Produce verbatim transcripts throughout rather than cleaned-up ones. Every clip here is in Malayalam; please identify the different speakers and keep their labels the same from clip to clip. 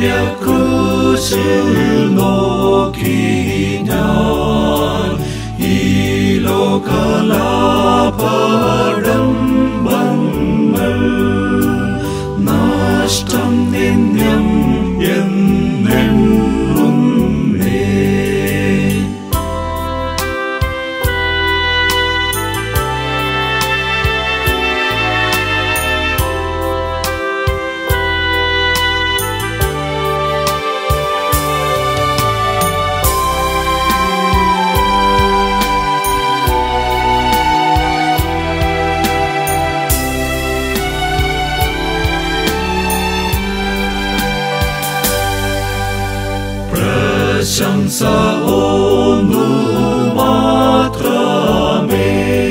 Speaker 1: ദിവ്യക്രൂശിൽ നോക്കി ഞാൻ ഈ ലോകലാഭടംബങ്ങൾ നഷ്ടം നിന്ദ്യം എന്നെണ്ണുന്നേ. പ്രശംസ ഒന്നു മാത്രമേ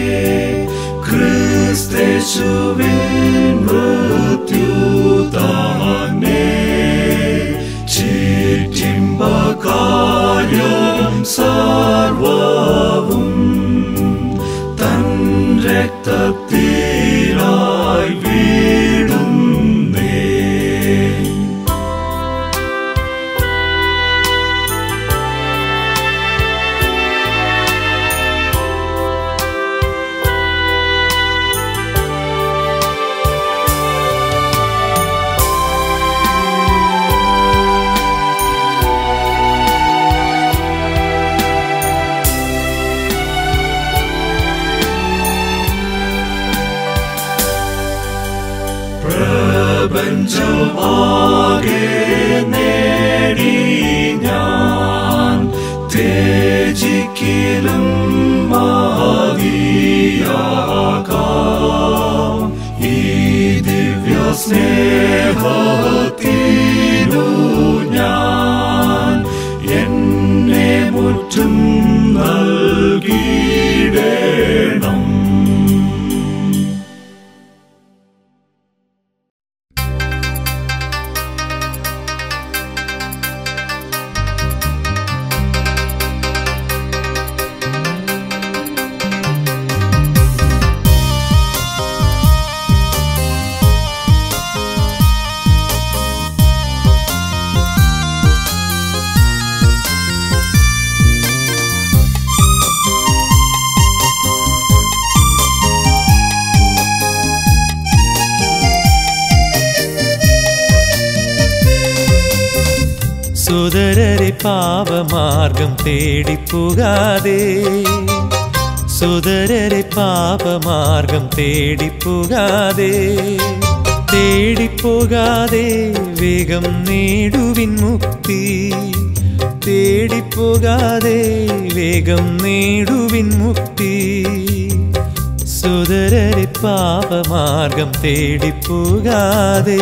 Speaker 1: ക്രിസ്തേശുവിൻ മൃത്യു തന്നെ ചിറ്റിമ്പകാര്യം സർവവും തൻ രക്തത്തിലായി വീടുന്നേ. പ്രപഞ്ചമാകെ നേടി ഞാൻ ത്യജിക്കലും മതിയാകാം ഈ ദിവ്യ സ്നേഹത്തിനു ഞാൻ എന്നെ മുറ്റും നൽകിയിടണം.
Speaker 2: സുതരരെ പാപമാർഗം തേടിപ്പോകാതെ സുതരരെ പാപമാർഗം തേടിപ്പോകാതെ തേടിപ്പോകാതെ വേഗം നേടുവിൻ മുക്തി തേടിപ്പോകാതെ വേഗം നേടുവിൻ മുക്തി സുതരരെ പാപമാർഗം തേടിപ്പോകാതെ.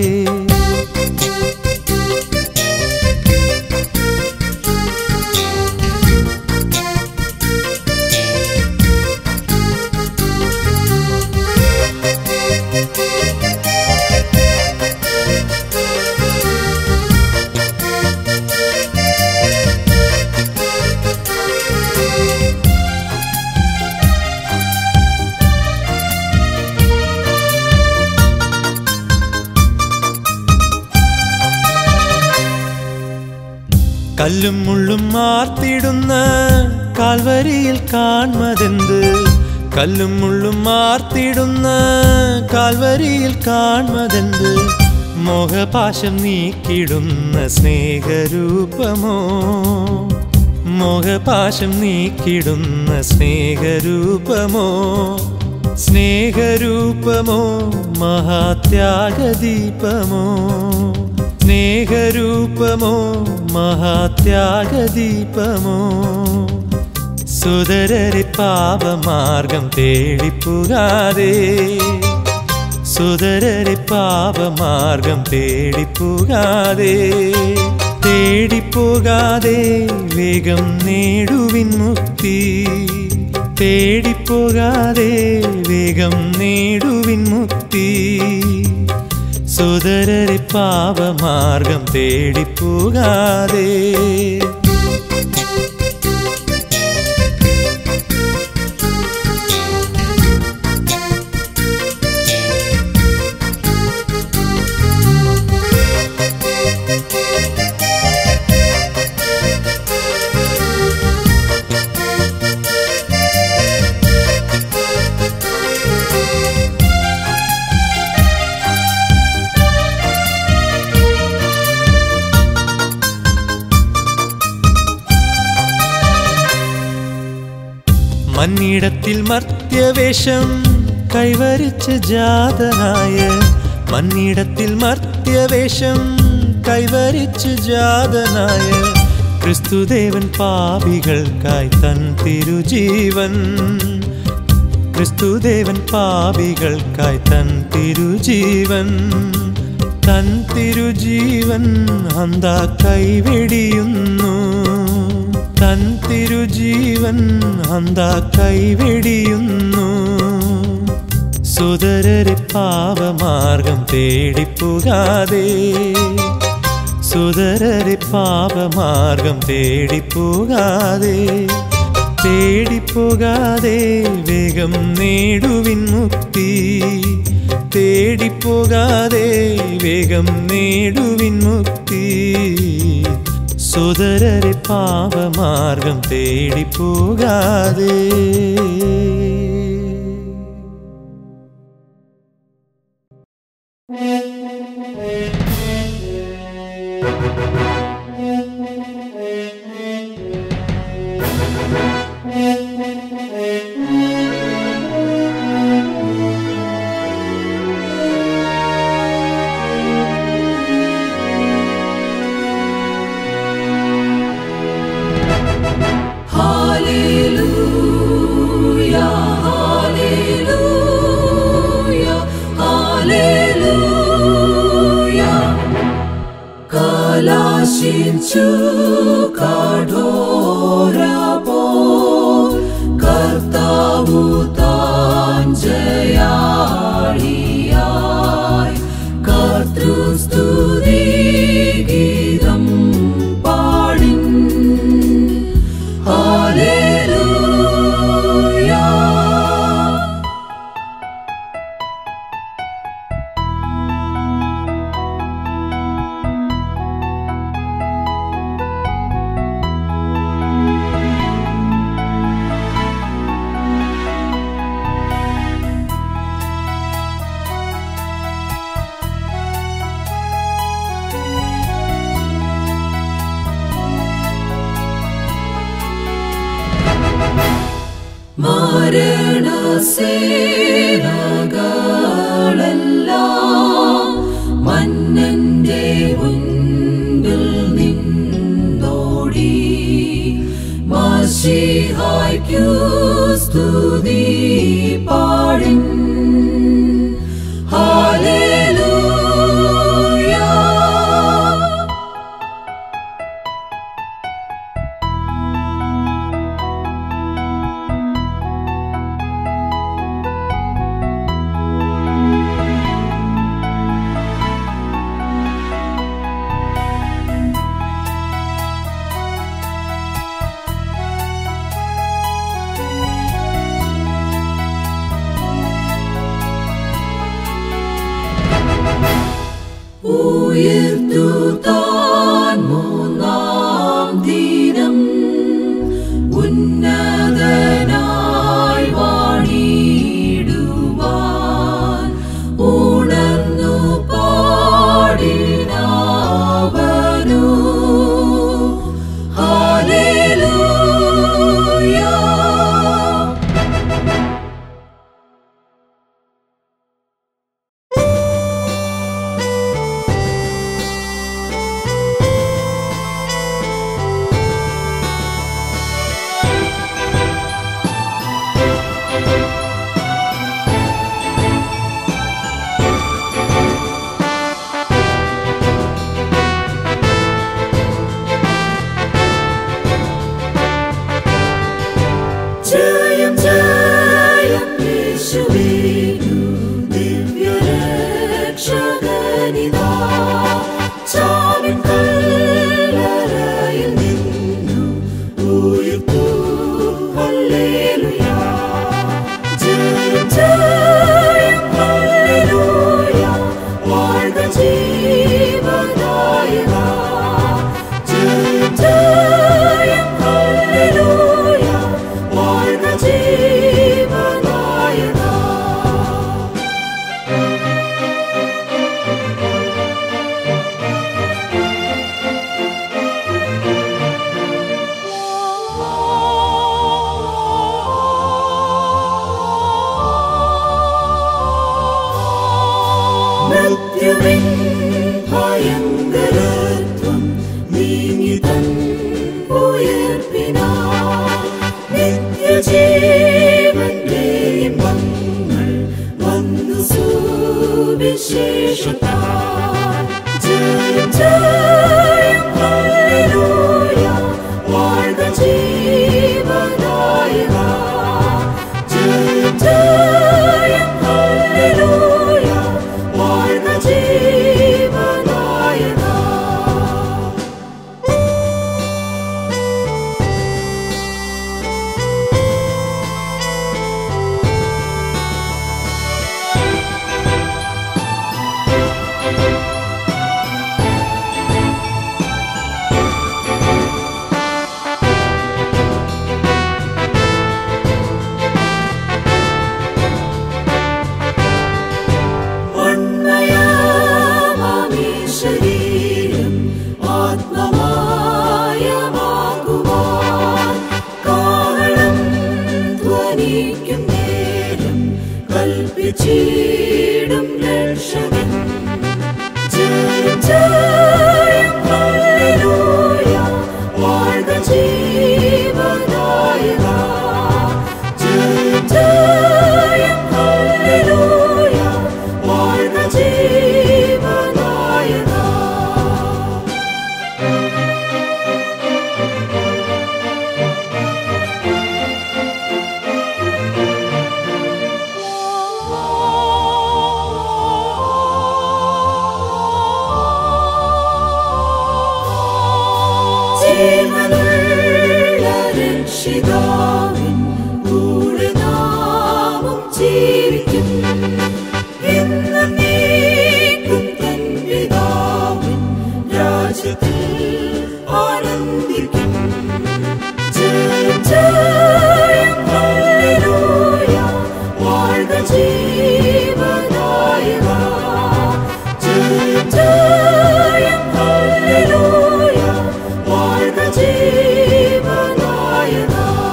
Speaker 2: കല്ലും മുള്ളും മാർത്തിടുന്ന കാൽവരിയിൽ കാൺമതെന്ത് കല്ലും മുള്ളും മാർത്തിടുന്ന കാൽവരിയിൽ കാൺമതെന്ത് മോഹപാശം നീക്കിടുന്ന സ്നേഹരൂപമോ മോഹപാശം നീക്കിടുന്ന സ്നേഹരൂപമോ സ്നേഹരൂപമോ മഹാത്യാഗദീപമോ സ്നേഹരൂപമോ മഹാത്യാഗദീപമോ സുതരരെ പാപമാർഗം തേടിപ്പോകാതെ സുതരരെ പാപമാർഗം തേടിപ്പോകാതെ തേടിപ്പോകാതെ വേഗം നേടുവിൻ മുക്തി തേടിപ്പോകാതെ വേഗം നേടുവിൻ മുക്തി സുതരരെ പാപമാർഗം തേടിപ്പോകാതെ. മന്നിടത്തിൽ മർത്യവേഷം കൈവരിച്ച ജാതനായ മന്നിടത്തിൽ മർത്യവേഷം കൈവരിച്ച ജാതനായ ക്രിസ്തുദേവൻ പാപികൾക്കായി തൻ തിരുജീവൻ ക്രിസ്തുദേവൻ പാപികൾക്കായി തൻ തിരുജീവൻ തൻ തിരുജീവൻ അന്താ കൈവെടിയുന്നു തൻ തിരുജീവൻ അന്താ കൈവെടിയുന്നു സുതരരെ പാപമാർഗം തേടിപ്പോകാതെ സുതരരെ പാപമാർഗം തേടിപ്പോകാതെ തേടിപ്പോകാതെ വേഗം നേടുവിൻ മുക്തി തേടിപ്പോകാതെ വേഗം നേടുവിൻ മുക്തി സുതരരെ പാപമാർഗം തേടിപ്പോകാതെ
Speaker 1: Shinchu kadhorapo kartavu tanjayaliyai kartrustuti geetam paadin hallelujah. മരണസേനകളെല്ലാം മന്നന്റെ മുൻപിൽ നിന്നോടി മശീഹായ്ക്കു സ്തുതി പാടിൻ ഹല്ലേലൂയ. ഉയർത്തു താൻ മൂന്നാം ദിനം ഉന്നതനായി വാണിടുവാൻ ഉണർന്നു പാടിനാവനു ഹല്ലേലൂയ. മൃത്യുവിൻ ഭയങ്കരത്വം നീങ്ങി തൻ ഉയർപ്പിനാൽ നിത്യജീവന്റെ ഇമ്പങ്ങൾ വന്നു സുവിശേഷത്താൽ. ജയം ജയം ഹല്ലേലൂയ, വാഴ്ക ജീവദായക. ജയം ജയം ഹല്ലേലൂയ, വാഴ്ക ജീവദായക. ശരീരം ആത്മമായമാകുവാൻ കാഹളം ധ്വനിക്കും നേരം കൽപ്പിച്ചിടും രക്ഷകൻ. ജയം ജയം ഹല്ലേലൂയ, വാഴ്ക ജീവദായക. ജയം ജയം ഹല്ലേലൂയ, വാഴ്ക ജീവദായക. ജീവനുള്ള രക്ഷിതാവിൻ കൂടെ നാമും ജീവിക്കും. എന്നേക്കും തൻ പിതാവിൻ രാജ്യത്തിൽ ആനന്ദിക്കും. ജയം ജയം ഹല്ലേലൂയ, വാഴ്ക ജീവദായക. ജയം ജയം ഹല്ലേലൂയ, വാഴ്ക ജീവദായക.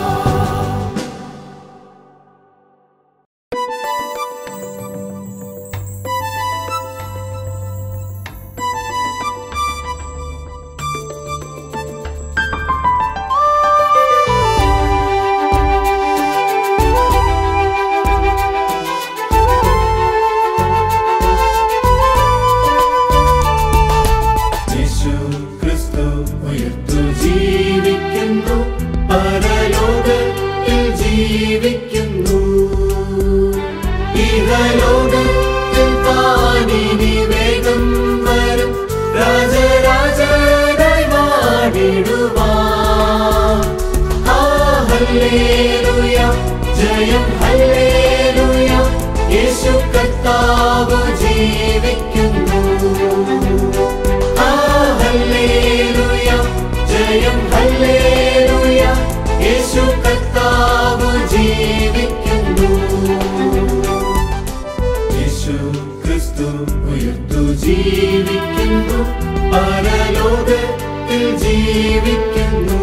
Speaker 1: യേശു ക്രിസ്തു ഉയർത്തു ജീവിക്കുന്നു, പരലോകത്തിൽ ജീവിക്കുന്നു. ഇഹലോകത്തിൽ താനിനി വേഗം വരും, രാജരാജനായി വാണിടുവാൻ. ആ ഹല്ലേലൂയ, ജയം ഹല്ലേലൂയ, യേശു കർത്താവ് ജീവിക്കുന്നു. ആ ഹല്ലേലൂയ, ജയം ഹല്ലേലൂയ, യേശു കർത്താവ് ജീവിക്കുന്നു. യേശു ക്രിസ്തു ഉയർത്തു ജീവിക്കുന്നു, പരലോകത്തിൽ ജീവിക്കുന്നു.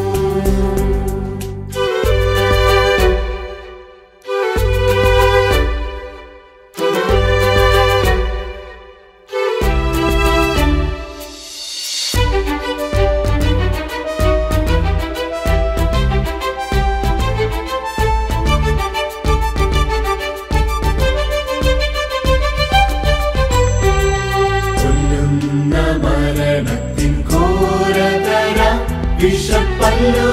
Speaker 1: കൊല്ലുന്ന മരണത്തിൻ ഘോരതര വിഷപ്പല്ലു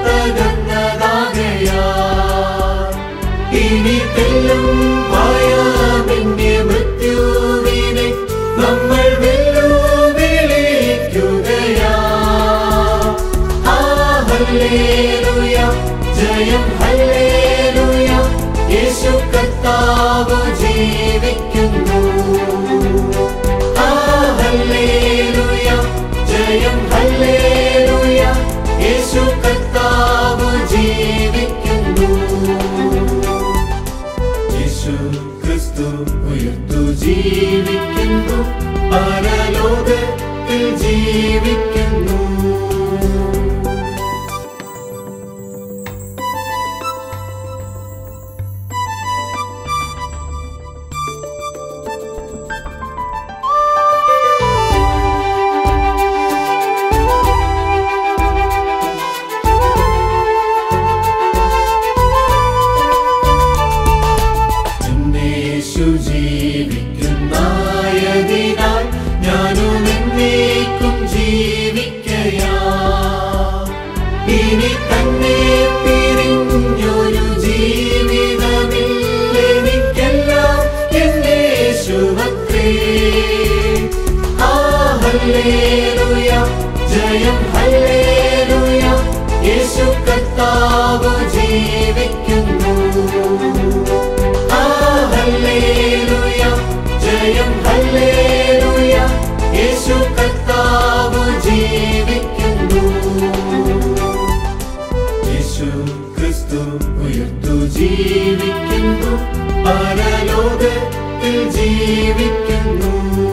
Speaker 1: തകർന്നതാകയാൽ ഇനി തെല്ലും ഭയമിന്യ മൃത്യുവിനെ നമ്മൾ വെല്ലുവിളിക്കുകയാ. ആ ഹല്ലേലൂയ, ജയം ഹല്ലേലൂയ, യേശു കർത്താവ് ജീവിക്കുന്നു. ആ ഹല്ലേലൂയ, ജയം ഹല്ലേലൂയ, യേശു കർത്താവ് ജീവിക്കുന്നു. യേശു ക്രിസ്തു ഉയർത്തു ജീവിക്കുന്നു, പരലോകത്തിൽ ജീവിക്കുന്നു. ഹല്ലേലൂയ ജയം ഹല്ലേലൂയ യേശു കർത്താവ് ജീവിക്കുന്നു. ആ ഹല്ലേലൂയ ജയം ഹല്ലേലൂയ യേശു കർത്താവ് ജീവിക്കുന്നു. യേശു ക്രിസ്തു ഉയർത്തു ജീവിക്കുന്നു, പരലോകത്തിൽ ജീവിക്കുന്നു.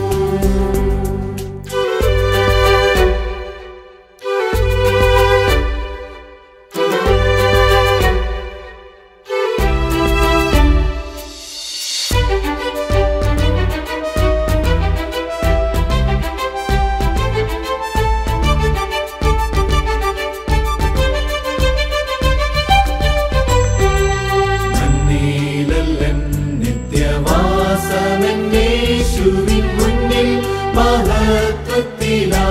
Speaker 1: യേശുവിൻ മുന്നിൽ മഹത്വത്തിലാ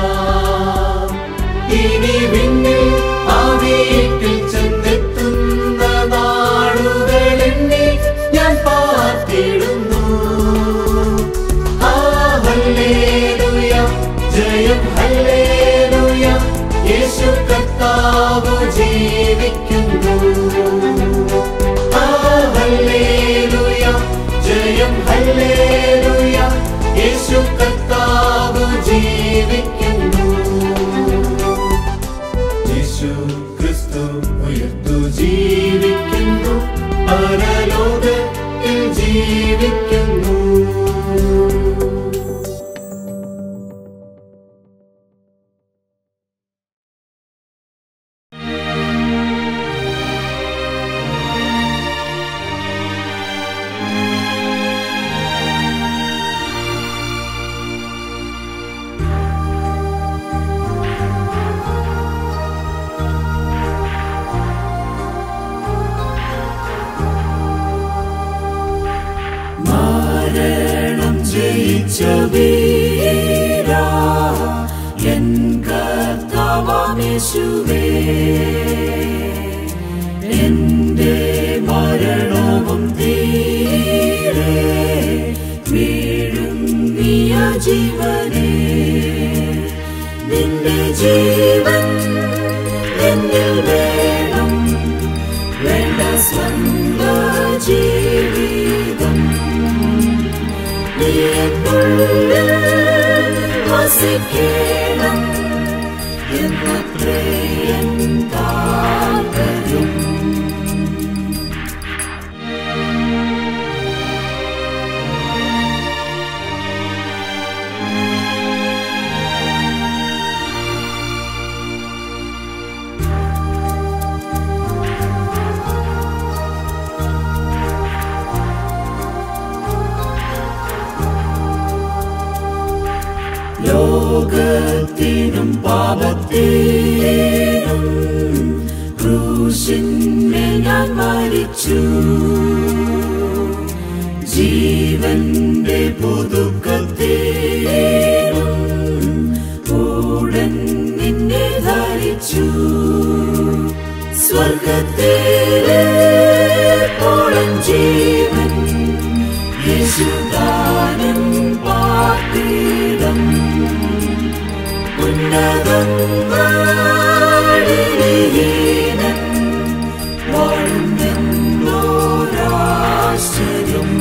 Speaker 1: ഇനി വിണ്ണിൽ ആ വീട്ടിൽ ചെന്നെത്തുന്ന നാളുകളെണ്ണി ഞാൻ പാർത്തിടുന്നു. ആ ഹല്ലേലൂയ ജയം ഹല്ലേലൂയ യേശു കർത്താവ് ജീവിക്കുന്നു. ആ ഹല്ലേലൂയ ജയം ഹല്ലേലൂയ യേശു കർത്താവ് ജീവിക്കുന്നു. യേശു ക്രിസ്തു ഉയർത്തു ജീവിക്കുന്നു, പരലോകത്തിൽ ജീവിക്കുന്നു. ജയിച്ച വീരാ എൻ കർത്താവാം യേശുവേ, എന്റെ മരണവും തീരെ വീഴുങ്ങിയ ജീവനേ, നിന്റെ ജീവൻ എന്നിൽ വേണം, വേണ്ട സ്വന്ത ജീവിതം നീയെന്നുള്ളിൽ വസിക്കണം എന്നത്രേ എൻ താല്പര്യം. ലോകത്തിനും പാപത്തിനും ക്രൂശിന്മേൽ ഞാൻ മരിച്ചു, ജീവന്റെ പുതുക്കത്തിനും ഉടൻ നിന്നെ ധരിച്ചു. സ്വർഗത്തിലെ പോളൻ ജീവൻ യേശുദാനം പാർത്തിടം, ഉന്നതങ്ങളിലീനൻ വാഴുമെന്നോരാശ്ചര്യം.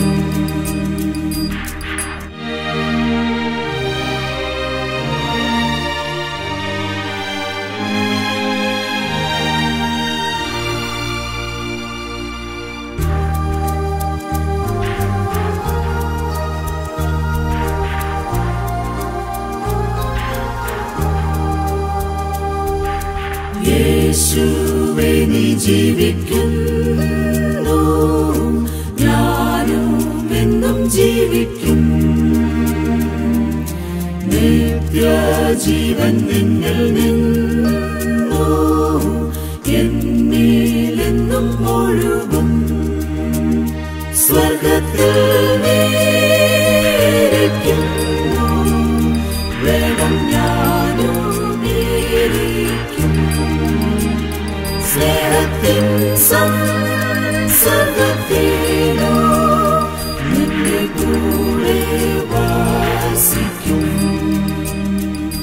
Speaker 1: യേശുവേ നീ ജീവിക്കുന്നു, ഞാനും എന്നും ജീവിക്കും, നിത്യജീവൻ നിന്നിൽ നിന്നു എന്നിലെന്നും ഒഴുകും. സ്വർഗത്തിൽ നീരിക്കുന്നു, വേണം ഞാനും നീരിക്കും, സ്നേഹത്തിൻ സംസർഗത്തിലോ നിന്റെ കൂടെ വസിക്കും.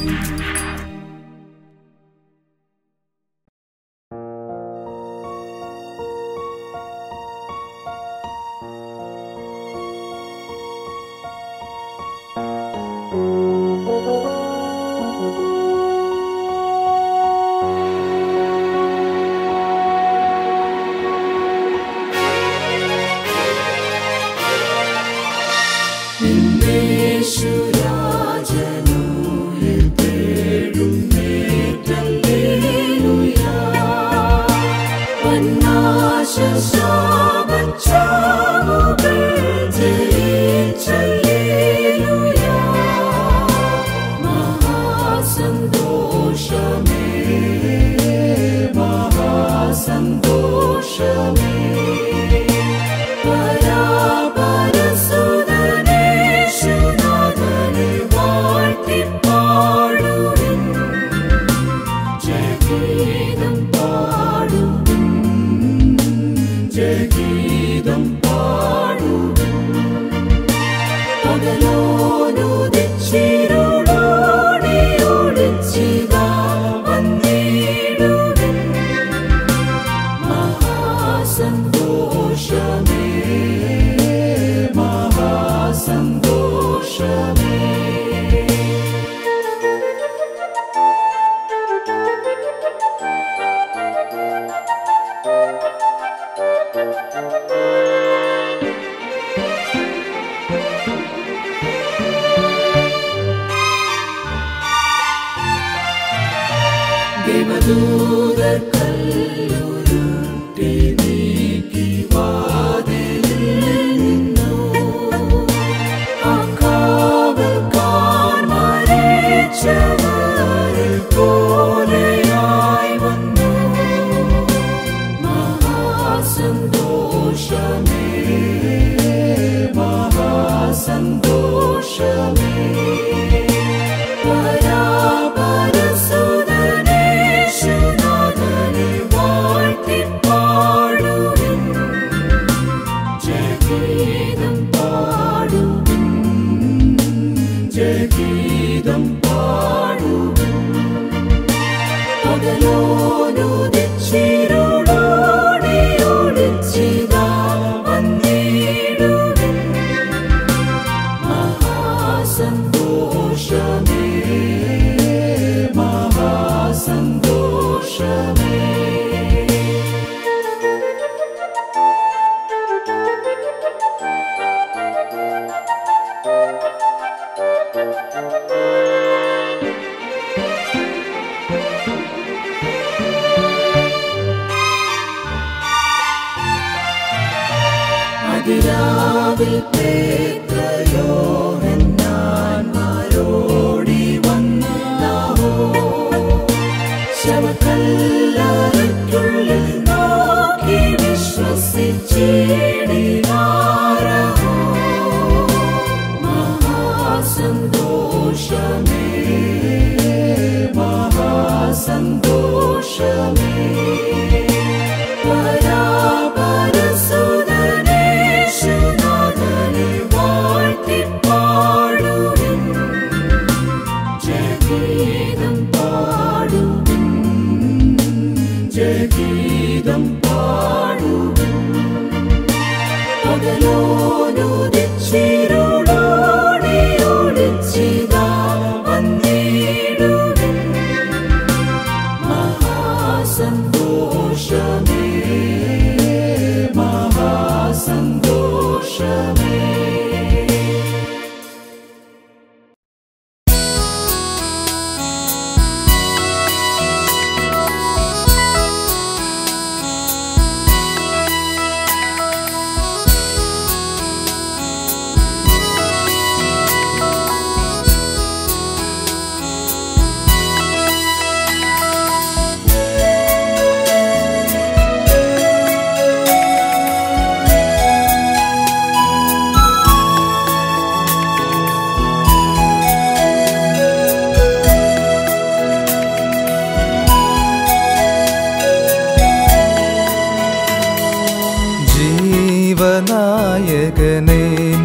Speaker 3: ജീവനായകനെ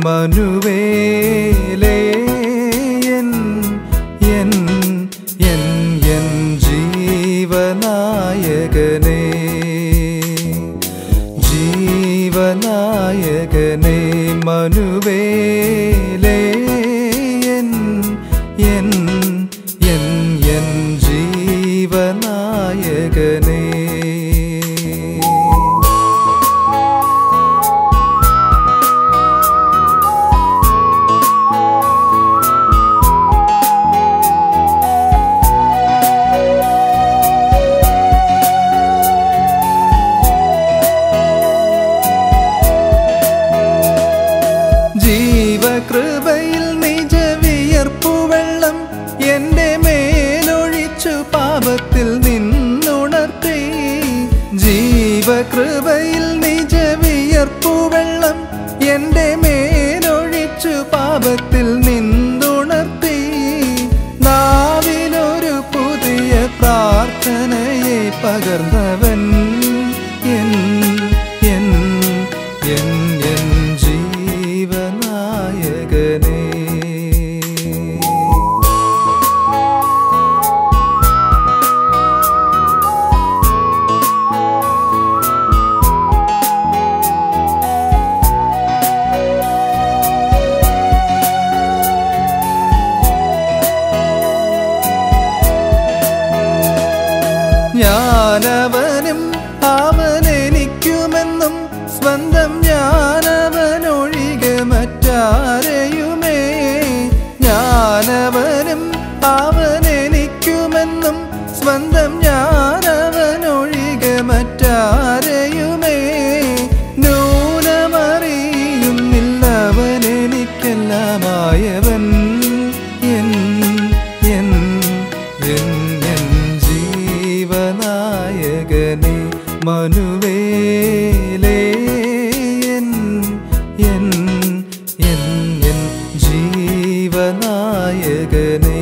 Speaker 3: മനുവേലേ എൻ എൻ എൻ എൻ ജീവനായകനെ ജീവനായകനെ മനുവേലേ എൻ എൻ എൻ എൻ ജീവനായകനെ ജീവകൃപയിൽ നിജ വിയർപ്പുവെള്ളം എൻ്റെ മേലൊഴിച്ചു പാപത്തിൽ നിന്നുണർത്തി. ജീവകൃപയിൽ നിജ വിയർപ്പുവെള്ളം എൻ്റെ മേലൊഴിച്ചു പാപത്തിൽ നിന്നുണർത്തി. നാവിലൊരു പുതിയ പ്രാർത്ഥനയെ പകർന്നവൻ എൻ എൻ എൻ എൻ ജീവനായകനേ. ഞാനവനും അവനെനിക്കുമെന്നും സ്വന്തം ഞാനവനൊഴികെ മറ്റാരെയുമേ. ഞാനവനും അവനെനിക്കുമെന്നും സ്വന്തം ഞാനവനൊഴികെ മറ്റാരെയുമേ. നൂനമറിയുന്നില്ലവനെനിക്കെല്ലാമായവൻ എൻ എൻ എൻ എൻ ജീവനായകനേ. മനുവേലേ എൻ എൻ എൻ എൻ ജീവനായകനേ.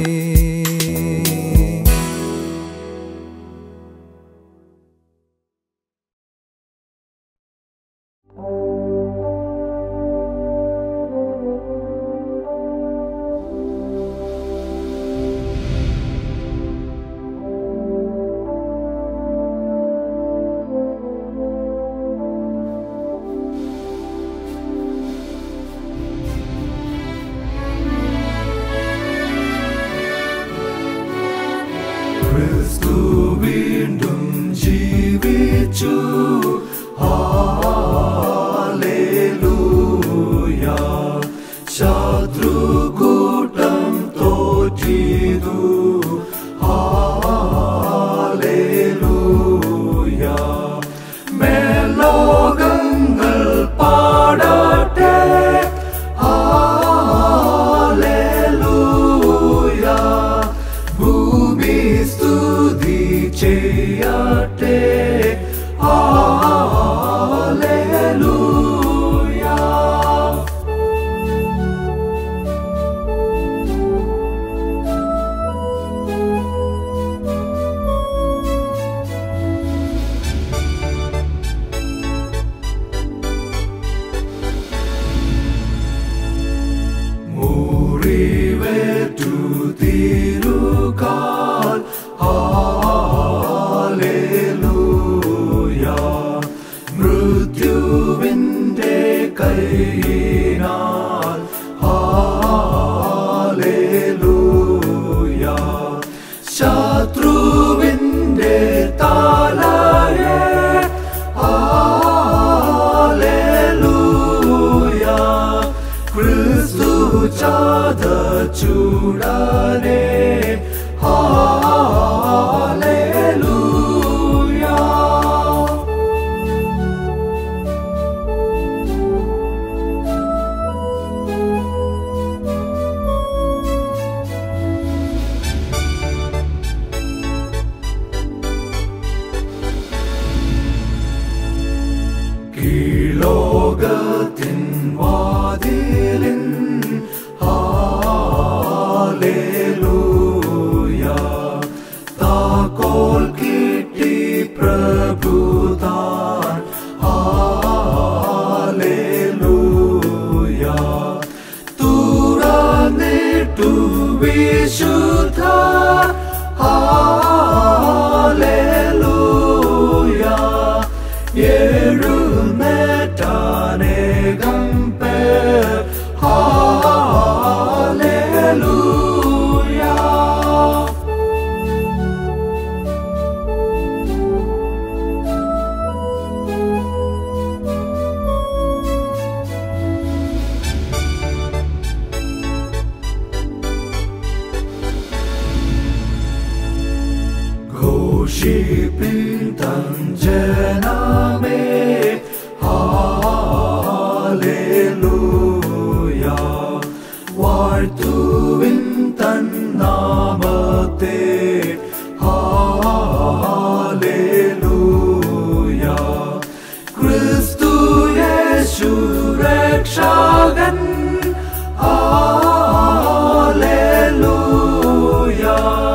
Speaker 1: ക്രിസ്തു വീണ്ടും ജീവിച്ചു. ഹല്ലേലൂയ. ശത്രുകൂട്ടം തോറ്റിതു. ഹല്ലേലൂയ. മേലോകങ്ങൾ പാടട്ടെ. ഹല്ലേലൂയ. ഭൂമി സ്തുതി ചെയ്യട്ടെ. ഹല്ലേലൂയ. മുറിവേറ്റു തിരുകാൽ. ഹല്ലേലൂയ. മൃത്യുവിൻ്റെ കൈയിനാൽ. ഹല്ലേലൂയ. ശത്രുവിൻ്റെ തലയെ. ഹല്ലേലൂയ. ക്രിസ്തു ചതച്ചുടനെ. ഹല്ലേലൂയ. കീഴ്ലോകത്തിൻ വാതിലിൻ. ഹല്ലേലൂയ. താക്കോൽ കിട്ടി പ്രഭുതാൻ. ഹല്ലേലൂയ. തുറന്നിട്ടു വിശുദ്ധ. ഹല്ലേലൂയ. എഴുന്നേറ്റാനേകം പേർ. ഹല്ലേലൂയ. ഘോഷിപ്പിൻ തൻ ജനമേ. ഹല്ലേലൂയ. വാഴ്ത്തുവിൻ തൻ നാമത്തെ. ഹല്ലേലൂയ. ക്രിസ്തു യേശു രക്ഷകൻ. ഹല്ലേലൂയ.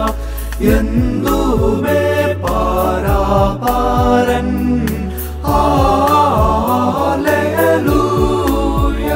Speaker 1: എന്തുമേ പരാപരൻ. ഹല്ലേലൂയ.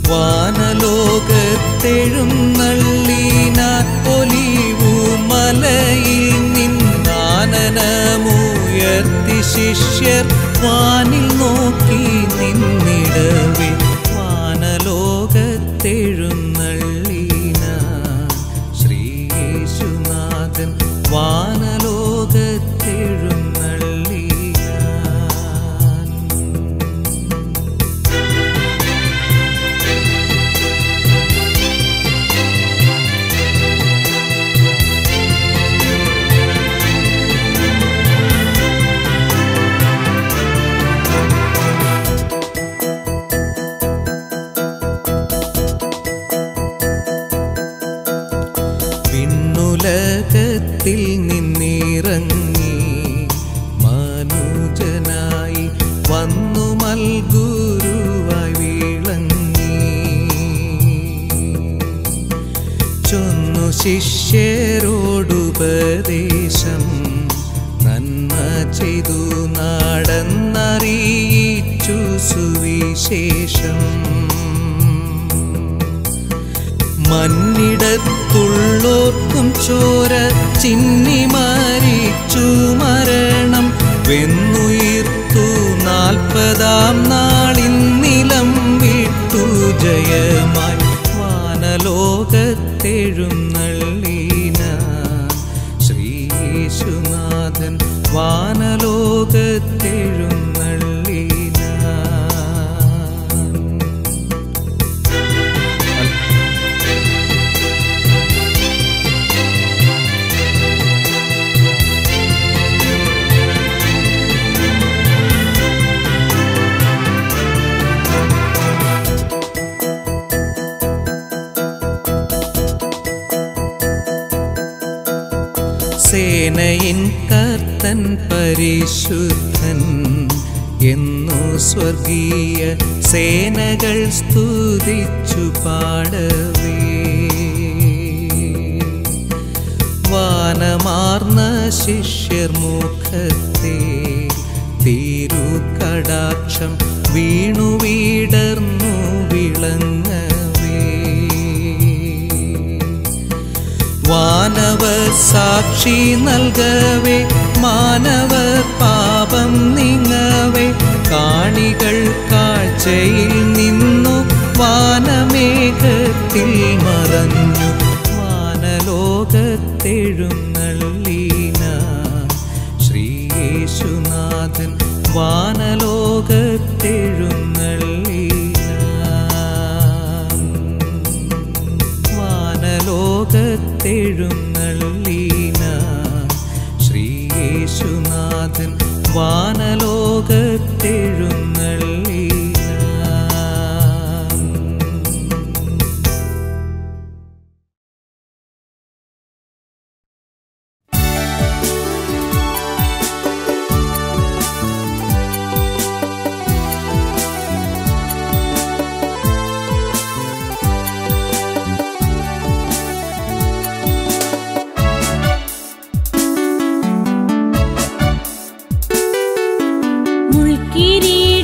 Speaker 3: വാനലോകത്തെഴുന്നള്ളിനാൻ ഒലിവു മലയിൽ നിന്നാനനമുയർത്തി ശിഷ്യർ വാനിൽ നോക്കി നിന്നിടവേ വാനലോകത്തെഴുന്നള്ളിനാൻ ശ്രീയേശുനാഥൻ വാനലോകത്തെഴുന്നള്ളിനാൻ. വിണ്ണുലകത്തിൽ നിന്നിറങ്ങി മനുജനായി വന്നു മൽഗുരുവായി വിളങ്ങി ചൊന്നു ശിഷ്യരോടുപദേശം നന്മ ചെയ്തു നടന്നറിയിച്ചു സുവിശേഷം. മന്നിടത്തുള്ളോർക്കും ചോര ചിന്നി മരിച്ചു മരണം വെന്നുയിർത്തു നാൽപ്പതാം നാളിൻ നിലം വിട്ടു ജയമായി വാനലോകത്തെഴുന്നള്ളിനാൻ ശ്രീയേശുനാഥൻ വാനലോകത്തെഴുന്നള്ളിനാൻ. സേനയിൻ കർത്തൻ പരിശുദ്ധൻ എന്നു സ്വർഗീയ സേനകൾ സ്തുതിച്ചു പാടവേ വാനമാർന്ന ശിഷ്യർ മുഖത്തെ തിരുകടാക്ഷം വീണു വീടർന്നു വിളങ്ങവേ വാനവർ സാക്ഷി നൽകവേ മാനവർ പാപം നീങ്ങവേ കാണികൾ കാഴ്ചയിൽ നിന്നു വാനമേഘത്തിൽ മറഞ്ഞു വാനലോകത്തെഴുന്നള്ളിനാൻ ശ്രീയേശുനാഥൻ വാനലോകത്തെഴുന്നള്ളിനാൻ. വാനലോകത്തെഴുന്നള്ളിനാൻ ശ്രീയേശുനാഥൻ വാനലോകത്തെഴുന്നള്ളിനാൻ.
Speaker 4: മുൾക്കിരീടം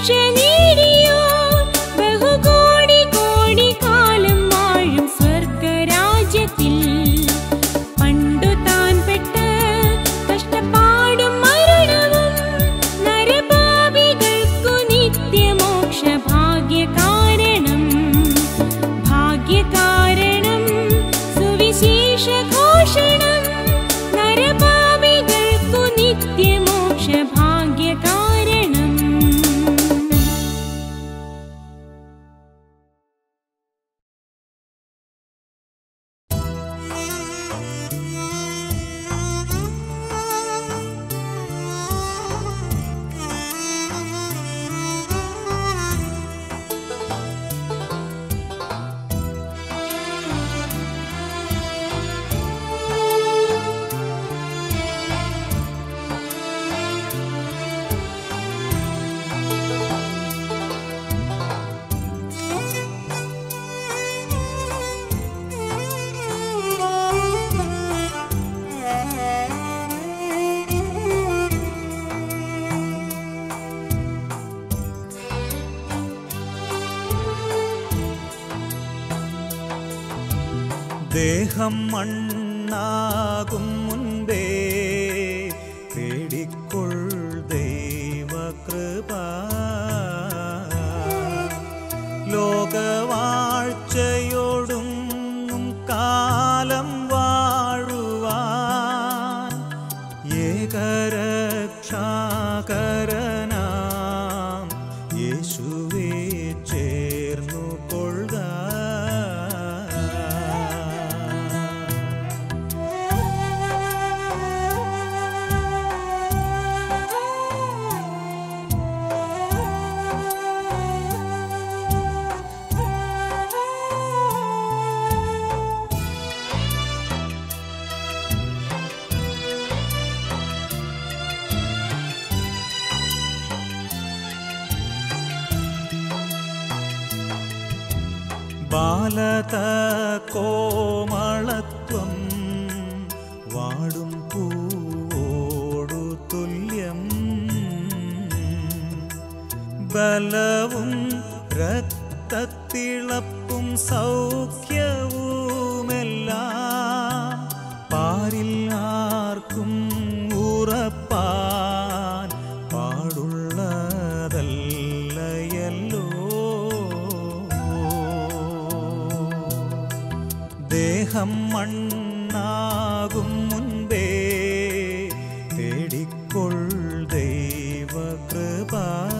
Speaker 4: രക്ഷ നേടിയോ ബഹുകോടി കോടി കാലം വാഴും സ്വർഗരാജ്യത്തിൽ. പണ്ടു താൻ പെട്ട കഷ്ടപ്പാടും മരണവും നരപാപികൾക്കു നിത്യമോക്ഷ ഭാഗ്യകാരണം. ഭാഗ്യകാരണം സുവിശേഷ ഘോഷണം. നരപാപികൾക്കു നിത്യമോക്ഷ ഭാഗ്യകാരണം.
Speaker 3: ദേഹം മണ്ണാകും മുൻപേ തേടിക്കൊൾ ദൈവകൃപ. ലോകവാഴ്ചയോടും കാലം വാഴുവാൻ ഏകരക്ഷാകരനാം യേശുവേ ചേർന്നു കൊള്ളുക. ബാലത കോമളത്വം വാടും പൂവോടു തുല്യം. ബലവും രക്തത്തിളപ്പും സൗഖ്യവുമെല്ലാം പാരിൽ ആർക്കും ഉറപ്പാൻ പാടുള്ളതല്ലയല്ലോ. ദേഹം മണ്ണാകും മുൻപേ തേടിക്കൊൾ ദൈവകൃപ.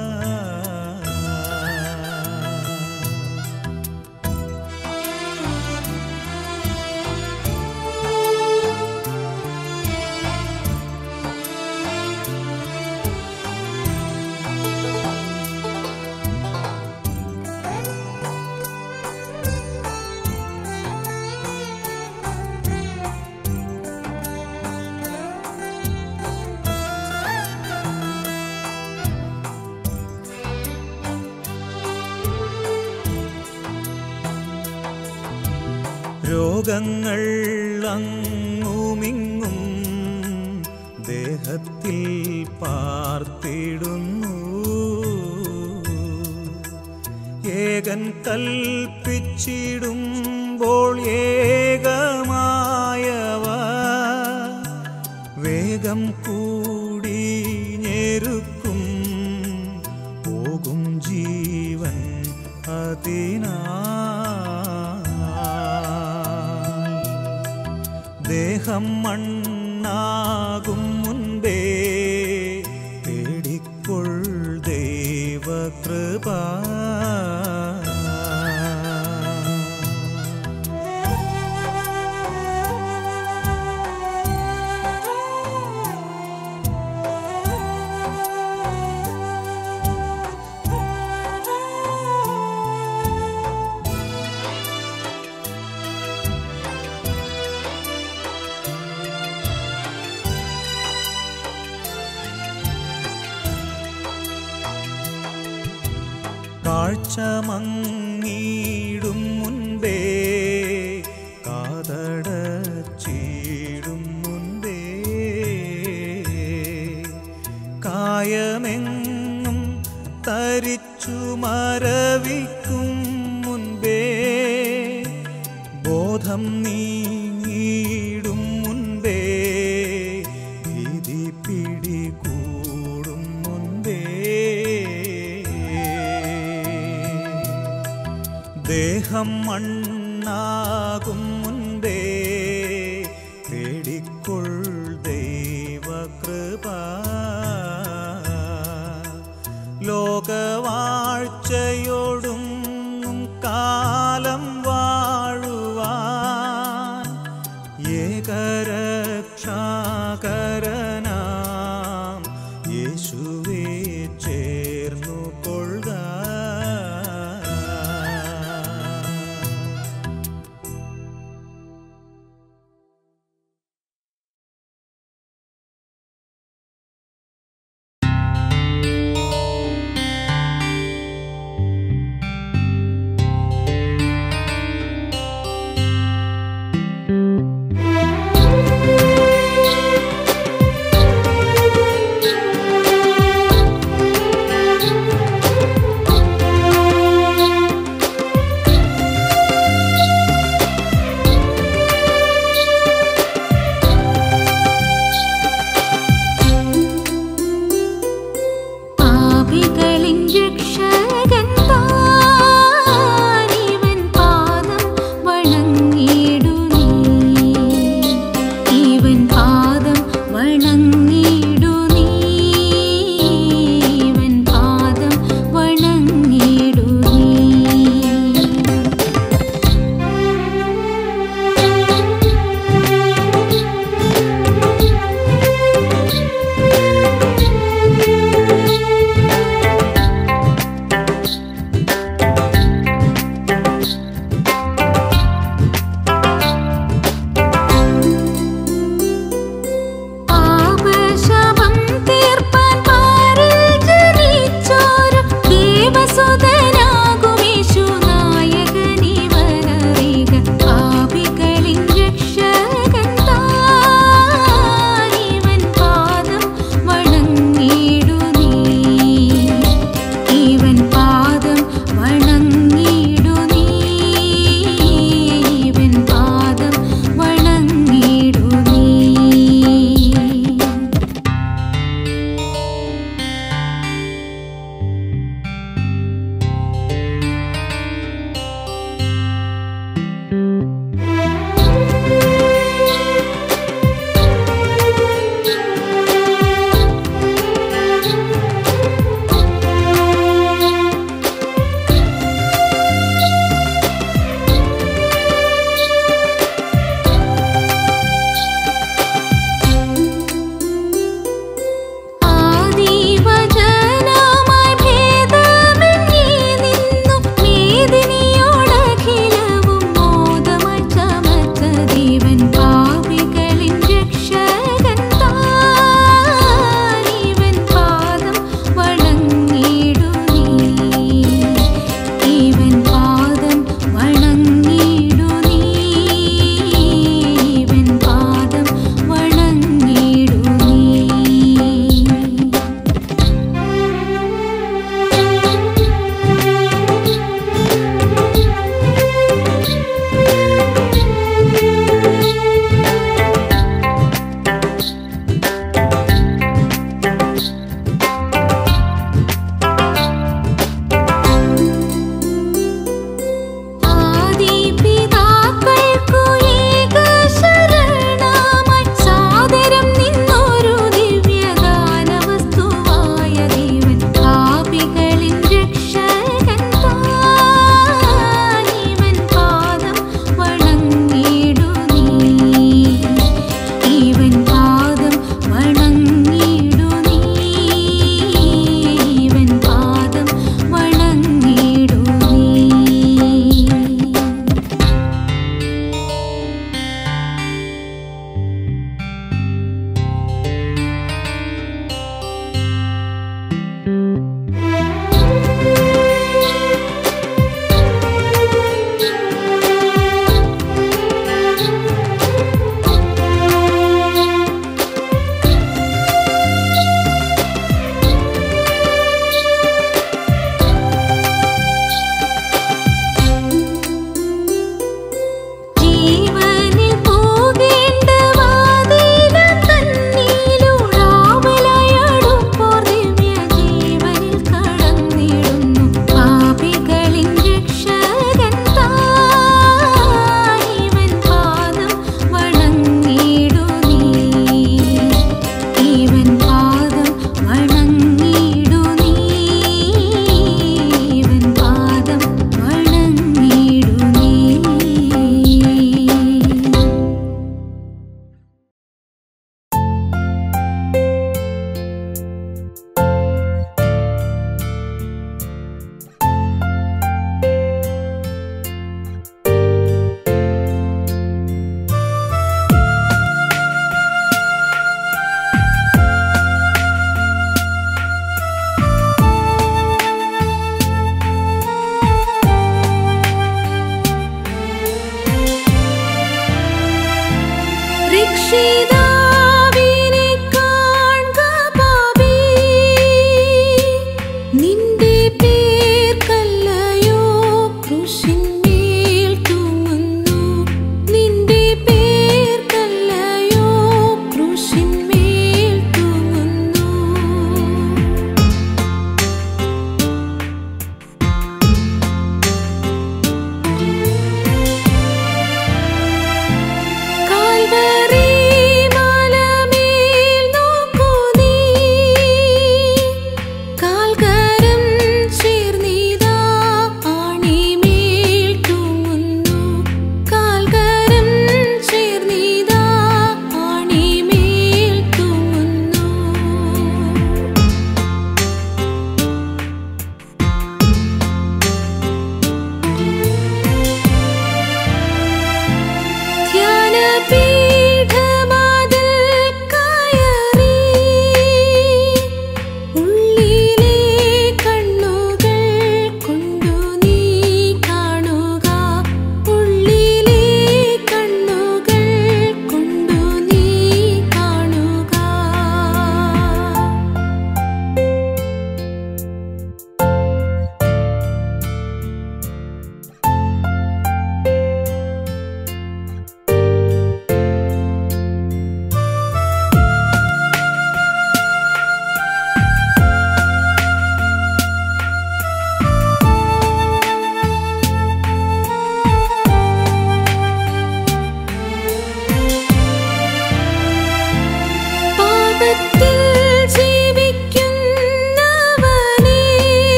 Speaker 3: രോഗങ്ങൾ അങ്ങുമിങ്ങും ദേഹത്തിൽ പാർത്തിടുന്നു. ഏകൻ കൽപ്പിച്ചിടുമ്പോൾ ഏകമായവ വേഗം കൂടി ഞെരുക്കും. പോകും ജീവൻ അതിനാ. ദേഹം മണ്ണാകും മുൻപേ തേടിക്കൊൾ ദൈവകൃപ. കാഴ്ച മങ്ങിടും മുൻപേ കാതടച്ചിടും മുൻപേ കായമെങ്ങും തരിച്ചു മരവിക്കും മുൻപേ ബോധം നീങ്ങിടും മുൻപേ ഭീതി പിടികൂടും മുൻപേ ദേഹം മണ്ണാകും മുൻപേ തേടിക്കൊൾ ദൈവകൃപ ലോകവാഴ്ചയോടും കാലം വാഴുവാൻ ഏകരക്ഷാകരനാം യേശുവേ ചേർന്നു കൊള്ളുക.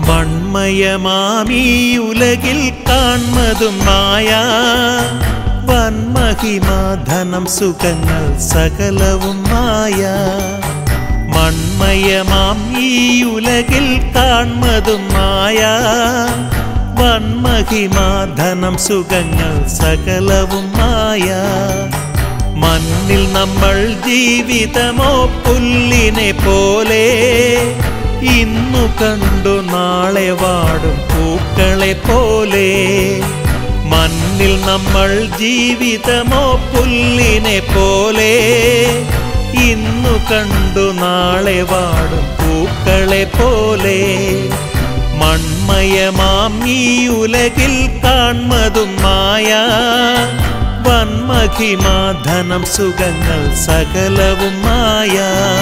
Speaker 2: മൺമയമാമീ ഉലകിൽ കാൺമതും മായ വന്മഹിമാധനം സുഖങ്ങൾ സകലവും മായ മൺമയമാം ഈ ഉലകിൽ കാൺമതും മായ വന്മഹിമാധനം സുഖങ്ങൾ സകലവും മായ മണ്ണിൽ നമ്മൾ ജീവിതമോ പുല്ലിനെ പോലെ ഇന്നു കണ്ടു നാളെ വാടും പൂക്കളെ പോലെ മണ്ണിൽ നമ്മൾ ജീവിതമോ പുല്ലിനെ പോലെ ഇന്നു കണ്ടു നാളെ വാടും പൂക്കളെ പോലെ മൺമയമാം ഈ ഉലകിൽ കാൺമതും മായ വന്മഹിമാധനം സുഖങ്ങൾ സകലവും മായ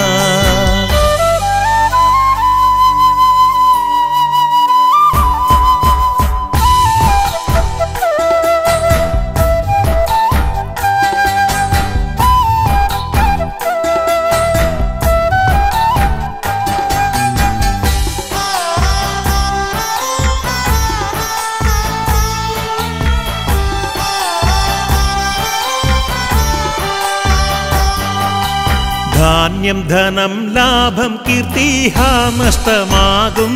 Speaker 2: ധാന്യം ധനം ലാഭം കീർത്തിഹാ നഷ്ടമാകും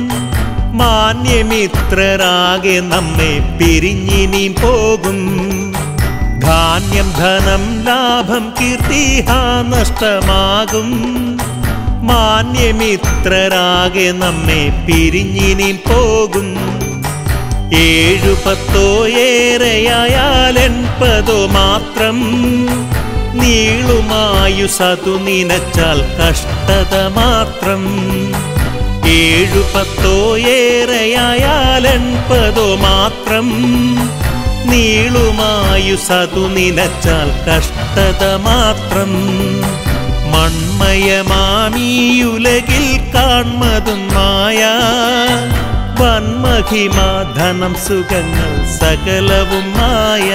Speaker 2: മാന്യമിത്രരാകെ നമ്മെ പിരിഞ്ഞിനി പോകും ധാന്യം ധനം ലാഭം കീർത്തിഹാ നഷ്ടമാകും മാന്യമിത്രരാകെ നമ്മെ പിരിഞ്ഞിനി പോകും ഏഴു പത്തോ ഏറെയായാൽ എൺപതോ മാത്രം നീളുമായുസതു നിനച്ചാൽ കഷ്ടത മാത്രം ഏഴു പത്തോ ഏറെയായാൽ എൺപതോ മാത്രം നീളുമായുസതു നിനച്ചാൽ കഷ്ടത മാത്രം മൺമയമാമീ ഉലകിൽ കാൺമതും മായ വന്മഹിമാധനം സുഖങ്ങൾ സകലവും മായ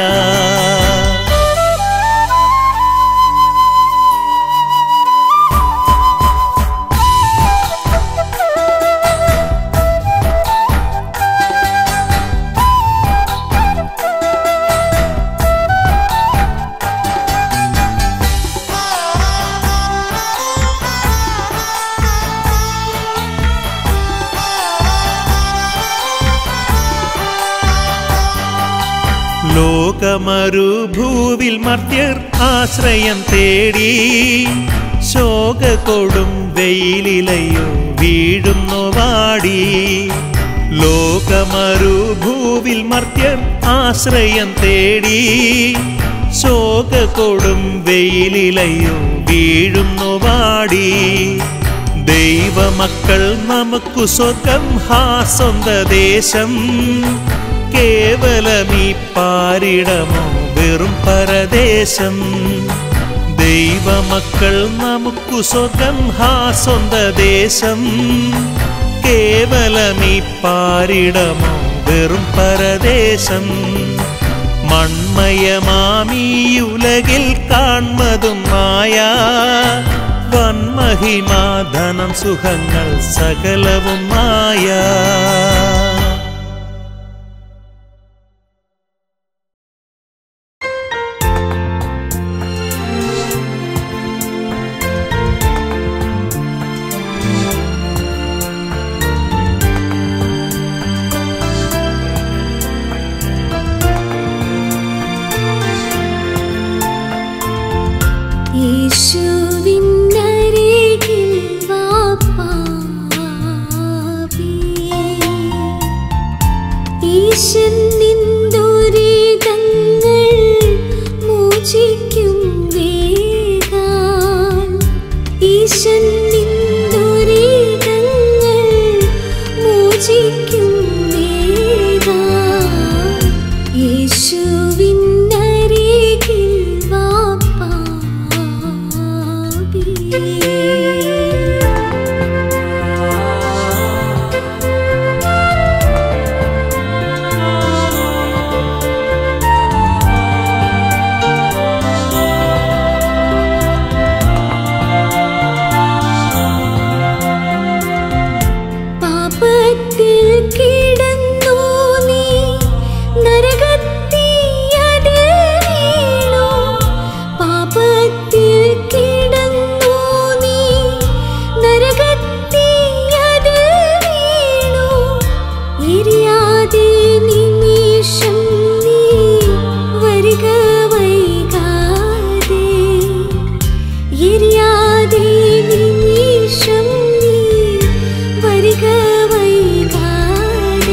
Speaker 2: ലോകമരുഭൂവിൽ മർത്യർ ആശ്രയം തേടി ശോക കൊടും വെയിലിലയോ വീഴുന്നു വാടി ലോകമരുഭൂവിൽ മർത്യർ ആശ്രയം തേടി ശോക കൊടും വെയിലിലയോ വീഴുന്നു വാടി ദൈവമക്കൾ നമുക്കു സ്വർഗം ഹാ സ്വന്ത ദേശം കേവലമീ പാരിടമോ വെറും പരദേശം ദൈവമക്കൾ നമുക്കു സ്വർഗം ഹാ സ്വന്ത ദേശം കേവലമീ പാരിടമോ വെറും പരദേശം മൺമയമാമീ ഉലകിൽ കാൺമതും മായ വന്മഹിമാധനം സുഖങ്ങൾ സകലവും മായ
Speaker 4: യേശുവിനരികിൽ വാ പാപി
Speaker 5: കിടന്നു നീ നരകത്തിയതിൽ വീണു പാപത്തിൽ കിടന്നു നീ നരകത്തിയതിൽ വീണു എരിയാതെ നിമിഷം നീ വരിക വൈകാതെ എരിയാതെ നിമിഷം നീ വരിക വൈകാതെ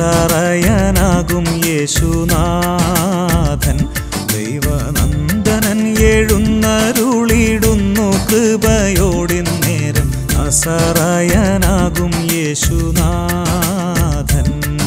Speaker 3: നസറയനാകും യേശുനാഥൻ ദൈവനന്ദനൻ എഴുന്നരുളിടുന്നു കൃപയോടിന്നേരം നസറയനാകും യേശുനാഥൻ.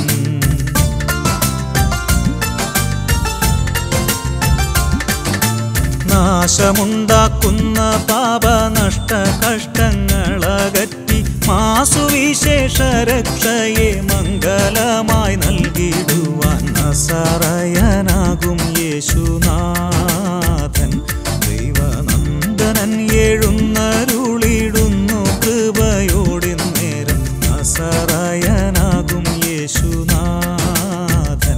Speaker 3: നാശമുണ്ടാക്കുന്ന പാപനഷ്ട കഷ്ടങ്ങളകറ്റി മാസുവിശേഷ രക്ഷയെ മംഗളമായി നൽകിടുവാൻ നസറയനാകും യേശുനാഥൻ ദൈവനന്ദനൻ എഴുന്നരുളിടുന്നു കൃപയോടിന്നേരം നസറയനാകും യേശുനാഥൻ.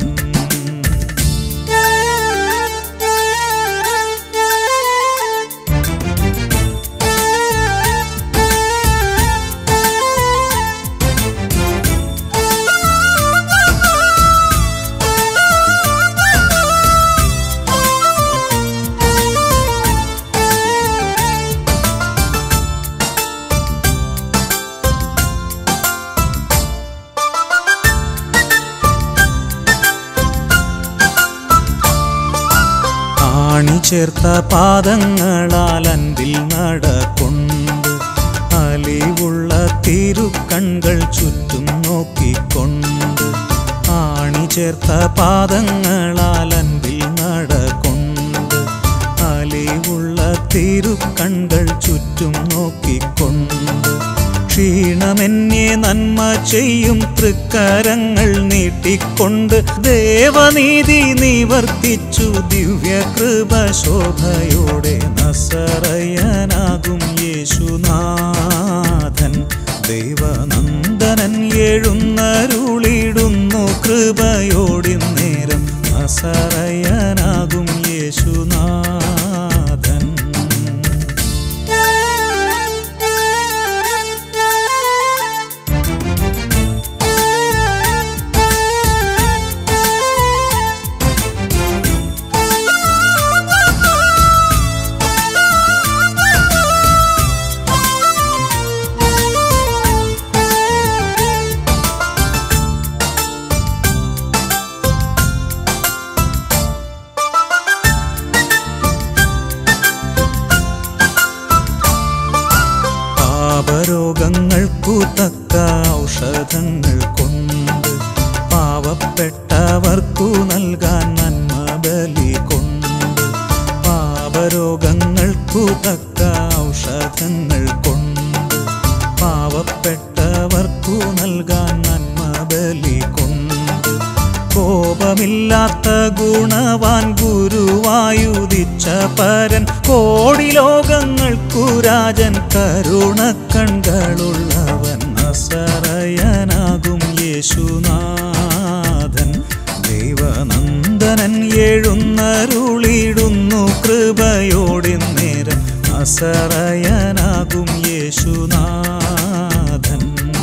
Speaker 3: ചേർത്ത പാദങ്ങളാൽ അൻപിൽ നടകൊണ്ട് അലിവുള്ള തിരുക്കൺകൾ ചുറ്റും നോക്കിക്കൊണ്ട് ആണി ചേർത്ത പാദങ്ങളാൽ അൻപിൽ നടകൊണ്ട് അലിവുള്ള തിരുക്കൺകൾ ചുറ്റും നോക്കിക്കൊണ്ട് ക്ഷീണമെന്നെ നന്മ ചെയ്യും തൃക്കരങ്ങൾ നീട്ടിക്കൊണ്ട് ദേവനീതി നിവർത്തിച്ചു ദിവ്യകൃപ ശോഭയോടെ നസറയനാകും യേശുനാഥൻ ദൈവനന്ദനൻ എഴുന്നരുളിടുന്നു കൃപയോടിന്നേരം നസറയനാകും യേശുനാഥൻ. പാപരോഗങ്ങൾക്കു തക്ക ഔഷധങ്ങൾ കൊണ്ട് പാവപ്പെട്ടവർക്കു നൽകാൻ നന്മ ബലി കൊണ്ട് പാപരോഗങ്ങൾക്കു തക്ക ഔഷധങ്ങൾ കൊണ്ട് പാവപ്പെട്ടവർക്കു നൽകാൻ നന്മ ബലി കൊണ്ട് കോപമില്ലാത്ത ഗുണവാൻ ഗുരുവായുദിച്ച പരൻ കോടി ലോകങ്ങൾക്കു രാജൻ കരുണക്കൺകളുള്ളവൻ നസറയനാകും യേശുനാഥൻ ദൈവനന്ദനൻ എഴുന്നരുളിടുന്നു കൃപയോടിന്നേരം നസറയനാകും യേശുനാഥൻ.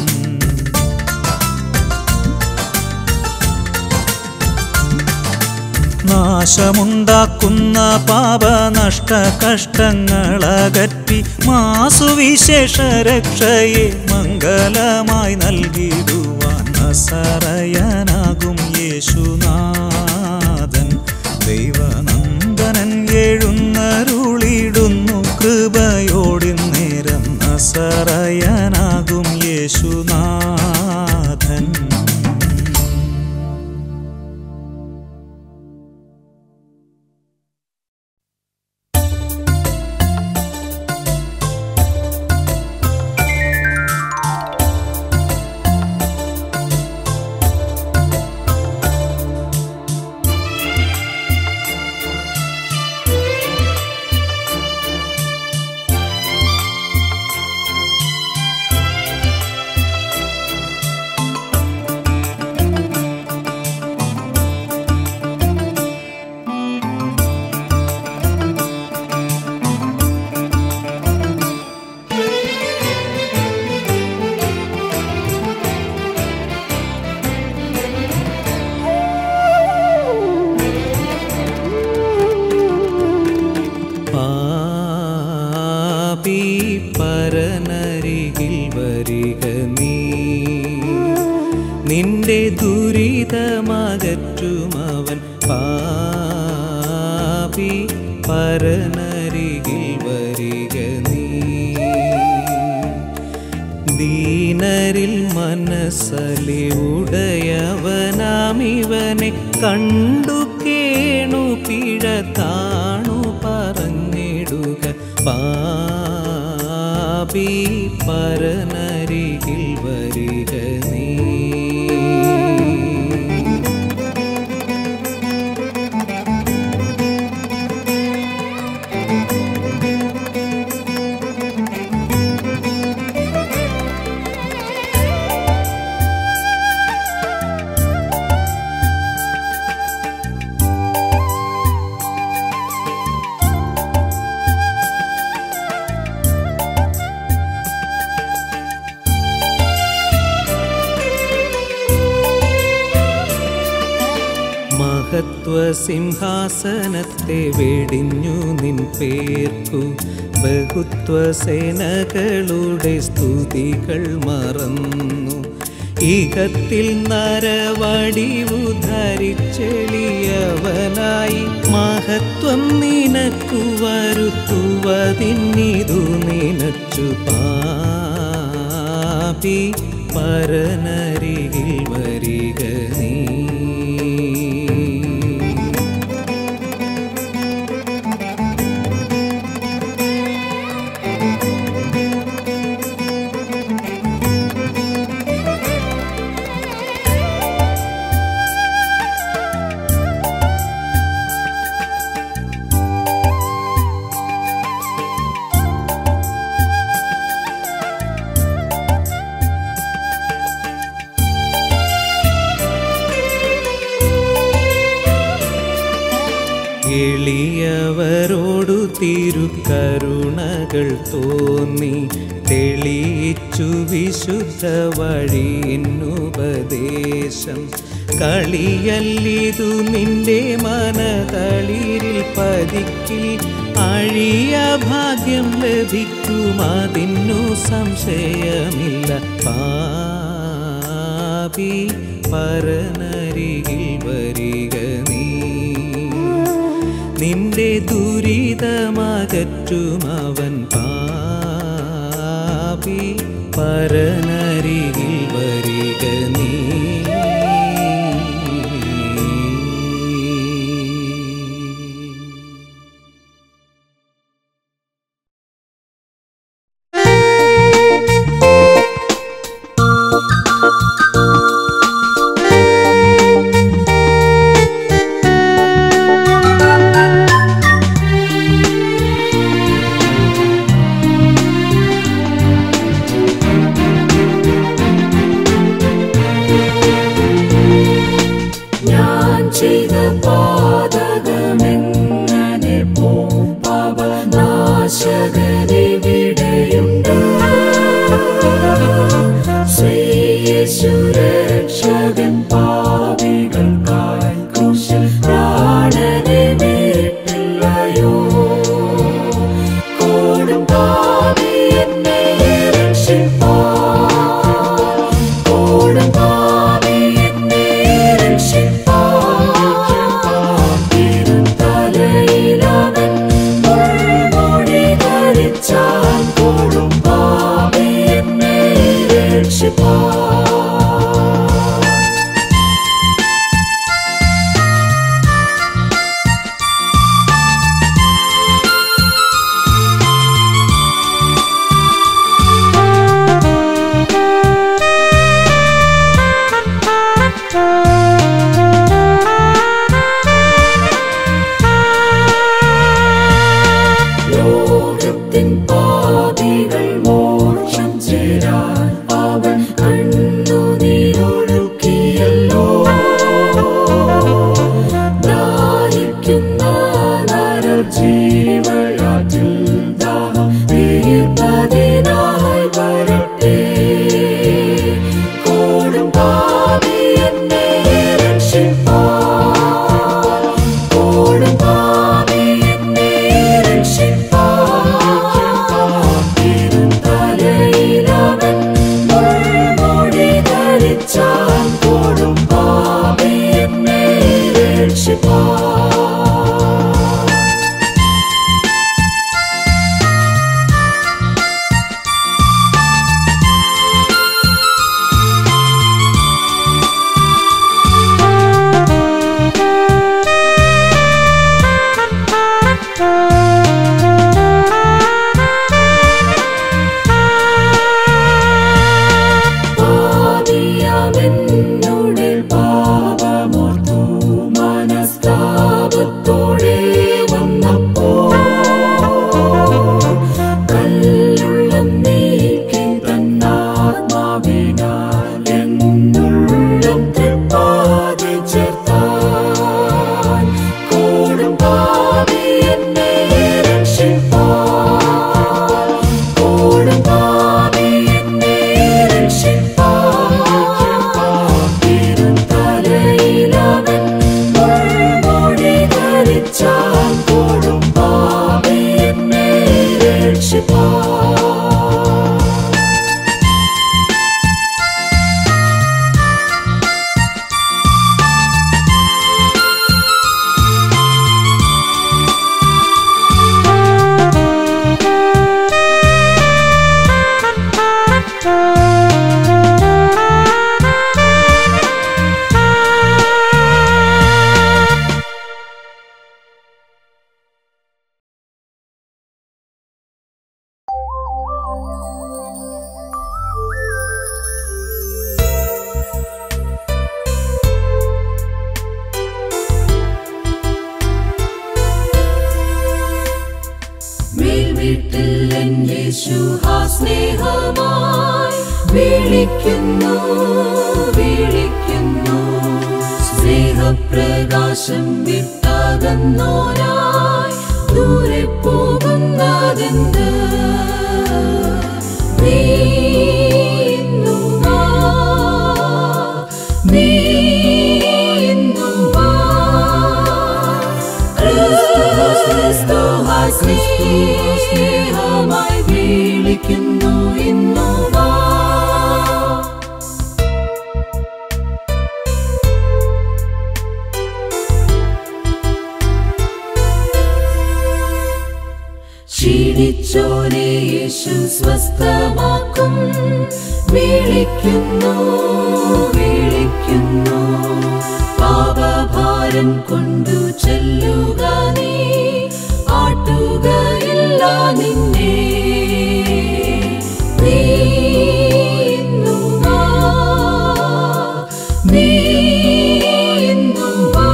Speaker 3: നാശമുണ്ടാക്കുന്ന പാപനഷ്ട കഷ്ടങ്ങളകറ്റി മാസുവിശേഷ രക്ഷയെ മംഗളമായി നൽകിടുവാൻ നസറയനാകും യേശുനാഥൻ ദൈവനന്ദനൻ എഴുന്നരുളിടുന്നു കൃപയോടിന്നേരം നസറയനാകും യേശുനാഥൻ. അകറ്റുമവൻ പാപി പരനരികിൽ വരിക നീ. ദീനരിൽ മനസ്സലിവുടയവനാമിവനെ കണ്ടു കേണു പിഴ താണു പറഞ്ഞിടുക പാപി പരനരികിൽ വരിക നീ. മഹത്വസിംഹാസനത്തെ വെടിഞ്ഞു നിൻ പേർക്കു ബഹുത്വസേനകളുടെ സ്തുതികൾ മറന്നു. ഇഹത്തിൽ നരവടിവു ധരിച്ചെളിയവനായി മഹത്വം നിനക്കു വരുത്തുവതിന്നിതു നിനച്ചു പാപി പരനരികിൽ വരിക നീ. എളിയവരോടു തിരുക്കരുണകൾ തോന്നി തെളിയിച്ചു വിശുദ്ധ വഴിയിനുപദേശം. കളിയല്ലിതു നിന്റെ മനതളിരിൽ പതിക്കിൽ അഴിയ ഭാഗ്യം ലഭിക്കുമതിന്നു സംശയമില്ല പാപി പരനരികിൽ വരിക നീ. നിന്റെ ദുരിതമകറ്റുമവൻ പാപി പരനരികിൽ വരിക നീ.
Speaker 5: Thank you.
Speaker 1: ഉണർവോടെ വന്നപ്പോൾ കല്ലുള്ളം നീക്കി തന്നാത്മാവിനാൽ എന്നുള്ളം തൃപ്പാതെ ചേർത്താൻ കോടും പാപി എന്നെ രക്ഷിപ്പാൻ കോടും പാപി എന്നെ രക്ഷിപ്പാൻ തിരുത്തലയിലവൻ മുൾമുടി ധരിച്ചാൻ കോടും പാപി എന്നെ രക്ഷിപ്പാൻ. മേൽവീട്ടിൽ എൻ യേശു ആ സ്നേഹമായി വിളിക്കുന്നു വിളിക്കുന്നു സ്നേഹപ്രകാശം വിട്ടകന്നോനായി ദൂരെ പോകുന്നതെന്ത് നീ ഇന്നു വാ, നീ ഇന്നു വാ. ക്രിസ്തു ക്രിസ്തു സ്നേഹമായി വിളിക്കുന്നു ഇന്നു വാ. ക്ഷീണിച്ചോനെ യേശു സ്വസ്ഥമാക്കും വിളിക്കുന്നു വിളിക്കുന്നു പാപഭാരം കൊണ്ടു ചെല്ലുക നീ ആട്ടുകയില്ല നിന്നെ നീ ഇന്നു വാ, നീ ഇന്നു വാ.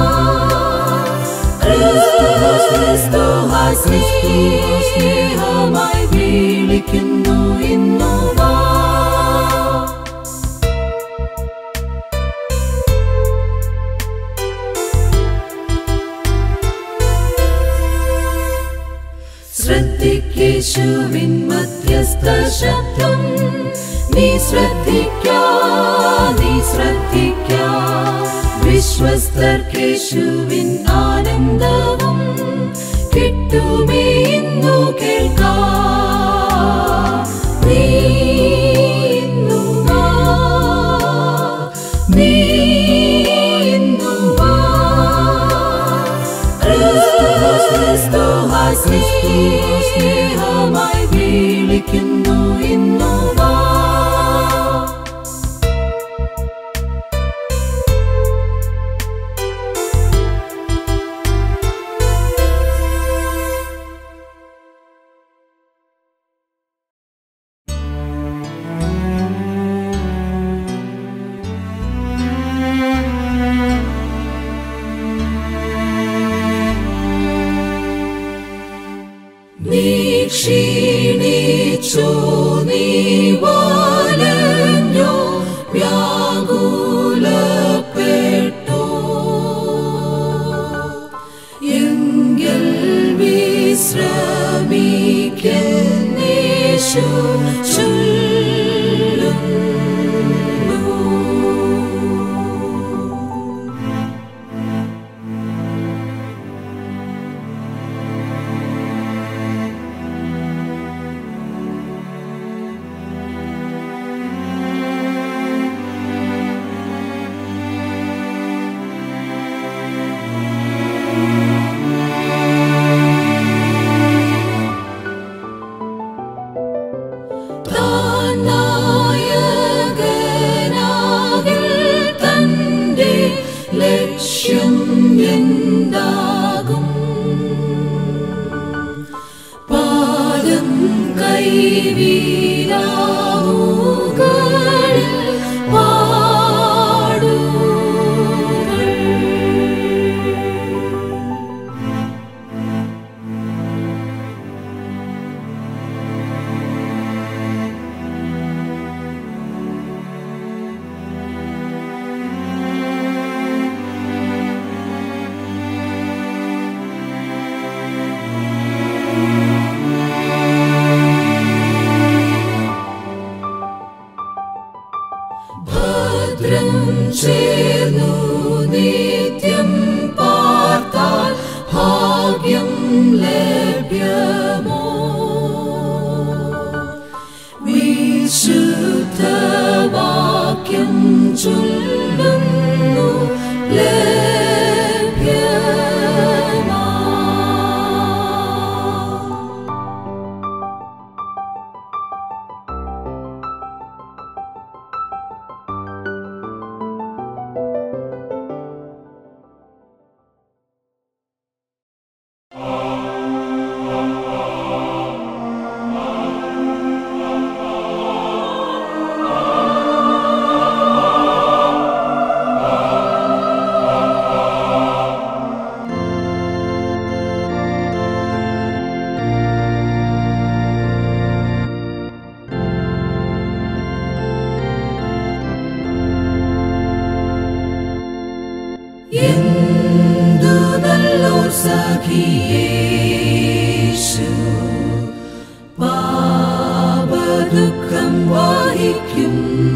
Speaker 1: ക്രിസ്തു ക്രിസ്തു സ്നേഹമായി വിളിക്കുന്നു ഇന്നു വാ. ശ്രദ്ധിക്കേശുവിൻ മധ്യസ്ഥ ശബ്ദം നീ ശ്രദ്ധിക്കാ നീ ശ്രദ്ധിക്കാ വിശ്വസ്തർക്കേശുവിൻ ആനന്ദവും കിട്ടുമേ ഇന്നു കേൾക്കാം. നീ ഇന്നു വാ, നീ ഇന്നു വാ. ക്രിസ്തു ക്രിസ്തു സ്നേഹമായി വിളിക്കുന്നു ഇന്നു വാ. നീ ക്ഷീണിച്ചോ നീ വലഞ്ഞോ വ്യാകുലപ്പെട്ടോ എങ്കിൽ വിശ്രമിക്കുന്നേശു ചൊല്ലുന്നു. ലക്ഷ്യം എന്താകും പാദം കൈവീരാവുകളിൽ പാടുകൾ ലഭ്യമോ വിശുദ്ധവാക്യം ചൊല്ലുന്നു ലഭ്യമാ എന്തു നല്ലോർ സഖിയേശു പാപദുഃഖം വഹിക്കും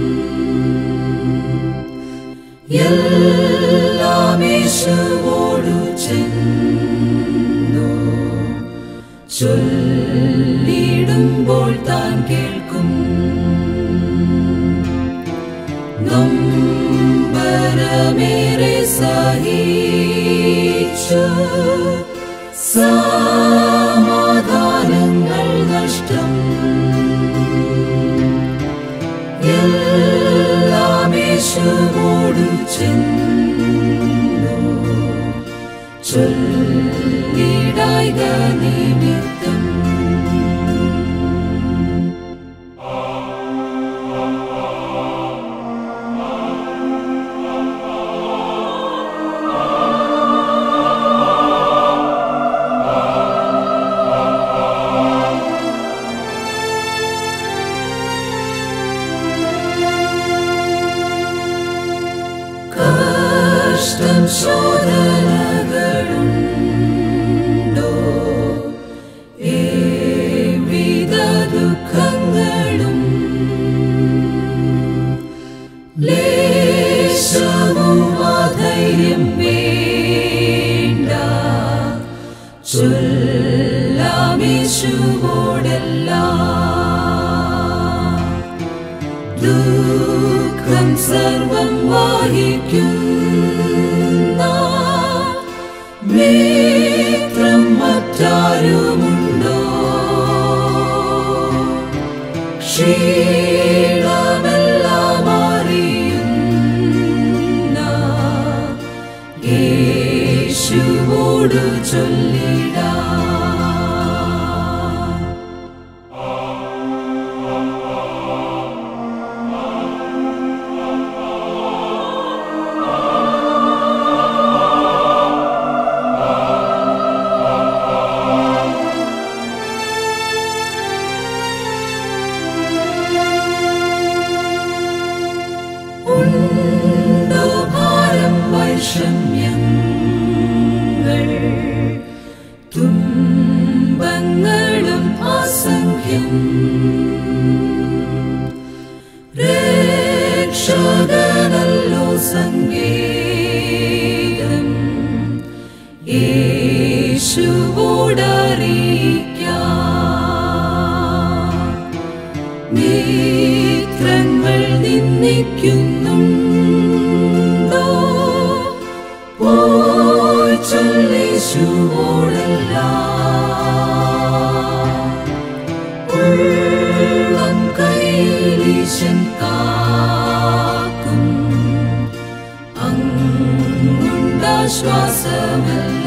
Speaker 1: എല്ലാം യേശുവോടു ചെന്നു ചൊല്ലിടുമ്പോൾ താൻ കേൾക്കും നൊമ്പരമേറെ സഹിച്ചു സമാധാനങ്ങൾ നഷ്ടം എല്ലാം യേശുവോടു ചെന്നു ചൊല്ലിടായ്ക നിമിത്തം കഷ്ടം ശോധനകളുണ്ടോ ഏവിധ ദുഃഖങ്ങളും ലേശവും അധൈര്യം വേണ്ട ചൊല്ലാം യേശുവോടെല്ലാം ദുഃഖം സർവം വഹിക്കുന്ന മിത്രം മറ്റാരുമുണ്ടോ ക്ഷീണമെല്ലാം അറിയുന്ന യേശുവോടു ചൊല്ലിടാം ഉണ്ടോ ഭാരം വൈഷമ്യങ്ങൾ തുമ്പങ്ങളും അസംഖ്യം രക്ഷകനല്ലോ സങ്കേതം യേശുവോടറിയിക്കാം മിത്രങ്ങൾ നിന്ദിക്കുന്നുണ്ടോ പോയി ചൊല്ലേശുവോടെല്ലാം ഉള്ളം കൈലീശൻ കാക്കും അങ്ങുണ്ടാശ്വാസമല്ല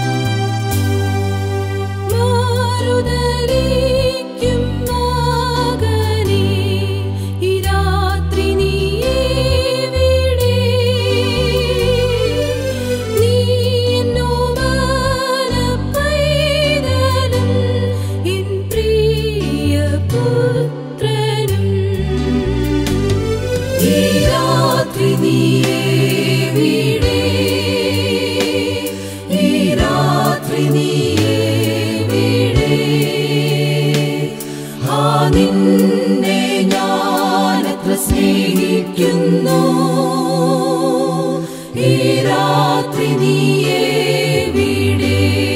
Speaker 5: മാറുതലിക്കും
Speaker 1: നിന്നെ ഞാനത്ര സ്നേഹിക്കുന്നു. ഈ രാത്രി നീയേ വീടേ.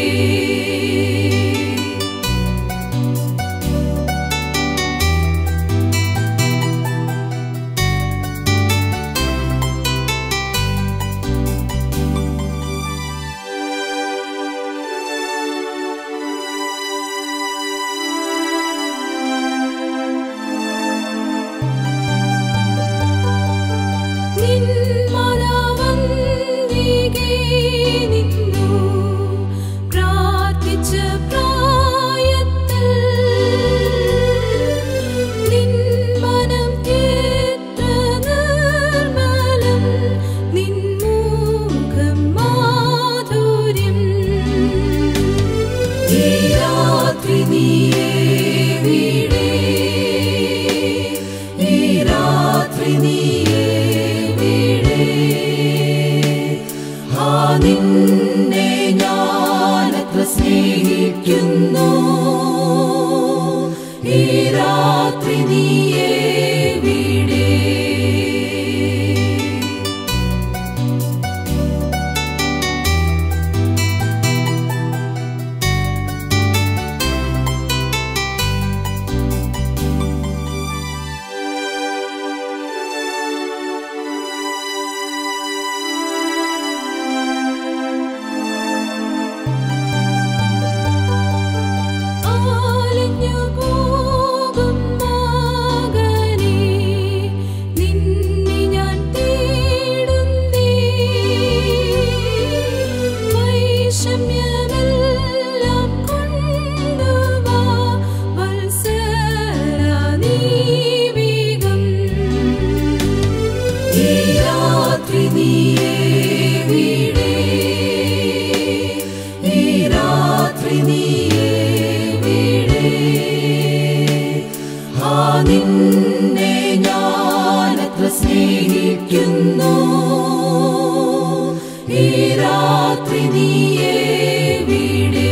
Speaker 1: നിന്നെ ഞാനത്ര സ്നേഹിക്കുന്നു. ഈ രാത്രി നീയേ വീടേ. നിന്നെ ഞാനത്ര സ്നേഹിക്കുന്നു. ഈ രാത്രി നീയേ വീടേ.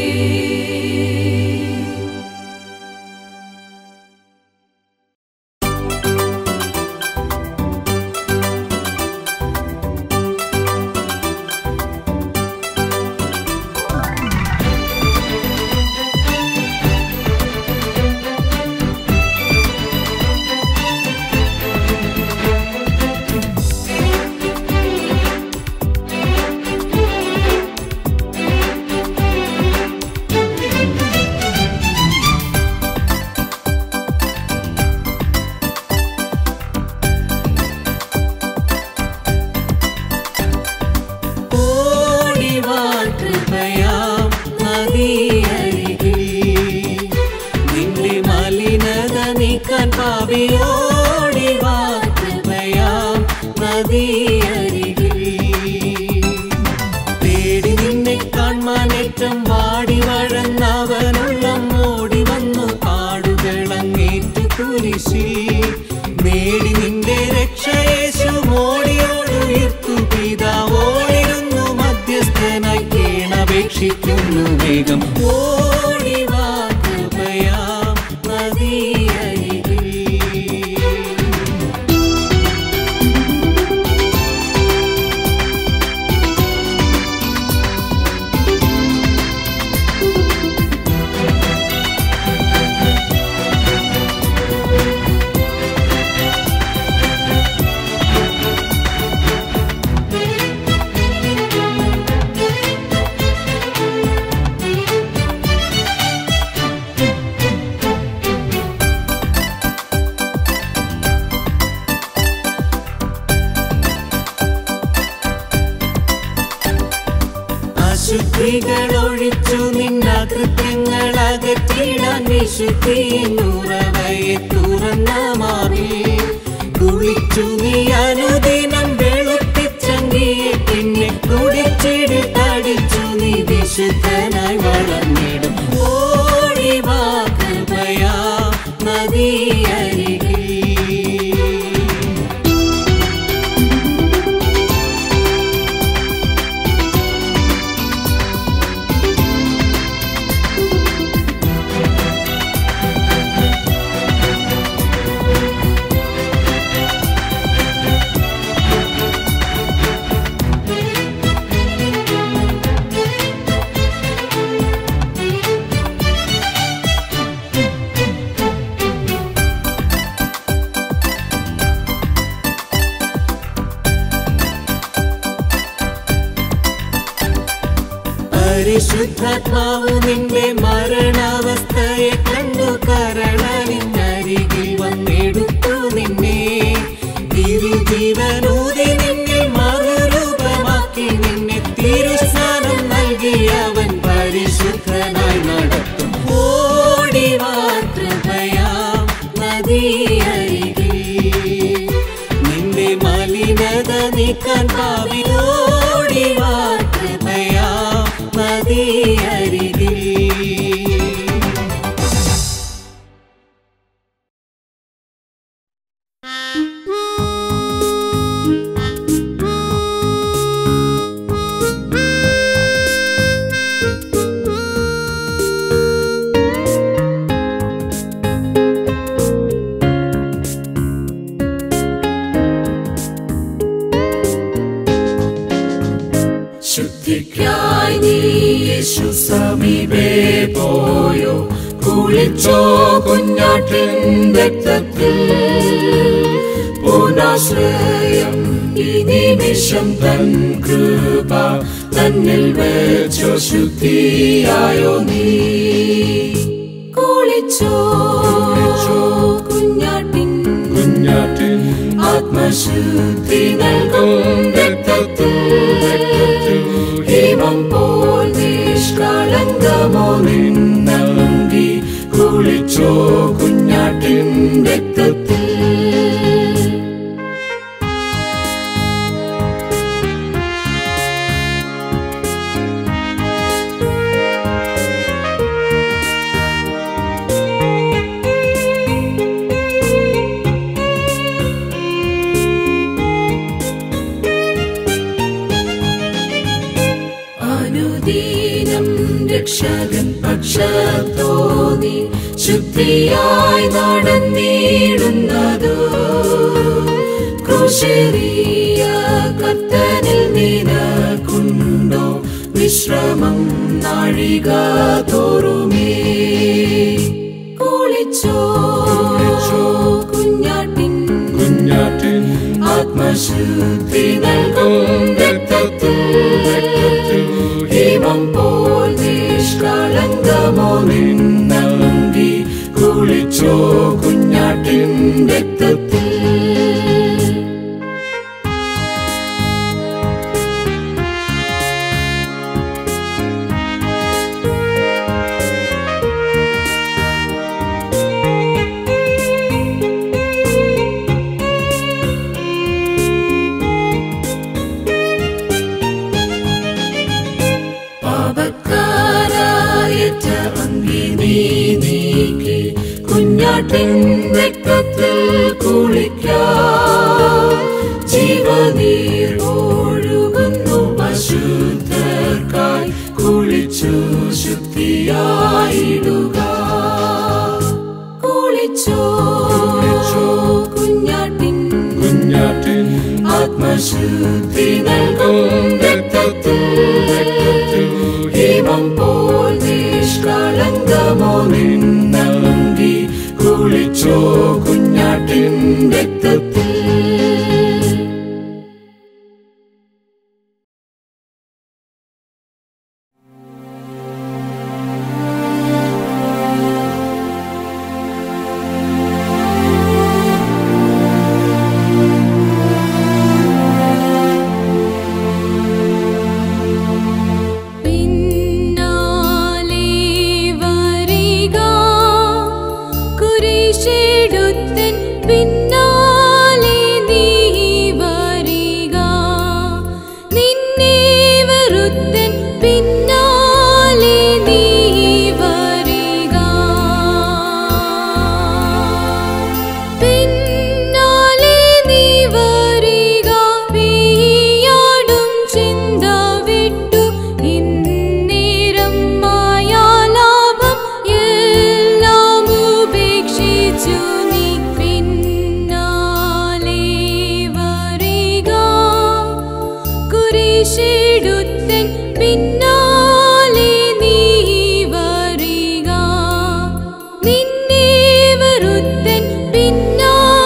Speaker 2: തേടി നിന്നെ കാൺമാനേറ്റം വാടി വഴന്നവനുള്ള ഓടി വന്നു കാടുകളങ്ങേറ്റ് കുരിശി നേടി നിന്റെ രക്ഷയേശു മോടിയോടുയർത്തു പിതാവോടിരുന്നു മധ്യസ്ഥനായി കേണപേക്ഷിക്കുന്നു വേഗം ഓടി വാ കൃപയാം നദിയരികിൽ. അശുദ്ധികളൊഴിച്ചു നിന്നകൃത്യങ്ങൾ അകറ്റിടാൻ വിശുദ്ധിയുറവയെ തുറന്ന മാറിൽ കുളിച്ചു നീ അനുദിനം വെളുപ്പിച്ചങ്കിയെ പിന്നെ കുടിച്ചിട് തടിച്ചു നീ വിശുദ്ധനായി വളർന്നിടും ഓടി വാ കൃപയാ നദിയരികിൽ.
Speaker 3: പരിശുദ്ധാത്മാവ് നിന്റെ മരണാവസ്ഥയെ കണ്ടു കരളരിഞ്ഞരികിൽ വന്നെടുത്തു നിന്നെ. തിരുജീവനൂതി നിന്നെ മറുരൂപമാക്കി നിന്നെ തിരുസ്നാനം നൽകിയവൻ പരിശുദ്ധനായി നടത്തും. ഓടിവാ കൃപയാം നദിയരികിൽ നിന്റെ മലിനത നീക്കാൻ പാപി. ഓടിവാ കൃപയാം നദിയരികിൽ.
Speaker 1: ശുദ്ധിക്കായി നീ യേശു സമീപേ പോയോ, കുളിച്ചോ കുഞ്ഞാട്ടിൻ രക്തത്തിൽ. പൂർണ്ണാശ്രയം ഈ നിമിഷം തൻ കൃപ തന്നിൽ വെച്ചോ, ശുദ്ധിയായോ നീ. കുളിച്ചോ കുഞ്ഞാട്ടിൻ കുഞ്ഞാട്ടിൻ ആത്മശുദ്ധി നൽകും രക്തത്തിൽ. ഹിമം പോൽ നിഷ്കളങ്കമോ നിന്നങ്കി. കുളിച്ചോ കുഞ്ഞാട്ടിൻ രക്തത്തിൽ. അനുദീനം രക്ഷകൻ പക്ഷത്തോന്നി ശുദ്ധിയായി നടന്നിടുന്നതോ. ക്രൂശേറിയ കർത്തനിൽ നിനക്കുണ്ടോ വിശ്രമം നാഴിക തോറുമേ. കുളിച്ചോ കുഞ്ഞാട്ടിൻ കുഞ്ഞാട്ടിൻ ആത്മശുദ്ധി നൽകും രക്തത്തിൽ. ഹിമം പോൽ നിഷ്കളങ്കമോ നിന്നങ്കി. കുളിച്ചോ കുഞ്ഞാട്ടിൻ രക്തത്തിൽ. കുഞ്ഞാട്ടിൻ രക്തത്തിൽ കുളിക്കാം. ജീവനീർ ഒഴുകുന്നു അശുദ്ധർക്കായി. കുളിച്ചു ശുദ്ധിയായിടുക. കുളിച്ചോ കുഞ്ഞാട്ടിൻ കുഞ്ഞാട്ടിൻ ആത്മശുദ്ധി നൽകും രക്തത്തിൽ. ഹിമം പോൽ നിഷ്കളങ്കമോ നിന്നങ്കി. കുളിച്ചോ കുഞ്ഞാട്ടിൻ രക്തത്തിൽ.
Speaker 5: നിന്നെ വരുത്തൻ പിന്നാ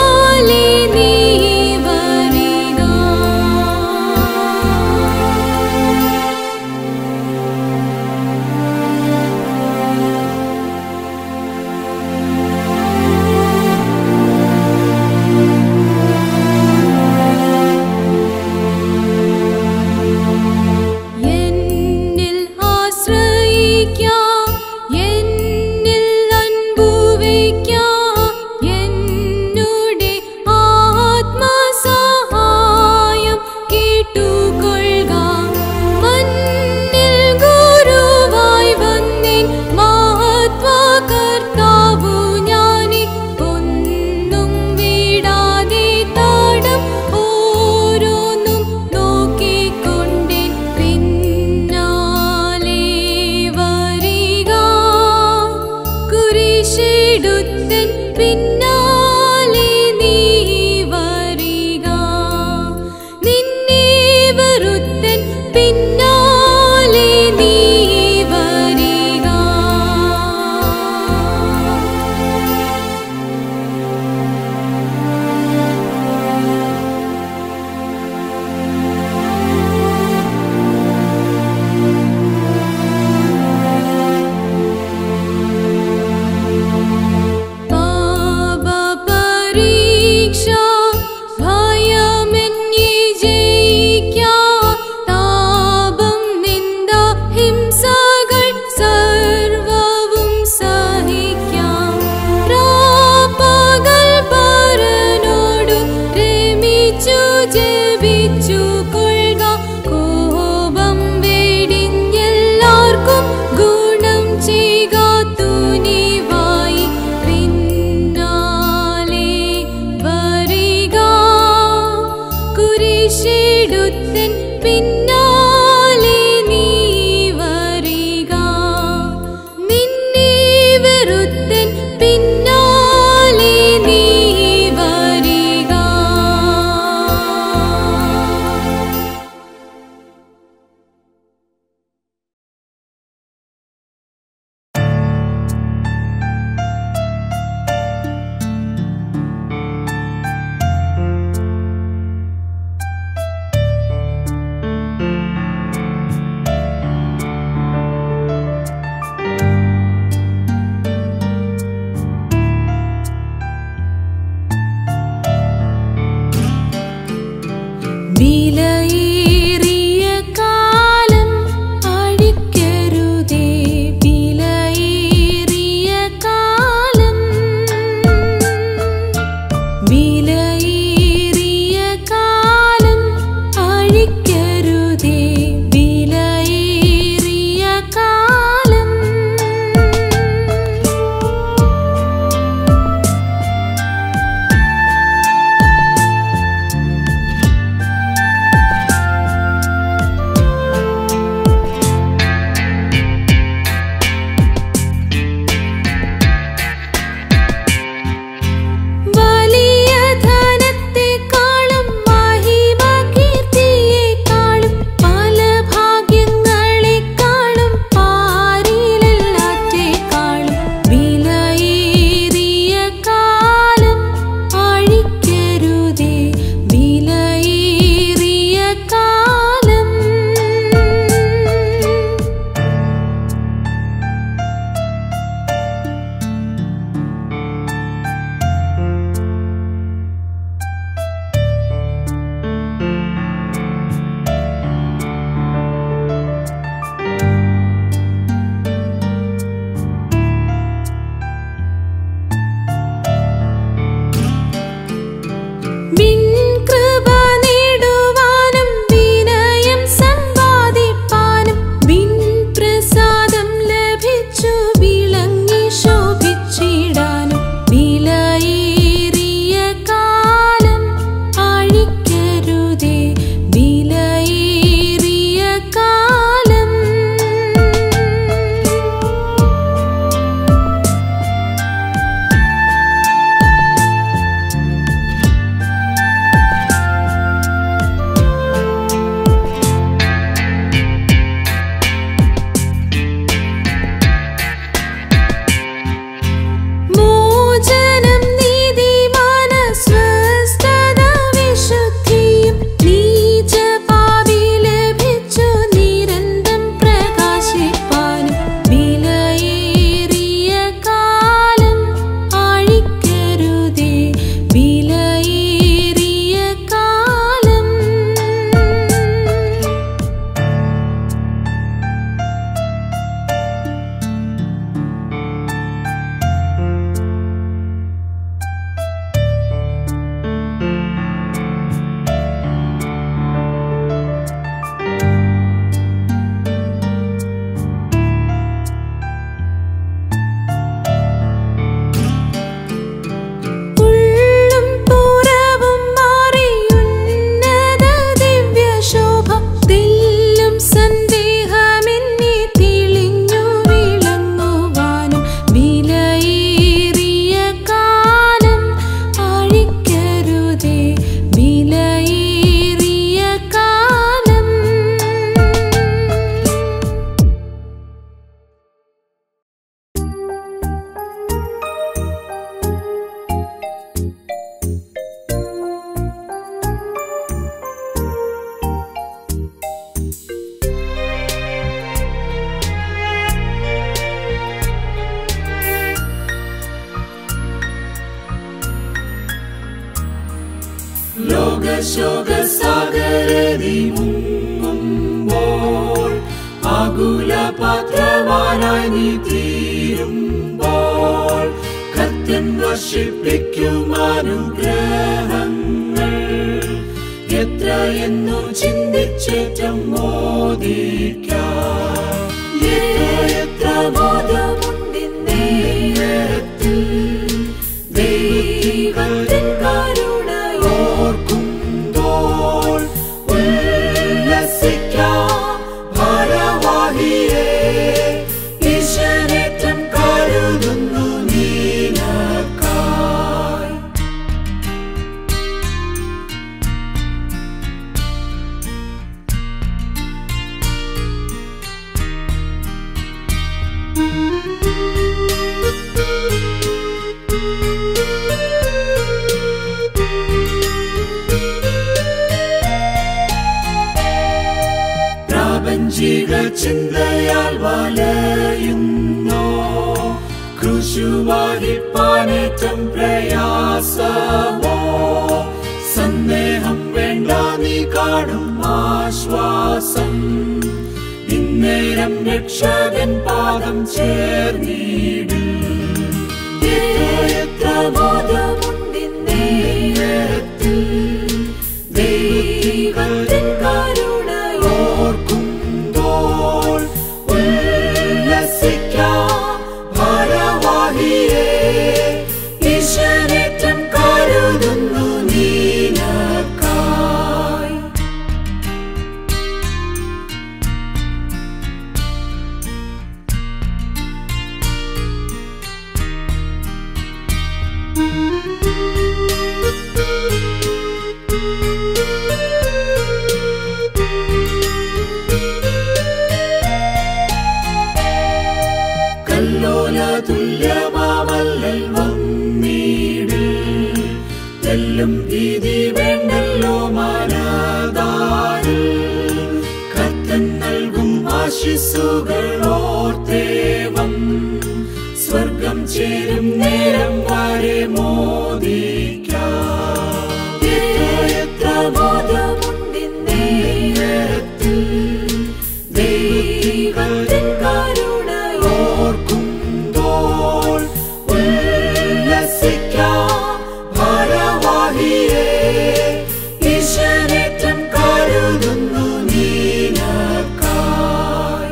Speaker 5: വെറുത്തൻ പിന്നാലെ നീ വരിക നിന്നെ വെറുത്തൻ പിന്നാലെ നീ വരിക വിലയേറിയ കാലം അഴിക്കരുതേ വിലയേറിയ കാലം വിലയേറിയ കാലം അഴിക്കരുതേ വിലയേറിയ കാലം വലിയ ധനത്തെക്കാളും മഹിമ കീർത്തിയെക്കാളും പല ഭാഗ്യങ്ങളെക്കാളും പാരിലെല്ലാറ്റേക്കാളും വിലയേറിയ കാലം അഴിക്കരുതേ വിലയേറിയ കാലം വിൻകൃപ നേടുവാനും വിനയം സമ്പാദിപ്പാനും വിൻപ്രസാദം ലഭിച്ചു വിളങ്ങി ശോഭിച്ചിടാനും വിലയേറിയ കാലം അഴിക്കരുതേ വിലയേറിയ കാലം മോചനം നീതിമാന സ്വസ്ഥത വിശുദ്ധിയും നീചപാപി ലഭിച്ചു നിരന്തം പ്രകാശിപ്പാനും വിലയേറിയ കാലം അഴിക്കരുതേ വിലയേറിയ കാലം ഉള്ളും പുറവും മാറി ഉന്നത ദിവ്യശോഭ തെല്ലും സന്ദേഹമെന്നെ തെളിഞ്ഞു വിളങ്ങുവാനും വിലയേറിയ കാലം അഴിക്കരുതേ വിലയേറിയ കാലം
Speaker 1: ലോകശോകസാഗരതി മുങ്ങുമ്പോൾ ആകുലപാത്രവാനായി നീ തീരുമ്പോൾ കർത്തൻ വർഷിപ്പിക്കും അനുഗ്രഹങ്ങൾ എത്രയെന്നു ചിന്തിച്ചേറ്റം മോദിക്കാം എത്ര എത്ര ബോധമുണ്ടിന്നേരത്തിൽ ദൈവത്തിൻ കരുണയോർക്കുമ്പോൾ ഉള്ള മാനുഷിക ചിന്തയാൽ വലയുന്നോ ക്രൂശുവാഹിപ്പാനേറ്റം പ്രയാസമോ സന്ദേഹം വേണ്ട നീ കാണും ആശ്വാസം ഇന്നേരം രക്ഷകൻ പാദം ചേർന്നിടും എത്ര ബോധമുണ്ടിന്നേരത്തിൽ ദൈവത്തിൻ കരുണയോർക്കുമ്പോൾ ഉല്ലസിക്കാം ഭാരവാഹിയേ ഈശ്വരേറ്റം കരുതുന്നു നീനക്കായി കല്ലോല തുല്യമാവല്ലൽ വന്നീടിൽ തെല്ലും ഭീതി വേണ്ടല്ലോ മനതാരിൽ കർത്തൻ നൽകും ആശിസ്സുകളോർത്തേവം സ്വർഗം ചേരും നേരം വരെ മോദിക്കാം എത്ര ബോധമുണ്ടിന്നേരത്തിൽ ദൈവത്തിൻ കരുണയോർക്കുമ്പോൾ ഉല്ലസിക്കാം ഭാരവാഹിയേ ഈശ്വരേറ്റം കരുതുന്നു നീനക്കായി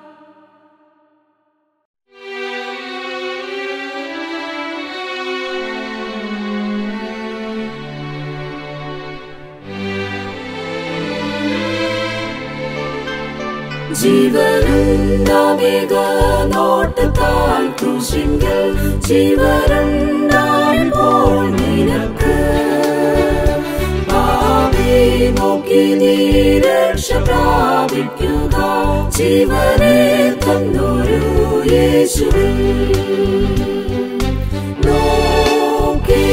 Speaker 1: ജീവനുണ്ടാവേഗ നോട്ടത്താൽ ക്രൂശിങ്കൽ ജീവനുണ്ടാകുമ്പോൾ നിനക്ക് പാപി നോക്കി നീ രക്ഷ പ്രാപിക്കുക ജീവനെ തന്നൊരു യേശുവിൽ നോക്കി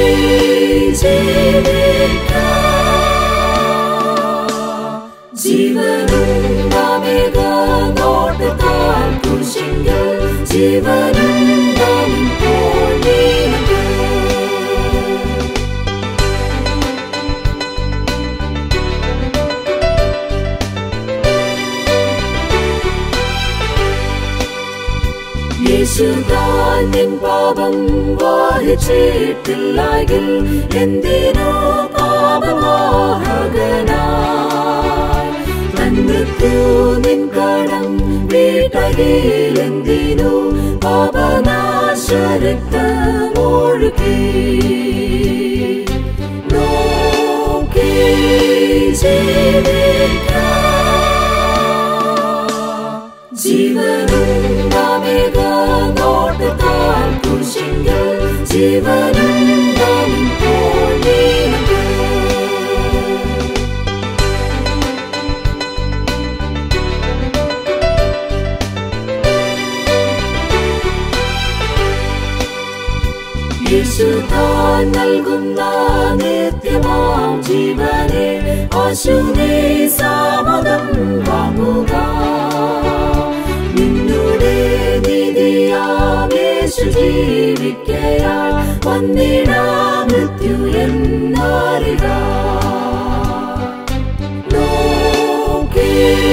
Speaker 1: ജീവിക്കാം ജീവനുണ്ടാവേഗ നോട്ടത്താൽ ക്രൂശിങ്കൽ ജീവനുണ്ടാകുമ്പോൾ നിനക്ക് യേശു താൻ നിൻ പാപം വഹിച്ചിട്ടില്ലെങ്കിൽ എന്തിനോ പാപവാഹകനായി തന്നിട്ടു നിൻ കടം വീട്ടകയിലെന്തിനു പാപനാശരക്തമൊഴുക്കി നോക്കി ജീവിക്കാം ജീവനുണ്ടാവേഗ നോട്ടത്താൽ ക്രൂശിങ്കൽ ജീവനുണ്ടാകുമ്പോൾ നിനക്ക് യേശു താൻ നൽകുന്ന നിത്യമാം ജീവനെ ആശുവേ സാമതം വാങ്ങുക നിന്നുടെ നീതിയാം യേശു ജീവിക്കയാൽ വന്നിടാ മൃത്യു എന്നറിക നോക്കി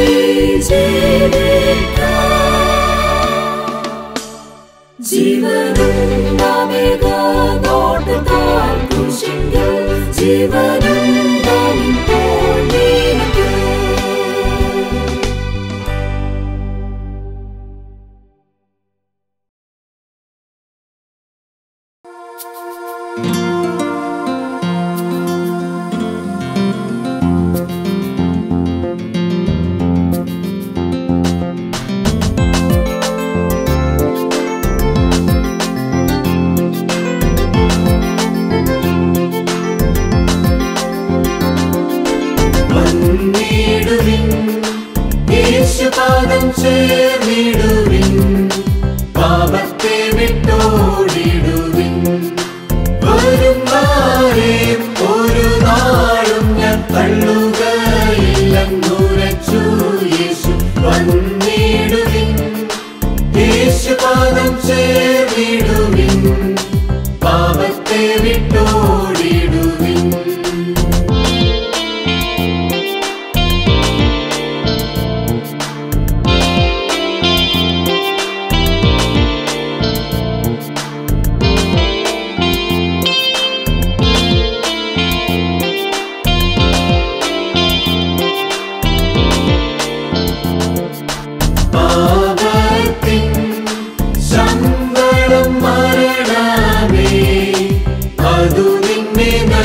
Speaker 1: ജീവിക്കാം ജീവനുണ്ടാവേഗ നോട്ടത്താൽ ക്രൂശിങ്കൽ ജീവനുണ്ടാകുമ്പോൾ നിനക്ക്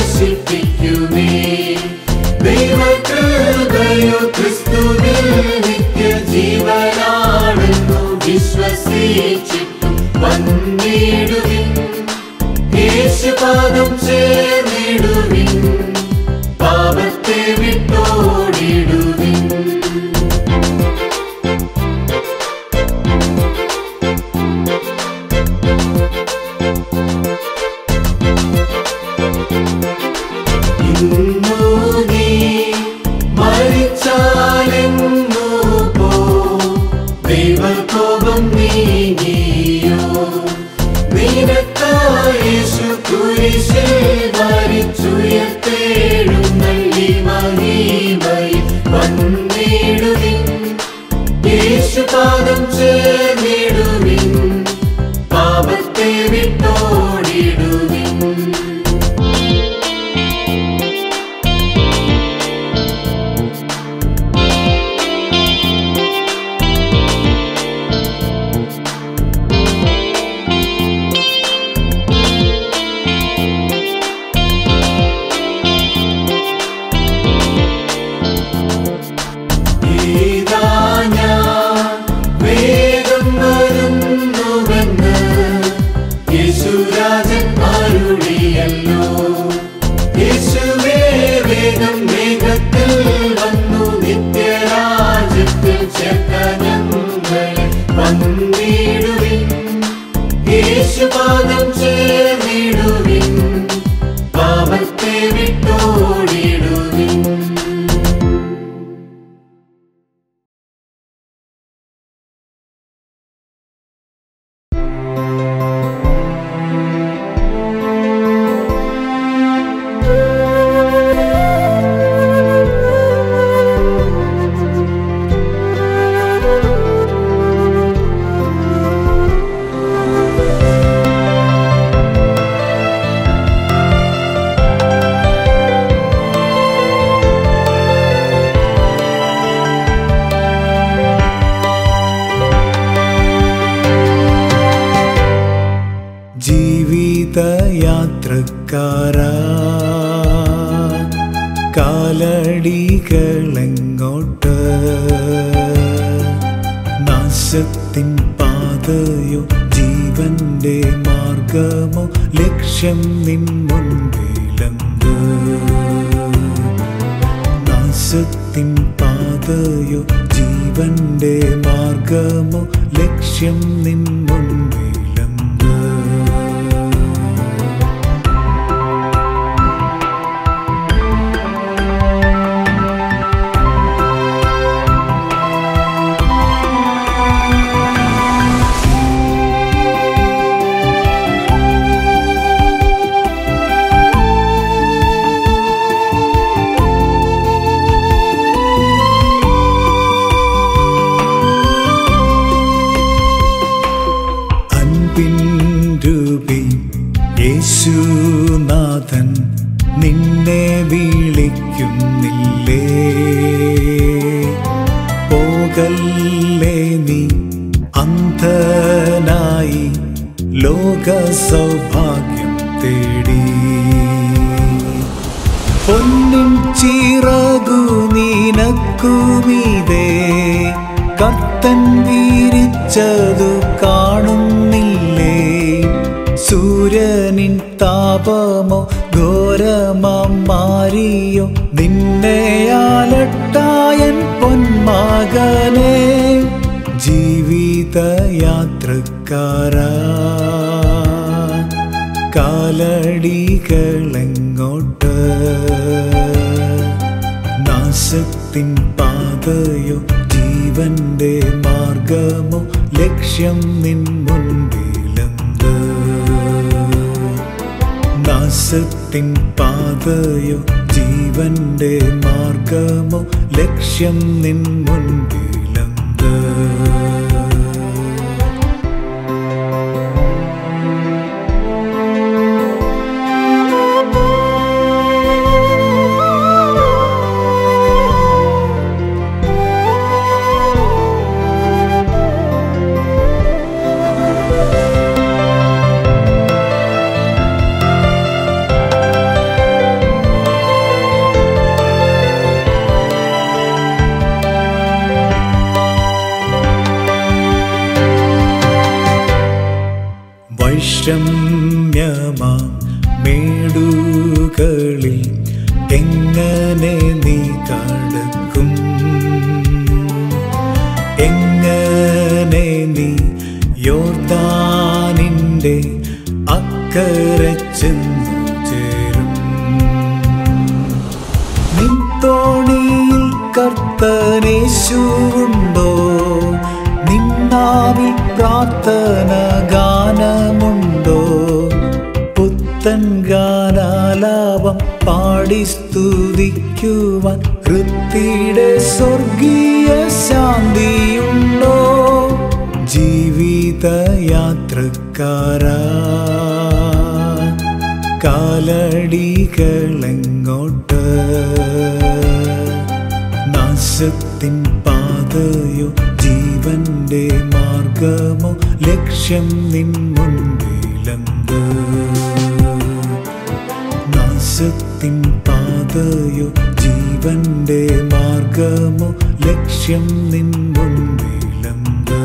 Speaker 1: പ്രകാശിപ്പിക്കുമേ. ദൈവകൃപയോ ക്രിസ്തുവിൽ നിത്യജീവനാണെന്നു വിശ്വസിച്ചിട്ടും വന്നിടുവിൻ. യേശുപാദം ചേർന്നിടുവിൻ, പാപത്തെ വിട്ടോടിടുവിൻ. ഇന്നു നീ മരിച്ചാലെന്നു പോ, ദൈവകോപം നീങ്ങിയോ. നിനക്കായി യേശു കുരിശിൽ മരിച്ചുയർത്തെഴുന്നള്ളി മഹിമയിൽ വന്നിടുവിൻ. യേശുപാദം ചേർന്നിടുവിൻ, പാപത്തെ വിട്ടോടിടുവിൻ. യേശുരാജൻ അരുളിയല്ലോ. യേശുവേ വേഗം വേഗത്തിൽ വന്നു നിത്യരാജ്യത്തിൽ ചേർക്ക ഞങ്ങളെ വന്നിടുവിൻ. യേശുപാദം ചേർന്നിടുവിൻ, പാപത്തെ വിട്ടോടിടുവിൻ.
Speaker 3: ജീവിതയാത്രക്കാരാ കാലടികളെങ്ങോട്ട്? നാശത്തിൻ പാതയോ ജീവന്റെ മാർഗമോ ലക്ഷ്യം നിൻ മുൻപിലെന്ത്? നാശത്തിൻ പാതയോ ജീവന്റെ മാർഗമോ ലക്ഷ്യം നിൻ മുൻപിലെന്ത്? യേശുനാഥൻ നിന്നെ വിളിക്കുന്നില്ലേ? പോകല്ലേ നീ അന്ധനായി ലോക സൗഭാഗ്യം തേടി. പൊന്നിൻ ചിറകു നിനക്കുമീതേ കർത്തൻ വീരിച്ചതു കാണുന്നില്ലേ? സൂര്യനിൻ താപമോ ഘോരമാം മാരിയോ നിന്നെയാലട്ടായൻ പൊന്മകനേ. ജീവിതയാത്രക്കാരാ കാലടികളെങ്ങോട്ട്? നാശത്തിൻ പാതയോ ജീവന്റെ മാർഗമോ ലക്ഷ്യം നിൻ മുൻപിലെന്ത്? നാശത്തിൻ പാതയോ ജീവന്റെ മാർഗമോ ലക്ഷ്യം നിൻ മുൻപിലെന്ത്? വൈഷമ്യമാം മേടുകളിൽ എങ്ങനെ നീ കടക്കും? എങ്ങനെ നീ യോർദാനിൻ്റെ അക്കരെ ചെന്നു ചേരും? നിൻ തോണിയിൽ കർത്തനേശുണ്ടോ? നിന്നാവിൽ പ്രാർത്ഥന ഗാനമുണ്ടോ? പുത്തൻ ഗാനാലാപം പാടി സ്തുതിക്കുവാൻ ഹൃത്തിയുടെ സ്വർഗീയ ശാന്തിയുണ്ടോ? ജീവിതയാത്രക്കാരാ, കാലടികളെങ്ങോട്ട്? നാശത്തിൻ പാതയോ ജീവന്റെ മാർഗമോ? ലക്ഷ്യം നിൻ മുൻപിലെന്ത്? നാശത്തിൻ പാതയോ ജീവന്റെ മാർഗമോ? ലക്ഷ്യം നിൻ മുൻപിലെന്ത്?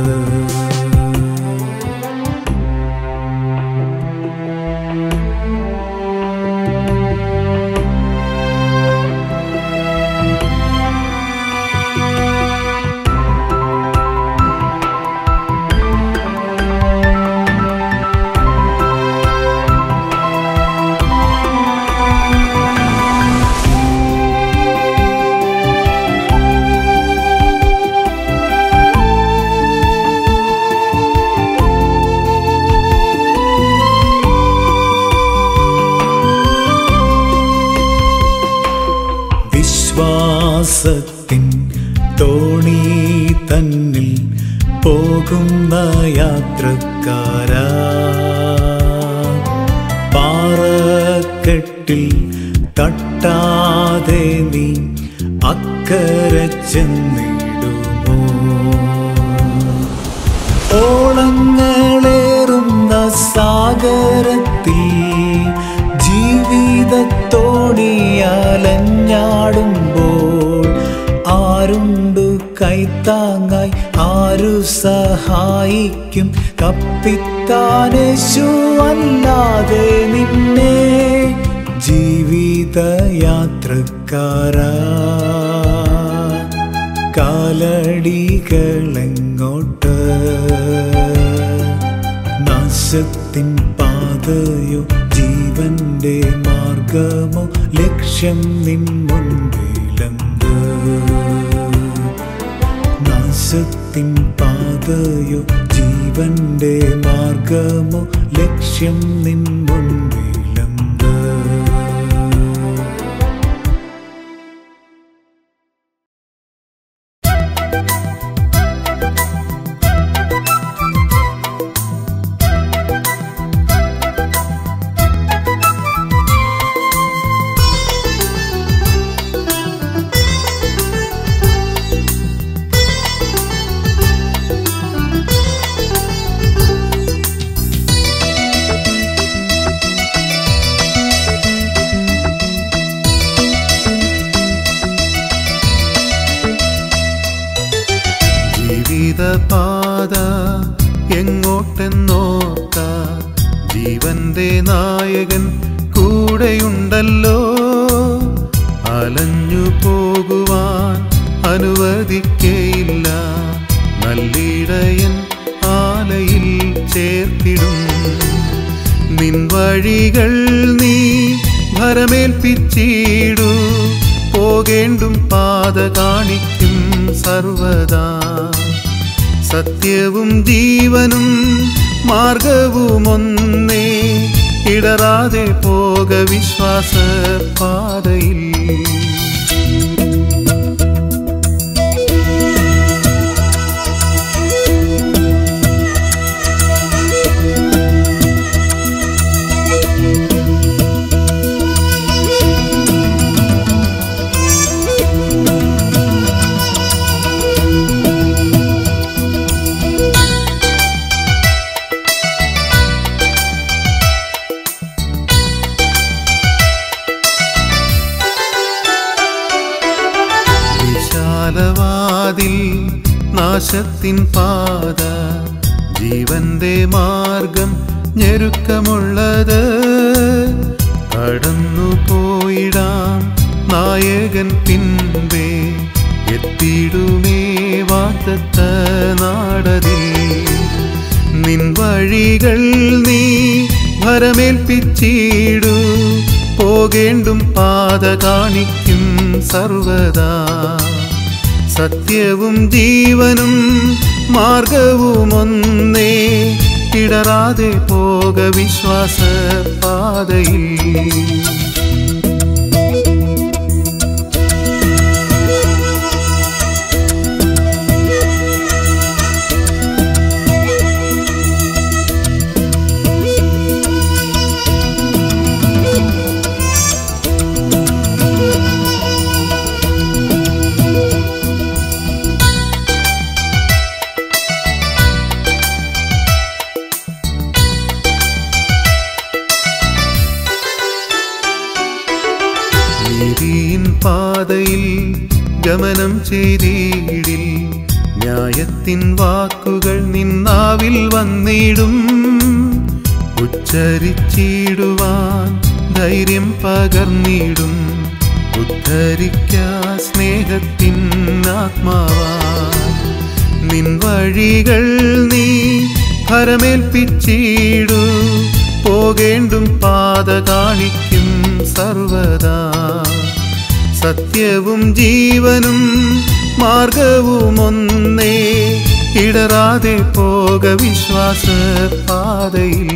Speaker 3: വിശ്വാസത്തിൻ തോണി തന്നിൽ പോകുന്ന യാത്രക്കാരാ, പാറക്കെട്ടിൽ തട്ടാതെ നീ അക്കരെ ചെന്നിടുമോ? ഓളങ്ങളേറുന്ന സാഗരത്തിൽ ജീവിതത്തോണിയലഞ്ഞാടുമ്പോൾ ആരുണ്ടു കൈത്താങ്ങായി? ആരു സഹായിക്കും? കപ്പിത്താനേശു അല്ലാതെ നിന്നെ. ജീവിതയാത്രക്കാരാ, കാലടികളെങ്ങോട്ട്? നാശത്തിൻ പാതയോ ജീവന്റെ മാർഗമോ? ലക്ഷ്യം നിൻ മുൻപിലെന്ത്? നാശത്തിൻ പാതയോ ജീവന്റെ മാർഗമോ? ലക്ഷ്യം നിൻ മുൻപിലെന്ത്?
Speaker 6: പാത എങ്ങോട്ടെന്നോർത്ത ജീവന്റെ നായകൻ കൂടെയുണ്ടല്ലോ. അലഞ്ഞു പോകുവാൻ അനുവദിക്കയില്ല, നല്ലിടയൻ ആലയിൽ ചേർത്തിടും. നിൻ വഴികൾ നീ ഭരമേൽപ്പിച്ചിടൂ, പോകേണ്ടും പാത കാണിക്കും സർവദാ. സത്യവും ജീവനും മാർഗവുമൊന്നേ, ഇടറാതെ പോക വിശ്വാസ പാതയിൽ. വിശാലവാതിൽ നാശത്തിൻ പാത, ജീവന്റെ മാർഗം ഞെരുക്കമുള്ളത് കടന്നു പോയിടാം നായകൻ പിൻപേ എത്തിടുമേ വാഗ്ദത്ത നാടതിൽ നിൻ വഴികൾ നീ ഭരമേൽപ്പിച്ചിടു പോകേണ്ടും പാത കാണിക്കും സർവദാ സത്യവും ജീവനും മാർഗവും ഒന്നേ ഇടറാതെ പോക വിശ്വാസ പാതയിൽ പാതയിൽ ഗമനം ചെയ്തിടിൽ ന്യായത്തിൻ വാക്കുകൾ നിന്നാവിൽ വന്നിടും ഉച്ചരിച്ചിടുവാൻ ധൈര്യം പകർന്നിടും ഉദ്ധരിക്കാ സ്നേഹത്തിൻ ആത്മാവാൻ നിൻ വഴികൾ നീ ഭരമേൽപ്പിച്ചിടു പോകേണ്ടും പാത കാണിക്കും സർവദാ സത്യവും ജീവനും മാർഗവും ഒന്നേ ഇടറാതെ പോക വിശ്വാസ പാതയിൽ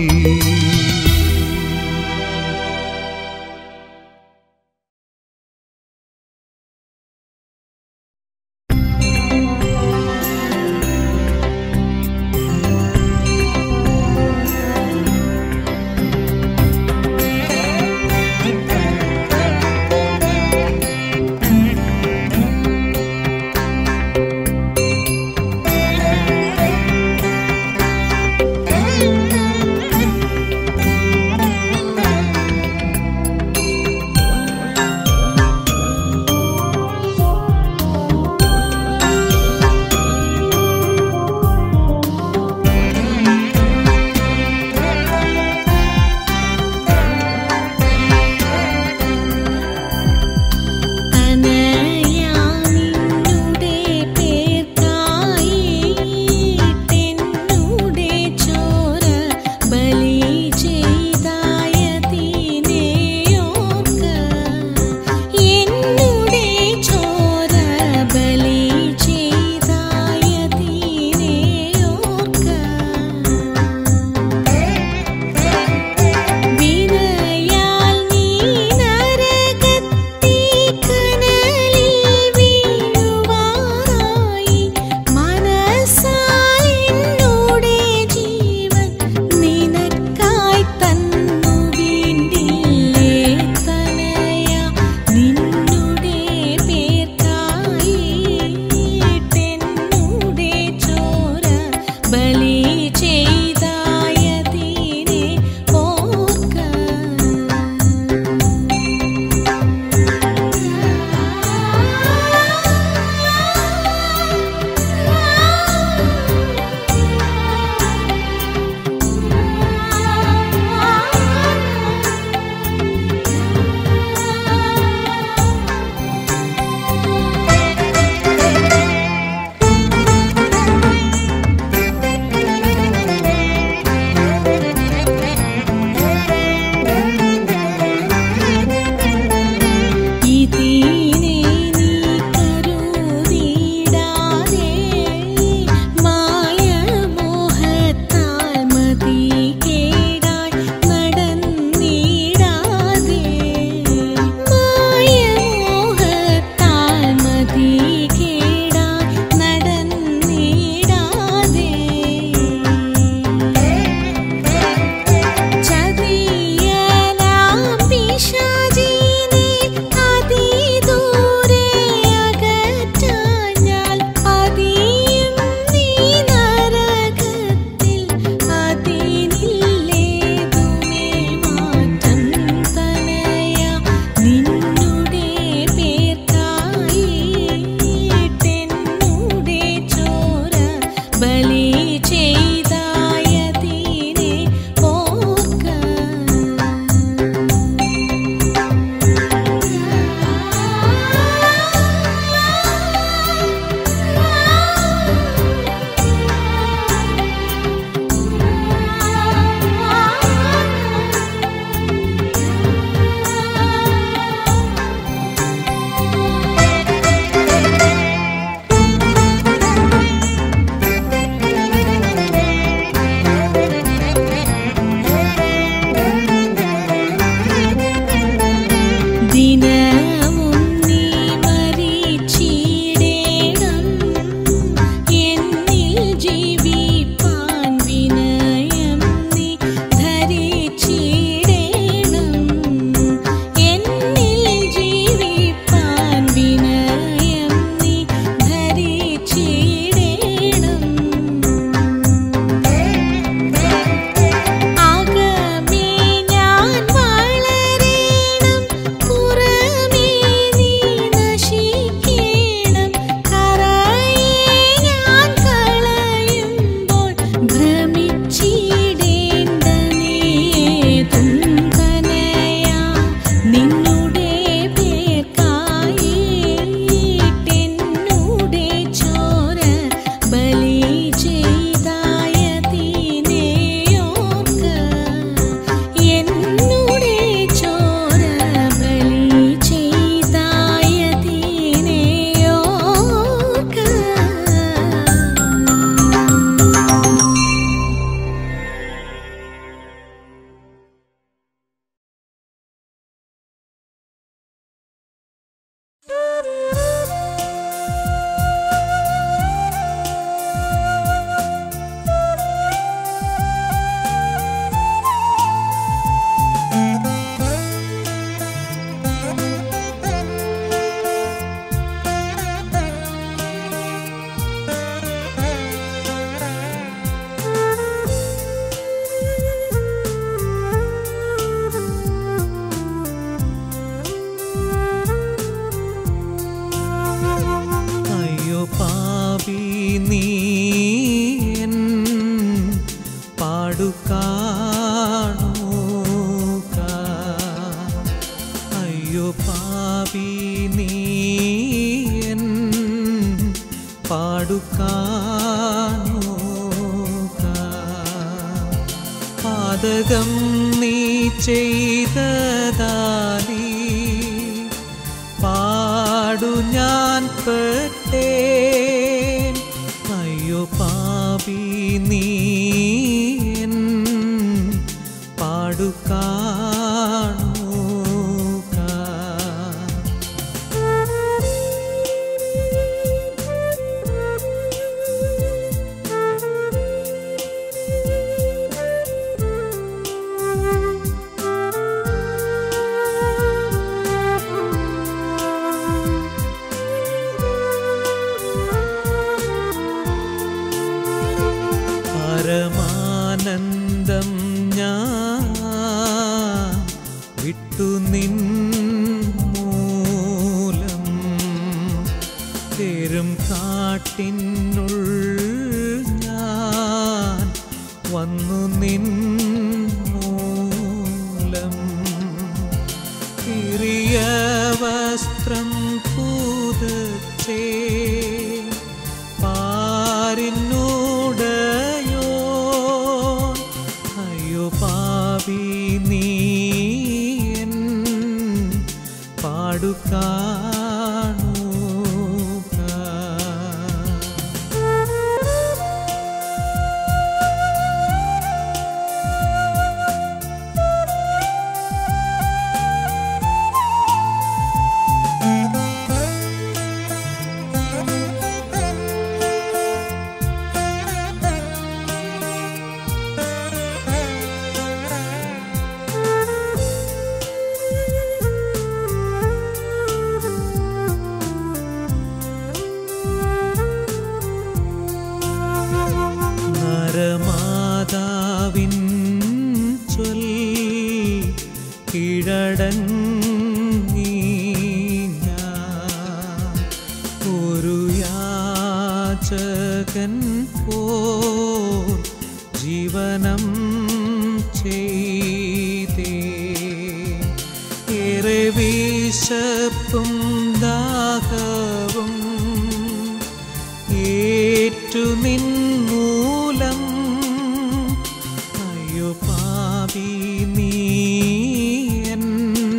Speaker 3: പാപി നീയൻ പാടുക്കാനോക പാതകം നീ ചെയ്തതാലി പാടു ഞാൻ പെട്ടേൻ അയ്യോ പാപി നീയൻ പാടുക്കാനോക പരമാനന്ദം ഞാൻ വിട്ടു നിൻ മൂലം പെരും കാട്ടിനുൾ ഞാൻ വന്നു നിൻ മൂലം കിറിയ വസ്ത്രം പുതച്ചേ പാരിനൂടയോ അയ്യോ പാപി നീയൻ പാടുക്കാനോക നരമാതാവിൻ ചൊൽ കീഴടങ്ങി ഞാൻ ഒരു യാചകൻ പോൽ ജീവനം ചെയ്തേ ഏറെ വിശപ്പും ദാഹവും ഏറ്റു നിൻ മൂലം അയ്യോ പാപി നീയൻ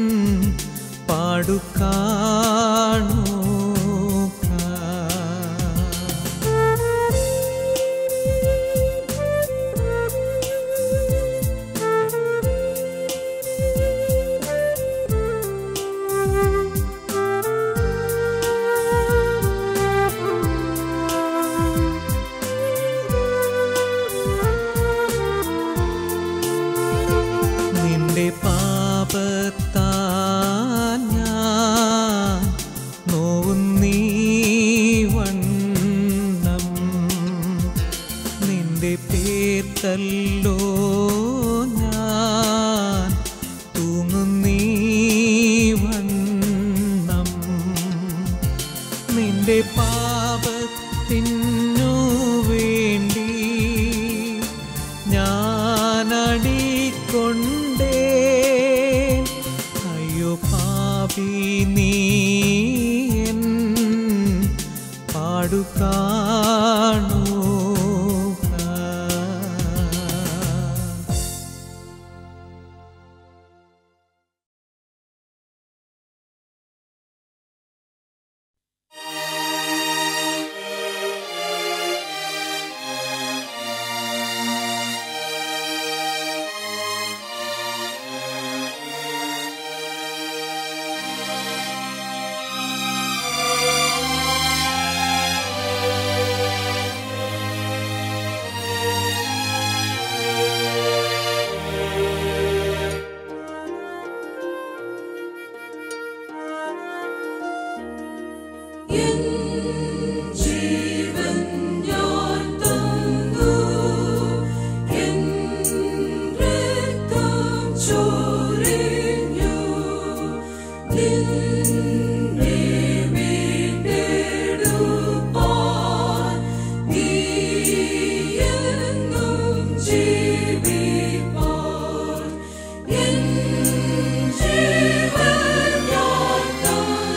Speaker 3: പാടുക്കാനോക നിന്റെ പാപത്താൽ ഞാൻ നോവുന്നീ വണ്ണം നിന്റെ പേർക്കല്ലോ ഞാൻ തൂങ്ങുന്നീ വണ്ണം നിന്റെ പാപത്തിനു വേണ്ടി ഞാനടിക്കൊണ്ടേ അയ്യോ പാപി നീയൻ പാടുക്കാനോക
Speaker 1: ജീവൻ ഞാൻ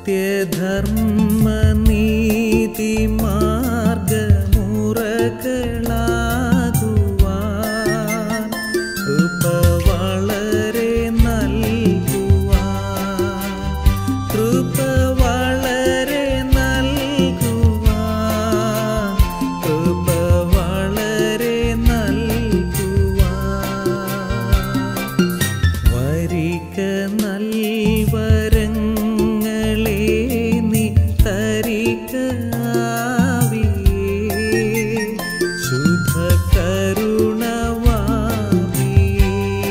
Speaker 3: സത്യധർമ്മനീതി മാർഗമുറകളാകുവാൻ കൃപ വളരെ നൽകുവാൻ കൃപ വളരെ നൽകുവാൻ കൃപ വളരെ നൽകുവാൻ വരിക നൽവരങ്ങളെ നീ തരിക ആവിയേ ശുഭകരുണവാദിയേ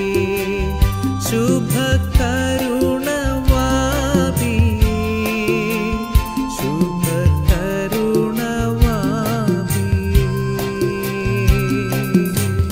Speaker 3: ശുഭകരുണവാദിയേ ശുഭകരുണവാദിയേ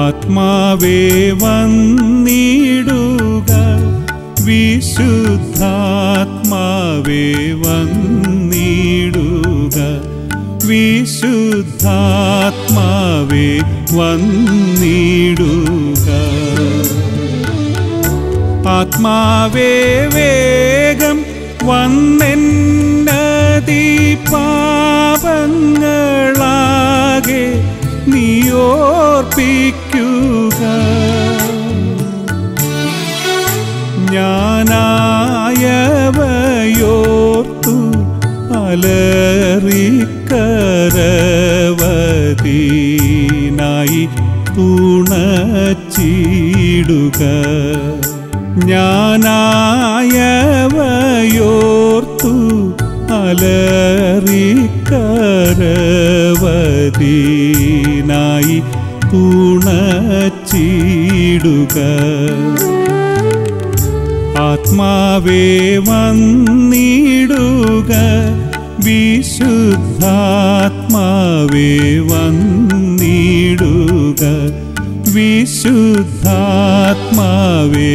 Speaker 3: ആത്മാവേ വന്നിടുക, വിശുദ്ധാത്മാവേ വന്നിടുക, വിശുദ്ധാത്മാവേ വന്നിടുക. ആത്മാവേ വേഗം വന്നെന്നതി പാപങ്ങളാകെ നീയോർപ്പിക്കുക. ഞാനായവയോർത്തു അലറിക്കരവതീനായി തുണച്ചിടുക. ഞാനായവയോർത്തു അലറിക്കരവതീനായി തുണച്ചിടുക. ആത്മാവേ വന്നിടുക, വിശുദ്ധാത്മാവേ വന്നിടുക, വിശുദ്ധാത്മാവേ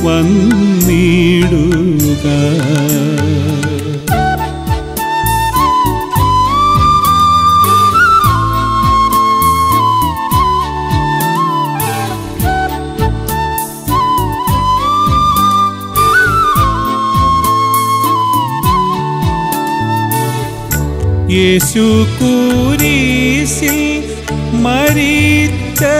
Speaker 3: വന്നിടുക. യേശു കുരിശിൽ മരിച്ച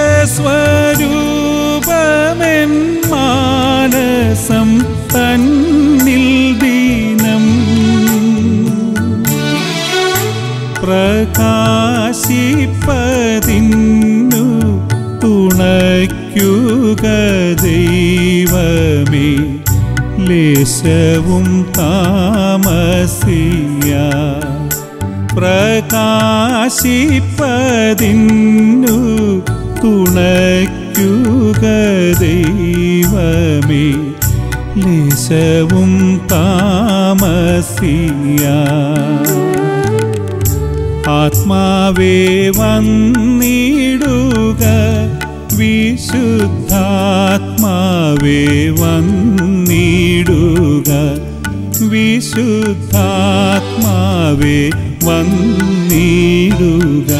Speaker 3: സ്വരൂപമെൻ മാനസം തന്നിൽ ദീനം പ്രകാശിപ്പതിന്നു തുണയ്ക്കുക ദൈവമേ. ലേശവും താമസിയ പ്രകാശിപ്പതിന്നു തുണയ്ക്കുക ദൈവമേ. ലേശവും താമസിയ ആത്മാവേ വന്നിടുക, വിശുദ്ധാത്മാവേ വന്നിടുക, വിശുദ്ധാത്മാവേ വന്നിടുക.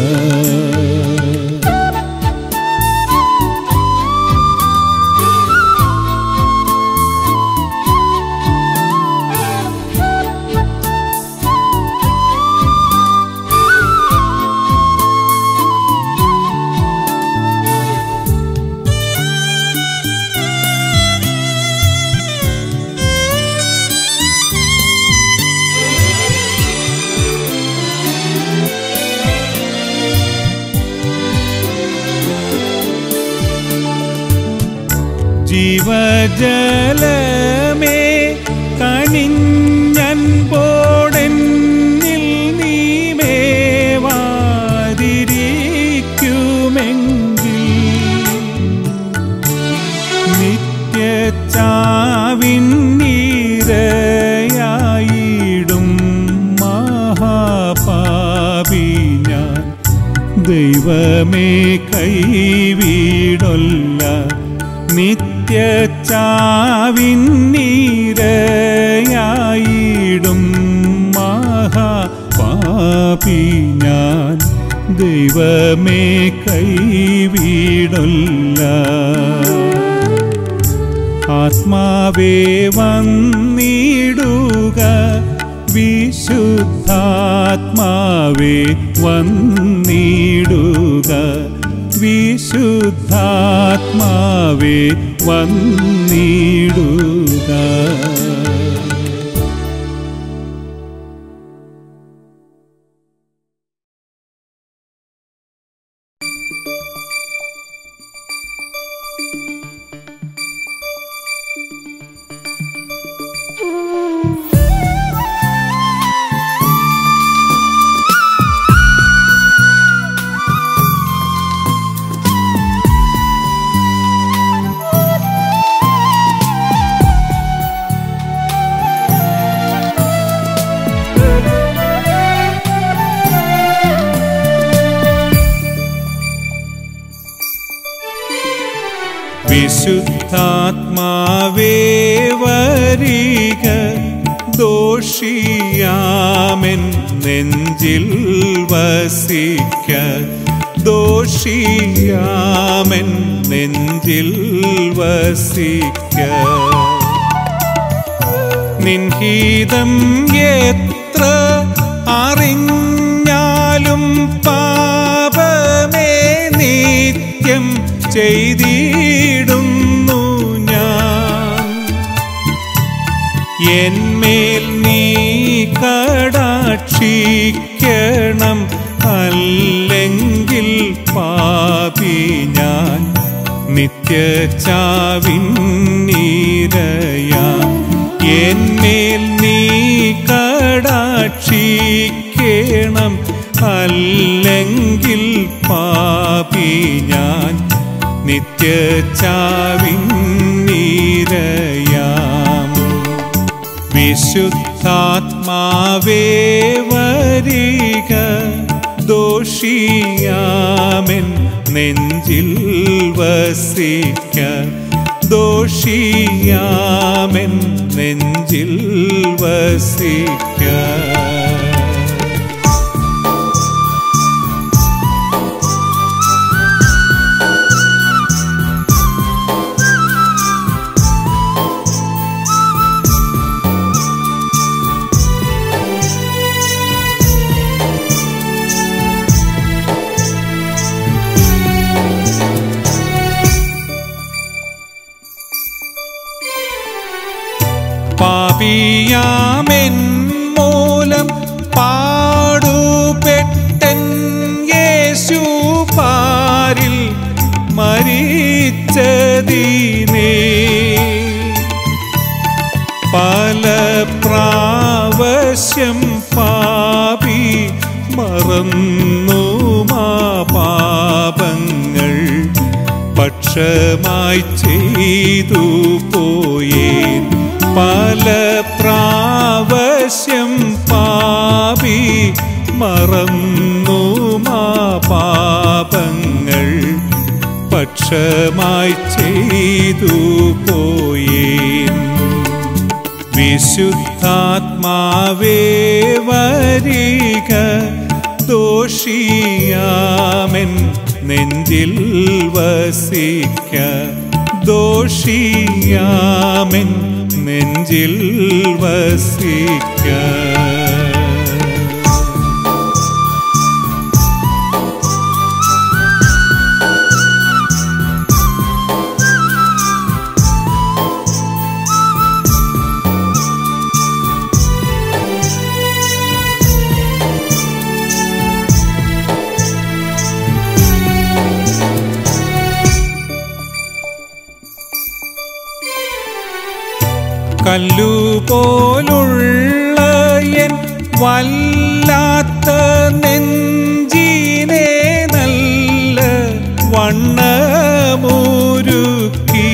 Speaker 3: ജീവജലമേ കനിഞ്ഞൻപോടെന്നിൽ നീമേവാതിരിക്കുമെങ്കിൽ നിത്യച്ചാവിന്നീരയായിടും മഹാപാപി ഞാൻ. ദൈവമേ കൈവിടൊല്ല, നിത്യച്ചാവിന്നീരയായിടും മഹാപാപി ഞാൻ. ദൈവമേ കൈവിടൊല്ല. ആത്മാവേ വന്നിടുക, വിശുദ്ധാത്മാവേ വന്നിടുക, വിശുദ്ധാത്മാവേ വന്നിടുക. വിശുദ്ധാത്മാവേ വരിക, ദോഷിയാമെൻ നെഞ്ചിൽ വസിക്ക, ദോഷിയാമെൻ നെഞ്ചിൽ വസിക്ക. നിൻഹിതം എത്ര അറിഞ്ഞാലും പാപമേ നിത്യം ചെയ്തിടുന്നു ഞാൻ. എന്മേൽ നീ കടാക്ഷിക്കണം, അല്ലെങ്കിൽ പാപി ഞാൻ നിത്യചാവിന്നിരയാം. എന്മേൽ നീ കടാക്ഷിക്കണം, അല്ലെങ്കിൽ പാപി ഞാൻ നിത്യചാവിന്നിരയാം. വിശുദ്ധാത്മാവേ വരിക, ദോഷിയാമെൻ നെഞ്ചിൽ വസിക്ക, ദോഷിയാമെൻ നെഞ്ചിൽ വസിക്ക. പാപിയാമെൻ മൂലം പാടുപെട്ടൻ യേശു പാരിൽ മരിച്ചതിനേ. പല പ്രാവശ്യം പാപി മറന്നു മാ പാപങ്ങൾ, പക്ഷമായി ചെയ്തു പോയേൻ. പല പ്രാവശ്യം പാപി മറന്നു മാ പാപങ്ങൾ, പക്ഷമായി ചെയ്തു പോയേൻ. വിശുദ്ധാത്മാവേ വരിക, ദോഷിയാമെൻ നെഞ്ചിൽ വസിക്ക, ദോഷിയാമെൻ നെഞ്ചിൽ വസിക്ക. കല്ലുപോലുള്ള എൻ വല്ലാത്ത നെഞ്ചിനെ നല്ല വണ്ണമൊരുക്കി,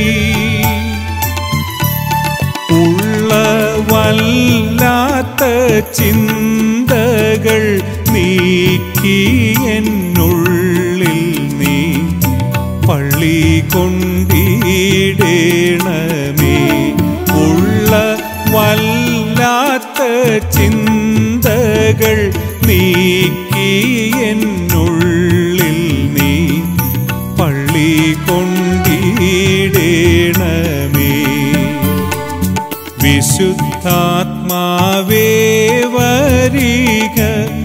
Speaker 3: ഉള്ള വല്ലാത്ത ചിന്തകൾ നീക്കി എന്നുള്ളിൽ നീ പള്ളി കൊണ്ടിടണമേ. ഉള്ള വല്ലാത്ത ചിന്തകൾ നീക്കി എന്നുള്ളിൽ നീ പള്ളി കൊണ്ടിടണമേ. വിശുദ്ധാത്മാവേ വരിക,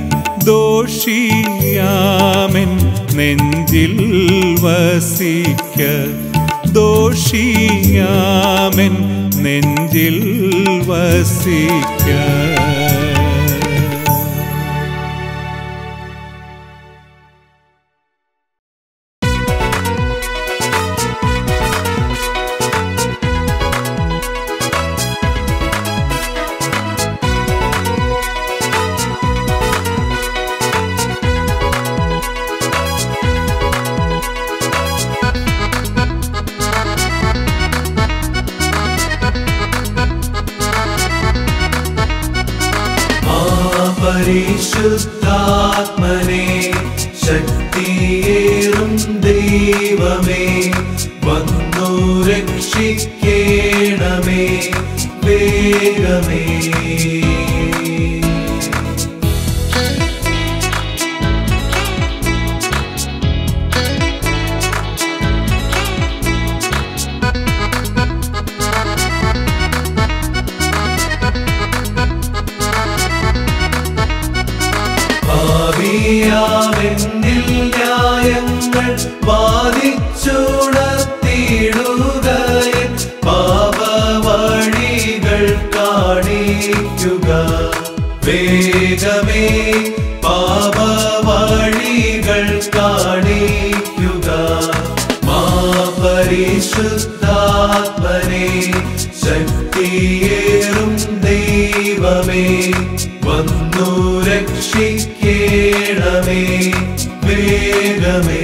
Speaker 3: ദോഷിയാമെൻ നെഞ്ചിൽ വസിക്ക, ദോഷിയാമെൻ നെഞ്ചിൽ വസിക്ക.
Speaker 1: പരിശുദ്ധാത്മനേ, ശക്തിയേറും ദൈവമേ, വന്നു ബാധിച്ചുണർത്തിയിടുക പാപവഴികൾ കാണിക്കുക വേഗമേ പാപവഴികൾ കാണിക്കുക മാ പരിശുദ്ധാത്മനെ ശക്തിയേറും ദൈവമേ വന്നു രക്ഷിക്കേണമേ വേഗമേ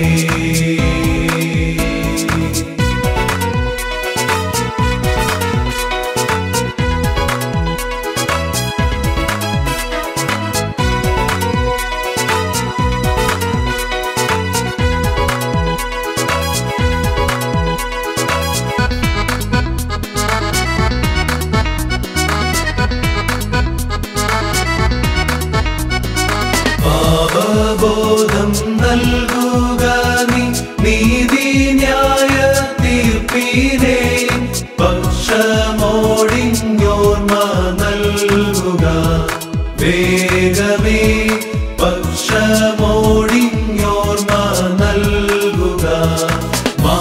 Speaker 1: പാപബോധം നൽകുക നീ നീതി ന്യായ തീർപ്പിനെ പക്ഷമോടിഞ്ഞോർമ്മ നൽകുക വേഗമേ പക്ഷമോടിഞ്ഞോർമ്മ നൽകുക മാ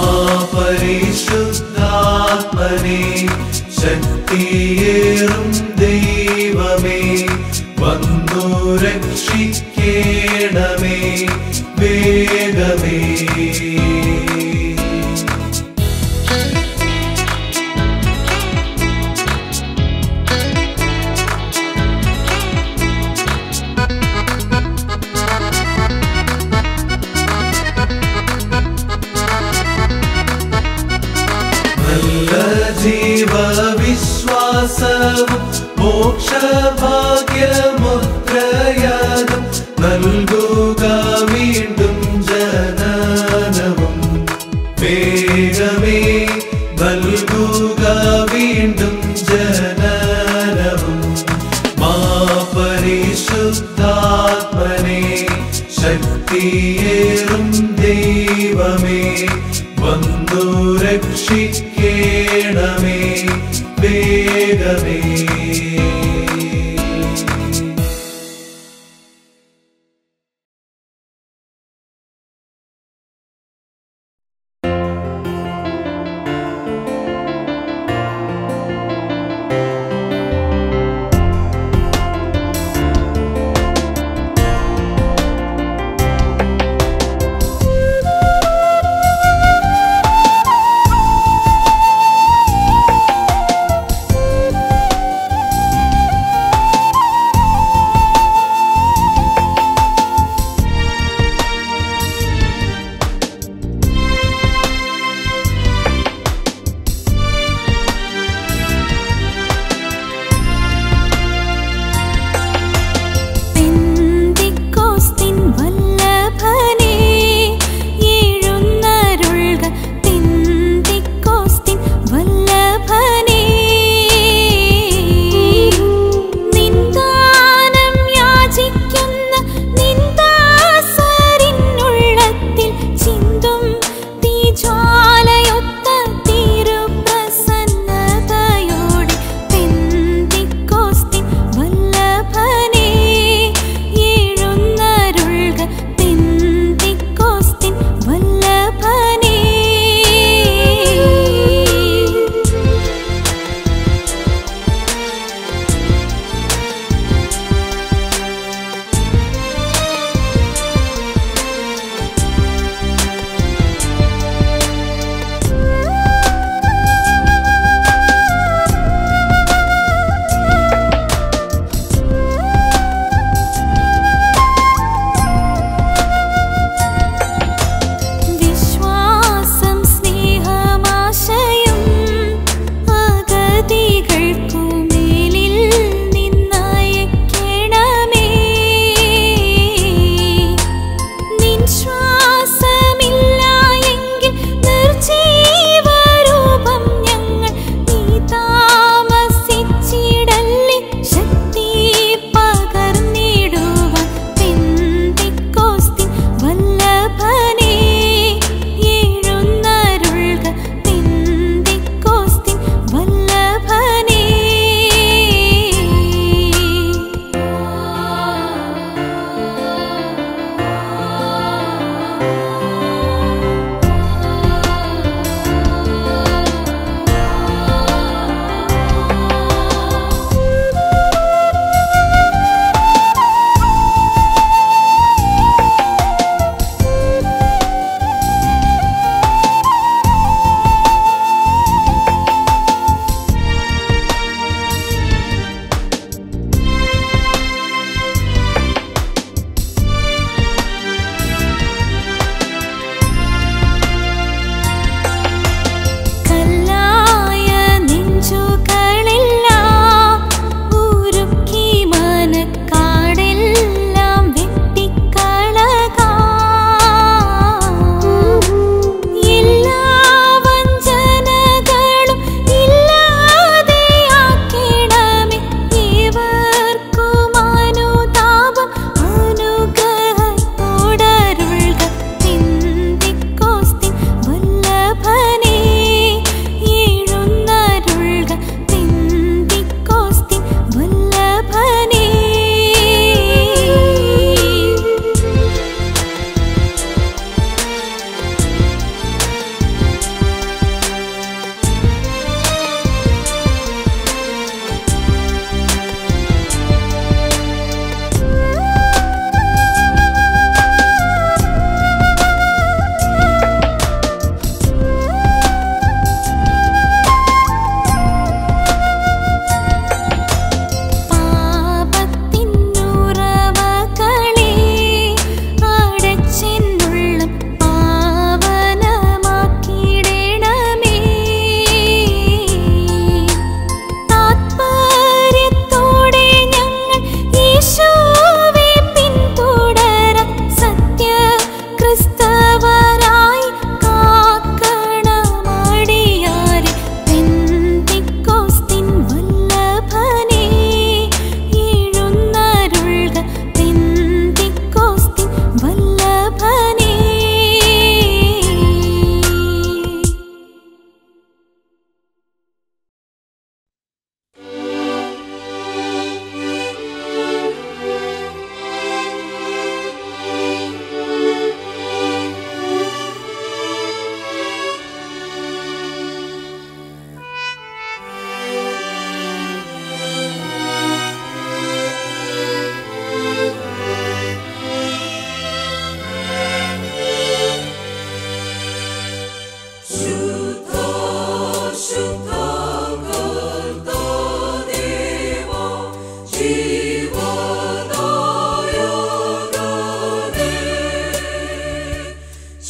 Speaker 1: പരിശുദ്ധാത്മനെ ശക്തിയേറും ദൈവമേ വന്നു രക്ഷിക്കേണമേ വേഗമേ നല്ല ജീവവിശ്വാസവും മോക്ഷഭാഗ്യമുദ്രയാകും നൽകുക വീണ്ടും ജനനവും വേഗമേ നൽകുക വീണ്ടും ജനനവും മാ പരിശുദ്ധാത്മനെ ശക്തിയേറും ദൈവമേ വന്നു രക്ഷിക്കേണമേ വേഗമേ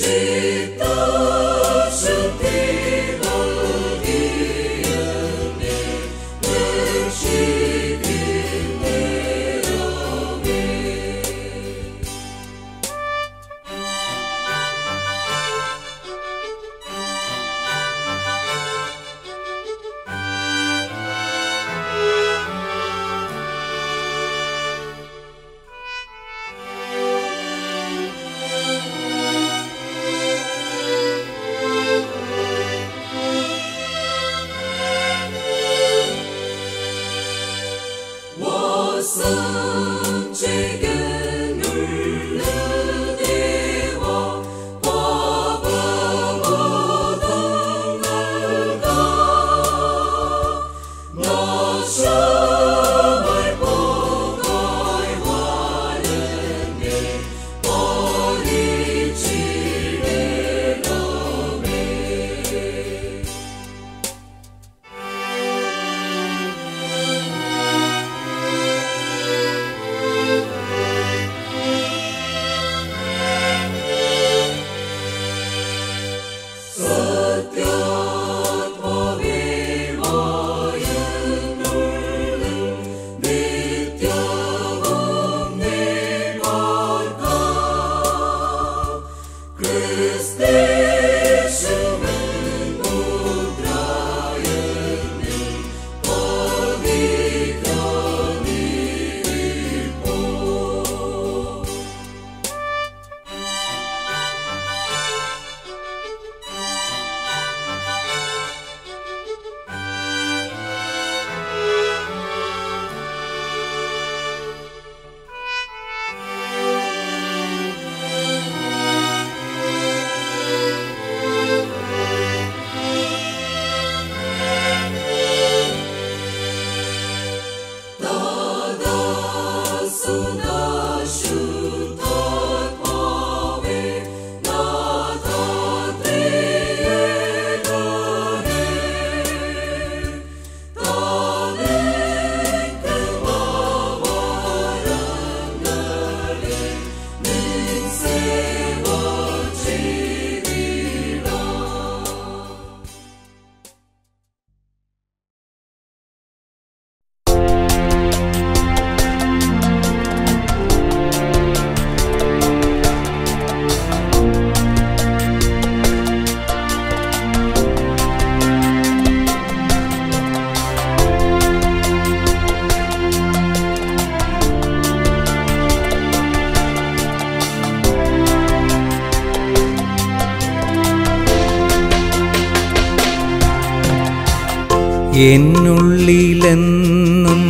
Speaker 3: എന്നുള്ളിലെന്നും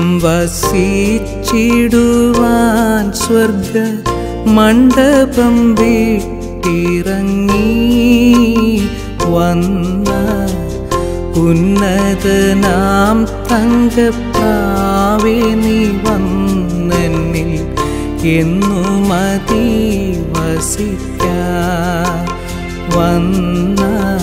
Speaker 3: വസിച്ചിടുവാൻ സ്വർഗ മണ്ഡപം വിട്ടിറങ്ങി വന്ന ഉന്നതനാം തങ്കപ്രാവേ നീ വന്നെന്നിൽ എന്നു മതി വസിക്കാൻ വന്ന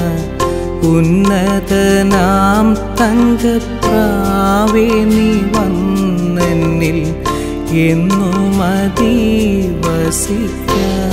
Speaker 3: ഉന്നതനാം തങ്കപ്രാവേ നീ വന്നെന്നിൽ എന്നു മതി വസിക്കാൻ.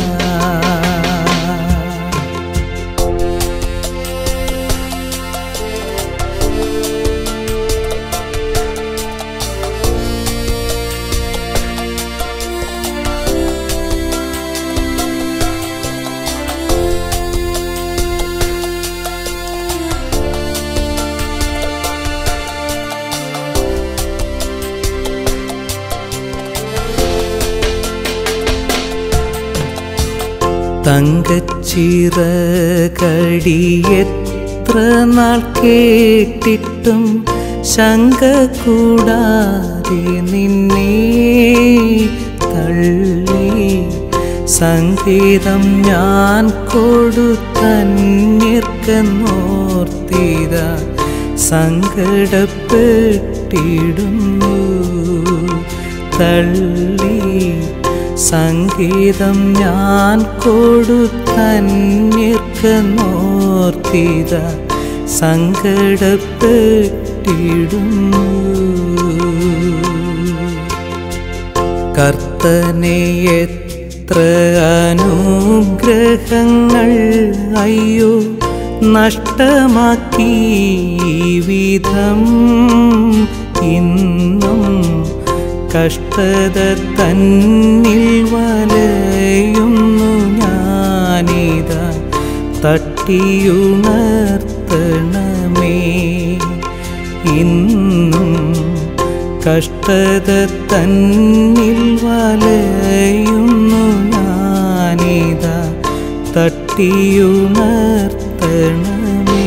Speaker 3: തങ്കച്ചിറകടി എത്ര നാൾ കേട്ടിട്ടും ശങ്ക കൂടാതെ നിന്നെ തള്ളി സംഗീതം ഞാൻ കൊടുത്തന്യർക്കെന്നോർത്തിത സങ്കടപ്പെട്ടിടുന്നു. തള്ളി സംഗീതം ഞാൻ കൊടുത്തന്യർക്കെന്നോർത്തിത സങ്കടപ്പെട്ടിടുന്നു. കർത്തനെ എത്ര അനുഗ്രഹങ്ങൾ അയ്യോ നഷ്ടമാക്കി ഈ വിധം ഇന്നും കഷ്ടത തന്നിൽ വലയുന്നു ഞാനിതാ തട്ടിയുണർത്തണമേ. ഇന്നും കഷ്ടത തന്നിൽ വലയുന്നു ഞാനിതാ തട്ടിയുണർത്തണമേ.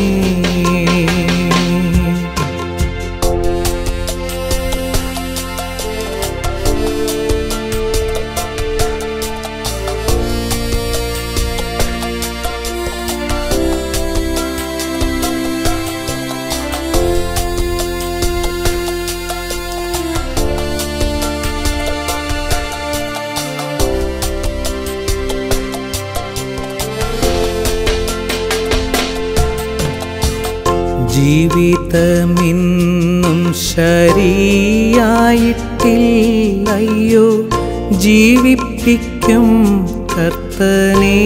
Speaker 3: ജീവിതമിന്നും ശരിയായിട്ടില്ലയോ ജീവിപ്പിക്കും കർത്തനേ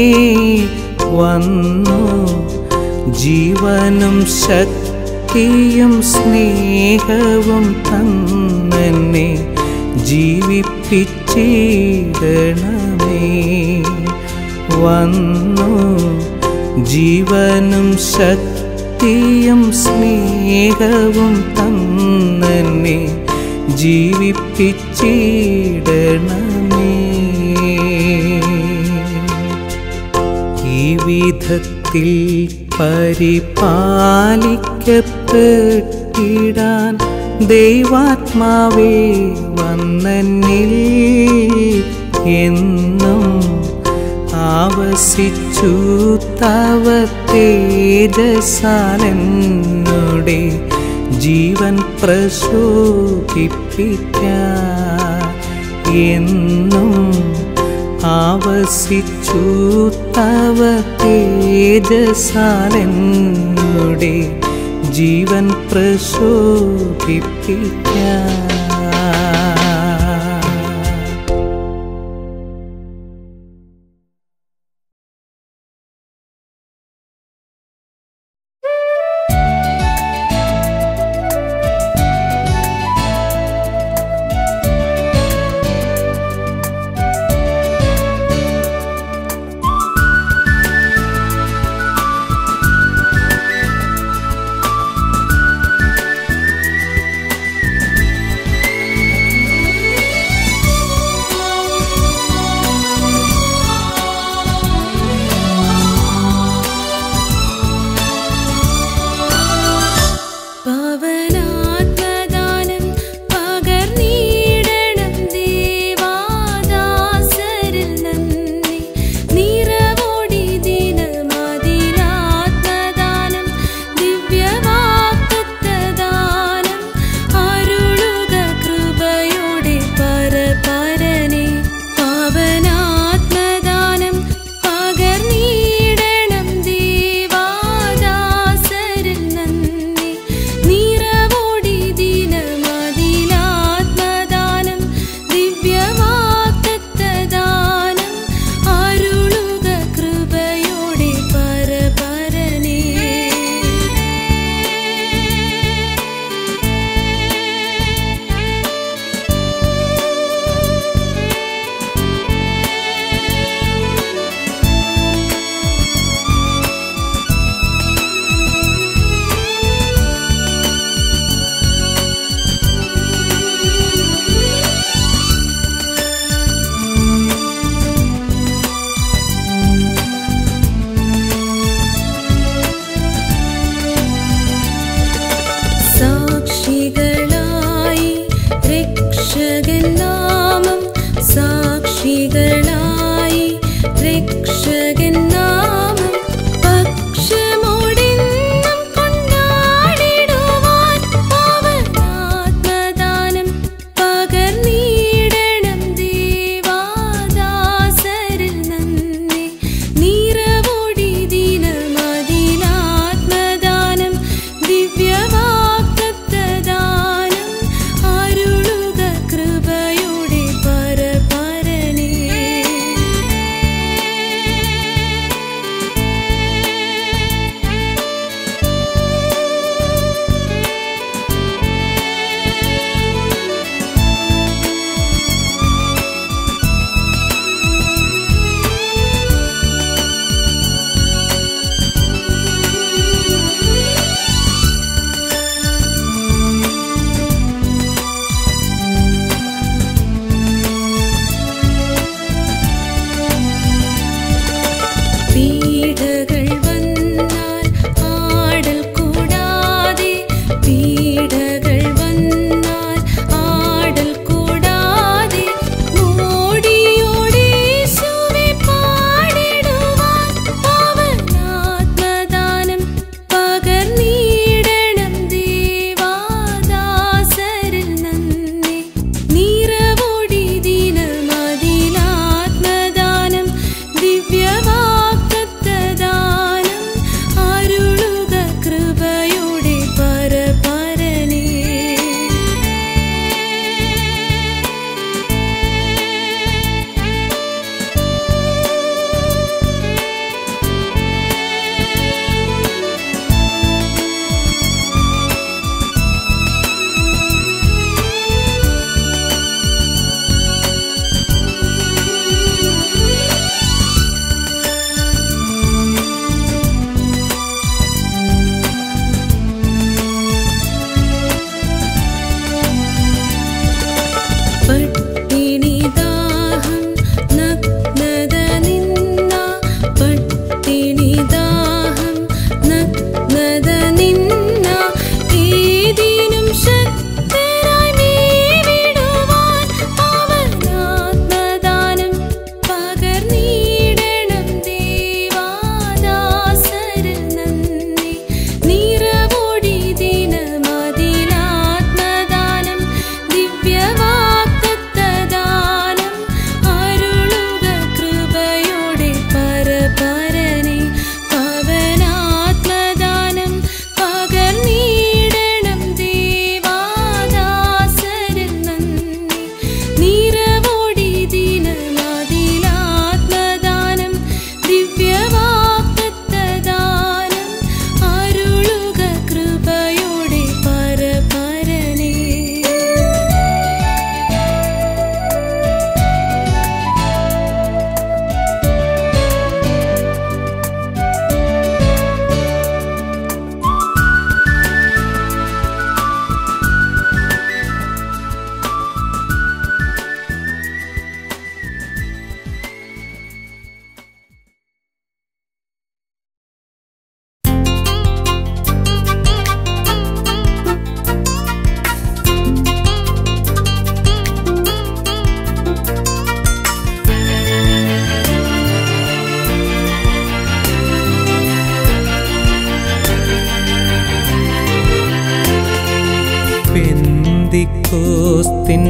Speaker 3: വന്നു. ജീവനും ശക്തിയും സ്നേഹവും തന്നെ ജീവിപ്പിച്ചിടണമേ. വന്നു ജീവനും ശക്തിയും സ്നേഹവും തന്നെ ജീവിപ്പിച്ചിടണമേ. ഈ വിധത്തിൽ പരിപാലിക്കപ്പെട്ടിടാൻ ദൈവാത്മാവേ വന്നെന്നിൽ എന്നും ആവസിച്ചു തവ തേജസാലെന്നുടെ ജീവൻ പ്രശോഭിപ്പിക്കാൻ. എന്നും ആവസിച്ചു തവ തേജസാലെന്നുടെ ജീവൻ പ്രശോഭിപ്പിക്കാൻ.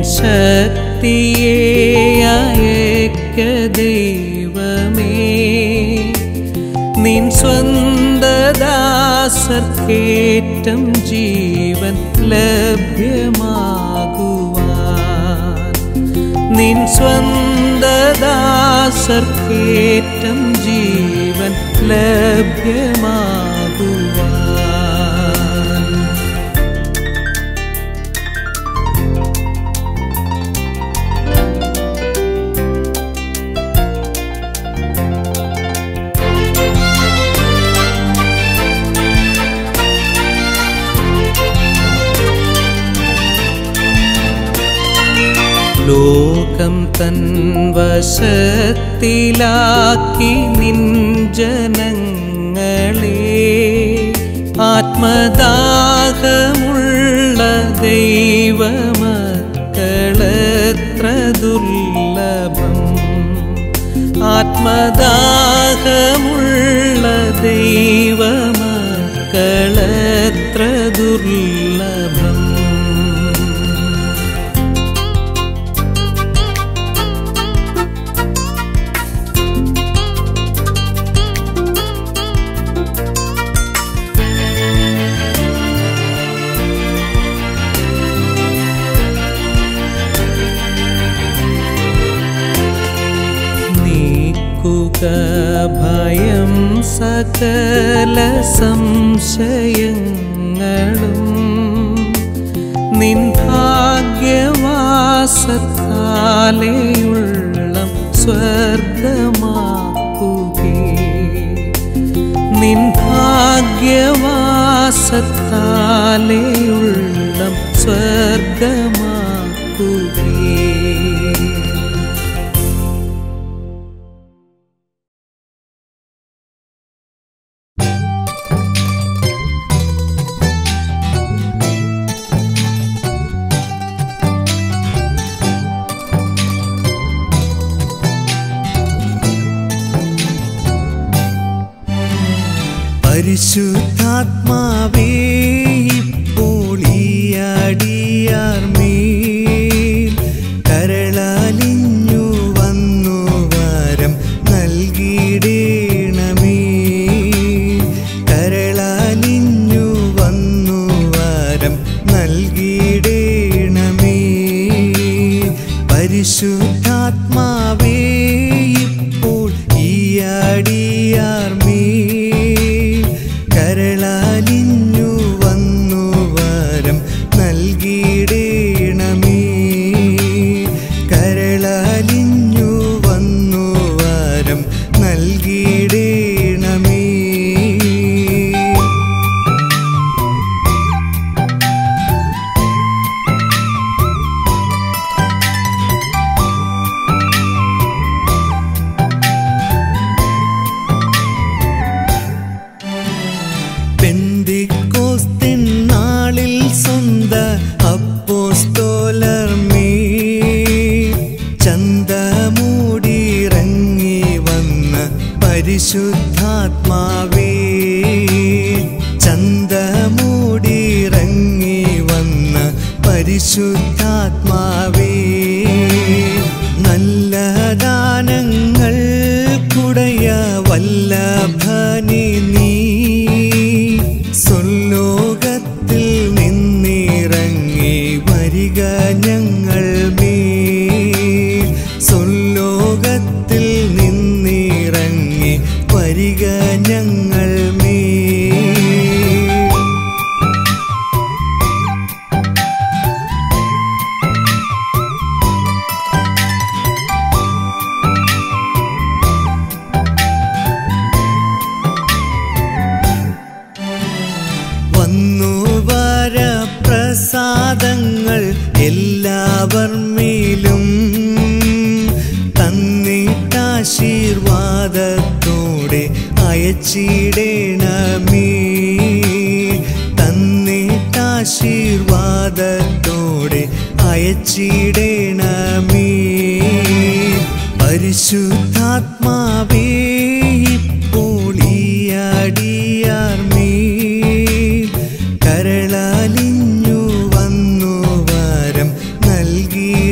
Speaker 7: ശക്തിയെ അയക്ക ദൈവമേ നിൻ സ്വന്തദാസർക്കേറ്റം ജീവൻ ലഭ്യമാകുവാൻ നിൻ സ്വന്തദാസർക്കേറ്റം ജീവൻ ലഭ്യമാകുവാൻ ലോകം തൻ വശത്തിലാക്കി നിൻ ജനങ്ങളെ ആത്മദാഹമുള്ള ദൈവമക്കളെത്ര ദുർലഭം ആത്മദാഹമുള്ള ദൈവമക്കളെത്ര ദുർലഭം ഭയം സകല സംശയങ്ങളും നിൻ ഭാഗ്യവാസത്താലെയുള്ളം സ്വർഗമാക്കുകേ നിൻ ഭാഗ്യവാസത്താലെയുള്ളം സ്വർഗമാക്കുകേ
Speaker 3: പരിശുദ്ധാത്മാവേ ഇപ്പോൾ ഈ അടിയാർമേൽ കരളലിഞ്ഞു വന്നു വരം നൽകിയിടേണമേ കരളലിഞ്ഞു വന്നു വരം നൽകിയിടേണമേ പരിശുദ്ധാത്മാവേ ഇപ്പോൾ ഈ അടിയാർമേൽ കരളലിഞ്ഞു വന്നു വരം നൽകിയിടേണമേ കരളലിഞ്ഞു വന്നു വരം നൽകിയിടേണമേ പെന്തിക്കോസ്തിൻ നാളിൽ സ്വന്ത അപ്പോസ്തലർമേൽ ചന്തമൂടിയിറങ്ങി വന്ന പരിശുദ്ധാത്മാവേ ചന്തമൂടിയിറങ്ങി വന്ന പരിശുദ്ധാത്മാവേ നല്ല ദാനങ്ങൾ കുടയ വല്ലഭനി നീ സ്വർലോകത്തിൽ നിന്നിറങ്ങി വരിക ഞങ്ങൾ മേൽ സ്വർലോകത്തിൽ നിന്നിറങ്ങി വരിക ഞങ്ങൾ മേൽ പ്രസാദങ്ങൾ എല്ലാവർ മേലും തന്നിട്ടാശീർവാദത്തോടെ അയച്ചിടേണമേ തന്നിട്ടാശീർവാദത്തോടെ അയച്ചിടേണമേ പരിശുദ്ധാത്മാവേ ഇപ്പോൾ ഈ അടിയാർമേൽ കരളലിഞ്ഞു വന്നു വരം നൽകി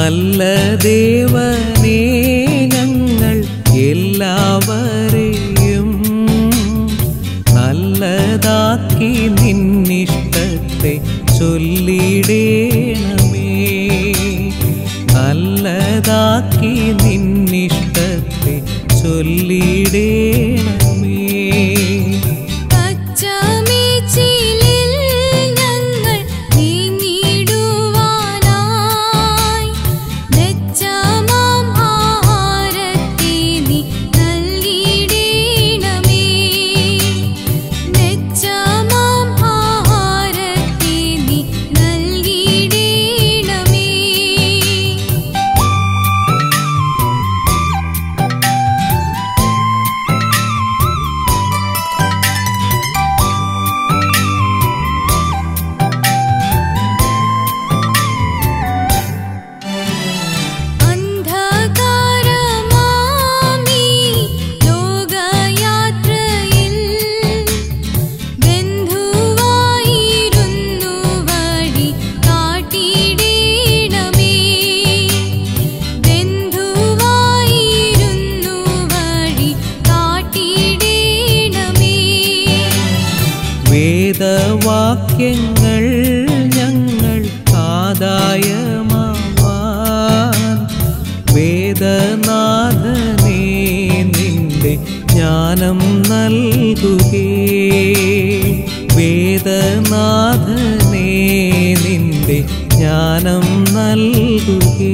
Speaker 7: നല്ല ദേവനേ ഞങ്ങൾ എല്ലാവരെയും നല്ലതാക്കി നിന്നിഷ്ടത്തെ ചൊല്ലിടേണമേ. നല്ലതാക്കി നിന്നിഷ്ടത്തെ ചൊല്ലിടേണമേ.
Speaker 5: പച്ചമേച്ചിലിൽ ഞങ്ങൾ നീങ്ങിടുവാനായി വെച്ചമാം ആഹാരത്തെ നീ നൽകിടേണമേ. വെച്ചമാം ആഹാരത്തെ നീ നൽകിടേണമേ. അന്ധകാരമാമീ ലോകയാത്രയിൽ ബന്ധുവായിരുന്നു വഴി കാട്ടിടേണമേ. ബന്ധുവായിരുന്നു വഴി കാട്ടിടേണമേ.
Speaker 7: വേദവാക്യങ്ങൾ ഞങ്ങൾക്കാദായമാവാൻ വേദനാഥനേ നിന്റെ ജ്ഞാനം നൽകുകേ. വേദനാഥനേ നിന്റെ ജ്ഞാനം നൽകുകേ.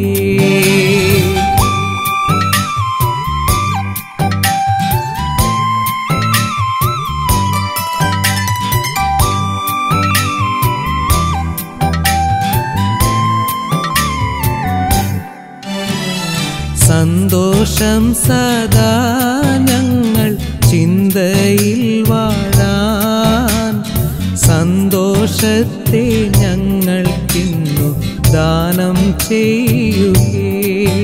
Speaker 7: സന്തോഷം സദാ ഞങ്ങൾ ചിന്തയിൽ വാഴാൻ സന്തോഷത്തെ ഞങ്ങൾക്കിന്നു ദാനം ചെയ്യുകേ.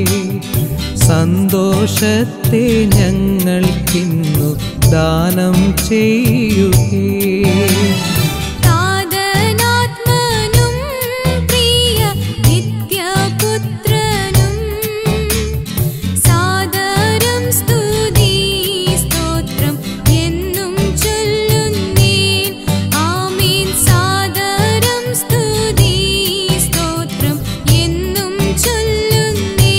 Speaker 7: സന്തോഷത്തെ ഞങ്ങൾക്കിന്നു ദാനം ചെയ്യുകേ.
Speaker 5: താതനാത്മനും പ്രിയ നിത്യപുത്രനും സാദരം സ്തുതി സ്തോത്രം എന്നും ചൊല്ലുന്നേൻ. ആമേൻ. സാദരം സ്തുതി സ്തോത്രം എന്നും ചൊല്ലുന്നേൻ.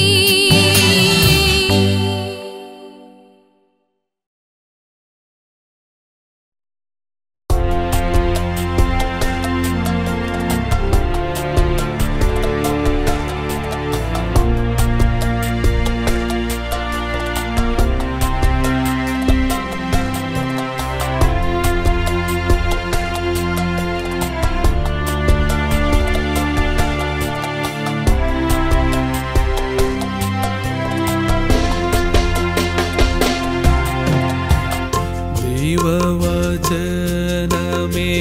Speaker 2: ദൈവവചനമേ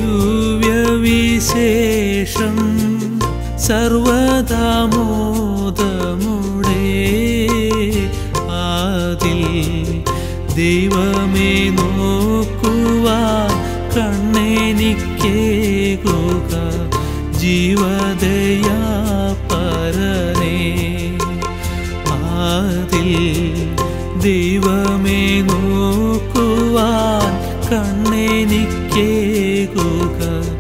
Speaker 2: ദിവ്യവിശേഷം സർവദാമോദമുടേ അതിൽ ദൈവമേ നോക്കുവാൻ കണ്ണെനിക്കേകുക ജീവദയാ പരനേ. അതിൽ ദൈവമേ നോക്കുവാൻ കണ്ണെനിക്കേകുക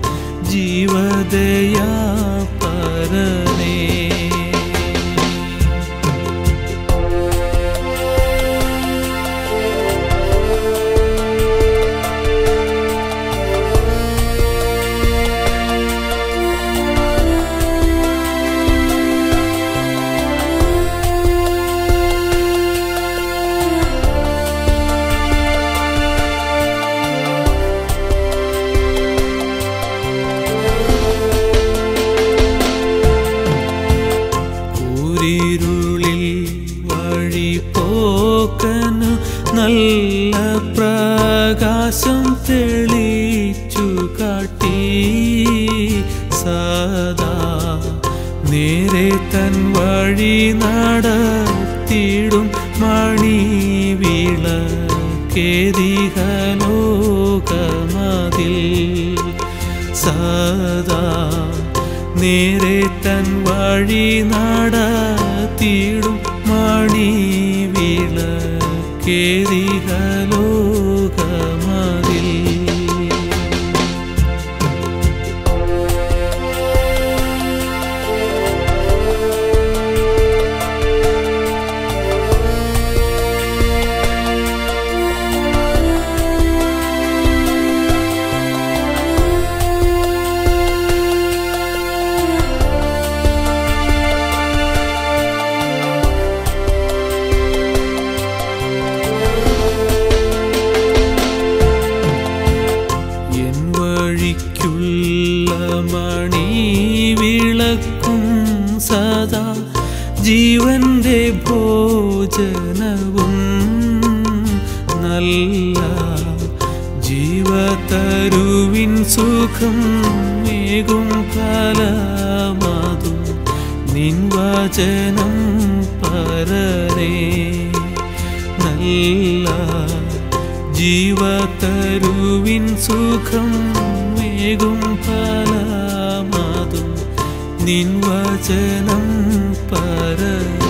Speaker 2: ജീവദയാ പരനേ. ഇരുളിൽ വഴി പോക്കനു നല്ല പ്രകാശം തെളിച്ചു കാട്ടി സദാ നേരെ തൻ വഴി നടത്തിടും മണിവിളക്കേദിഹലോകമതിൽ സദാ നേരെ തൻ വഴി നട
Speaker 7: കത്തിയിടും മണി വിളക്കേരിഹലോകമതിൽ മണി വിളക്കും സദാ ജീവന്റെ ഭോജനവും നല്ല ജീവതരുവിൻ സുഖം മേകും ഫലമാതും നിൻ വചനം പരനേ നല്ല ജീവതരുവിൻ സുഖം മേകും ഫലമാതും നിൻ വചനം പരനേ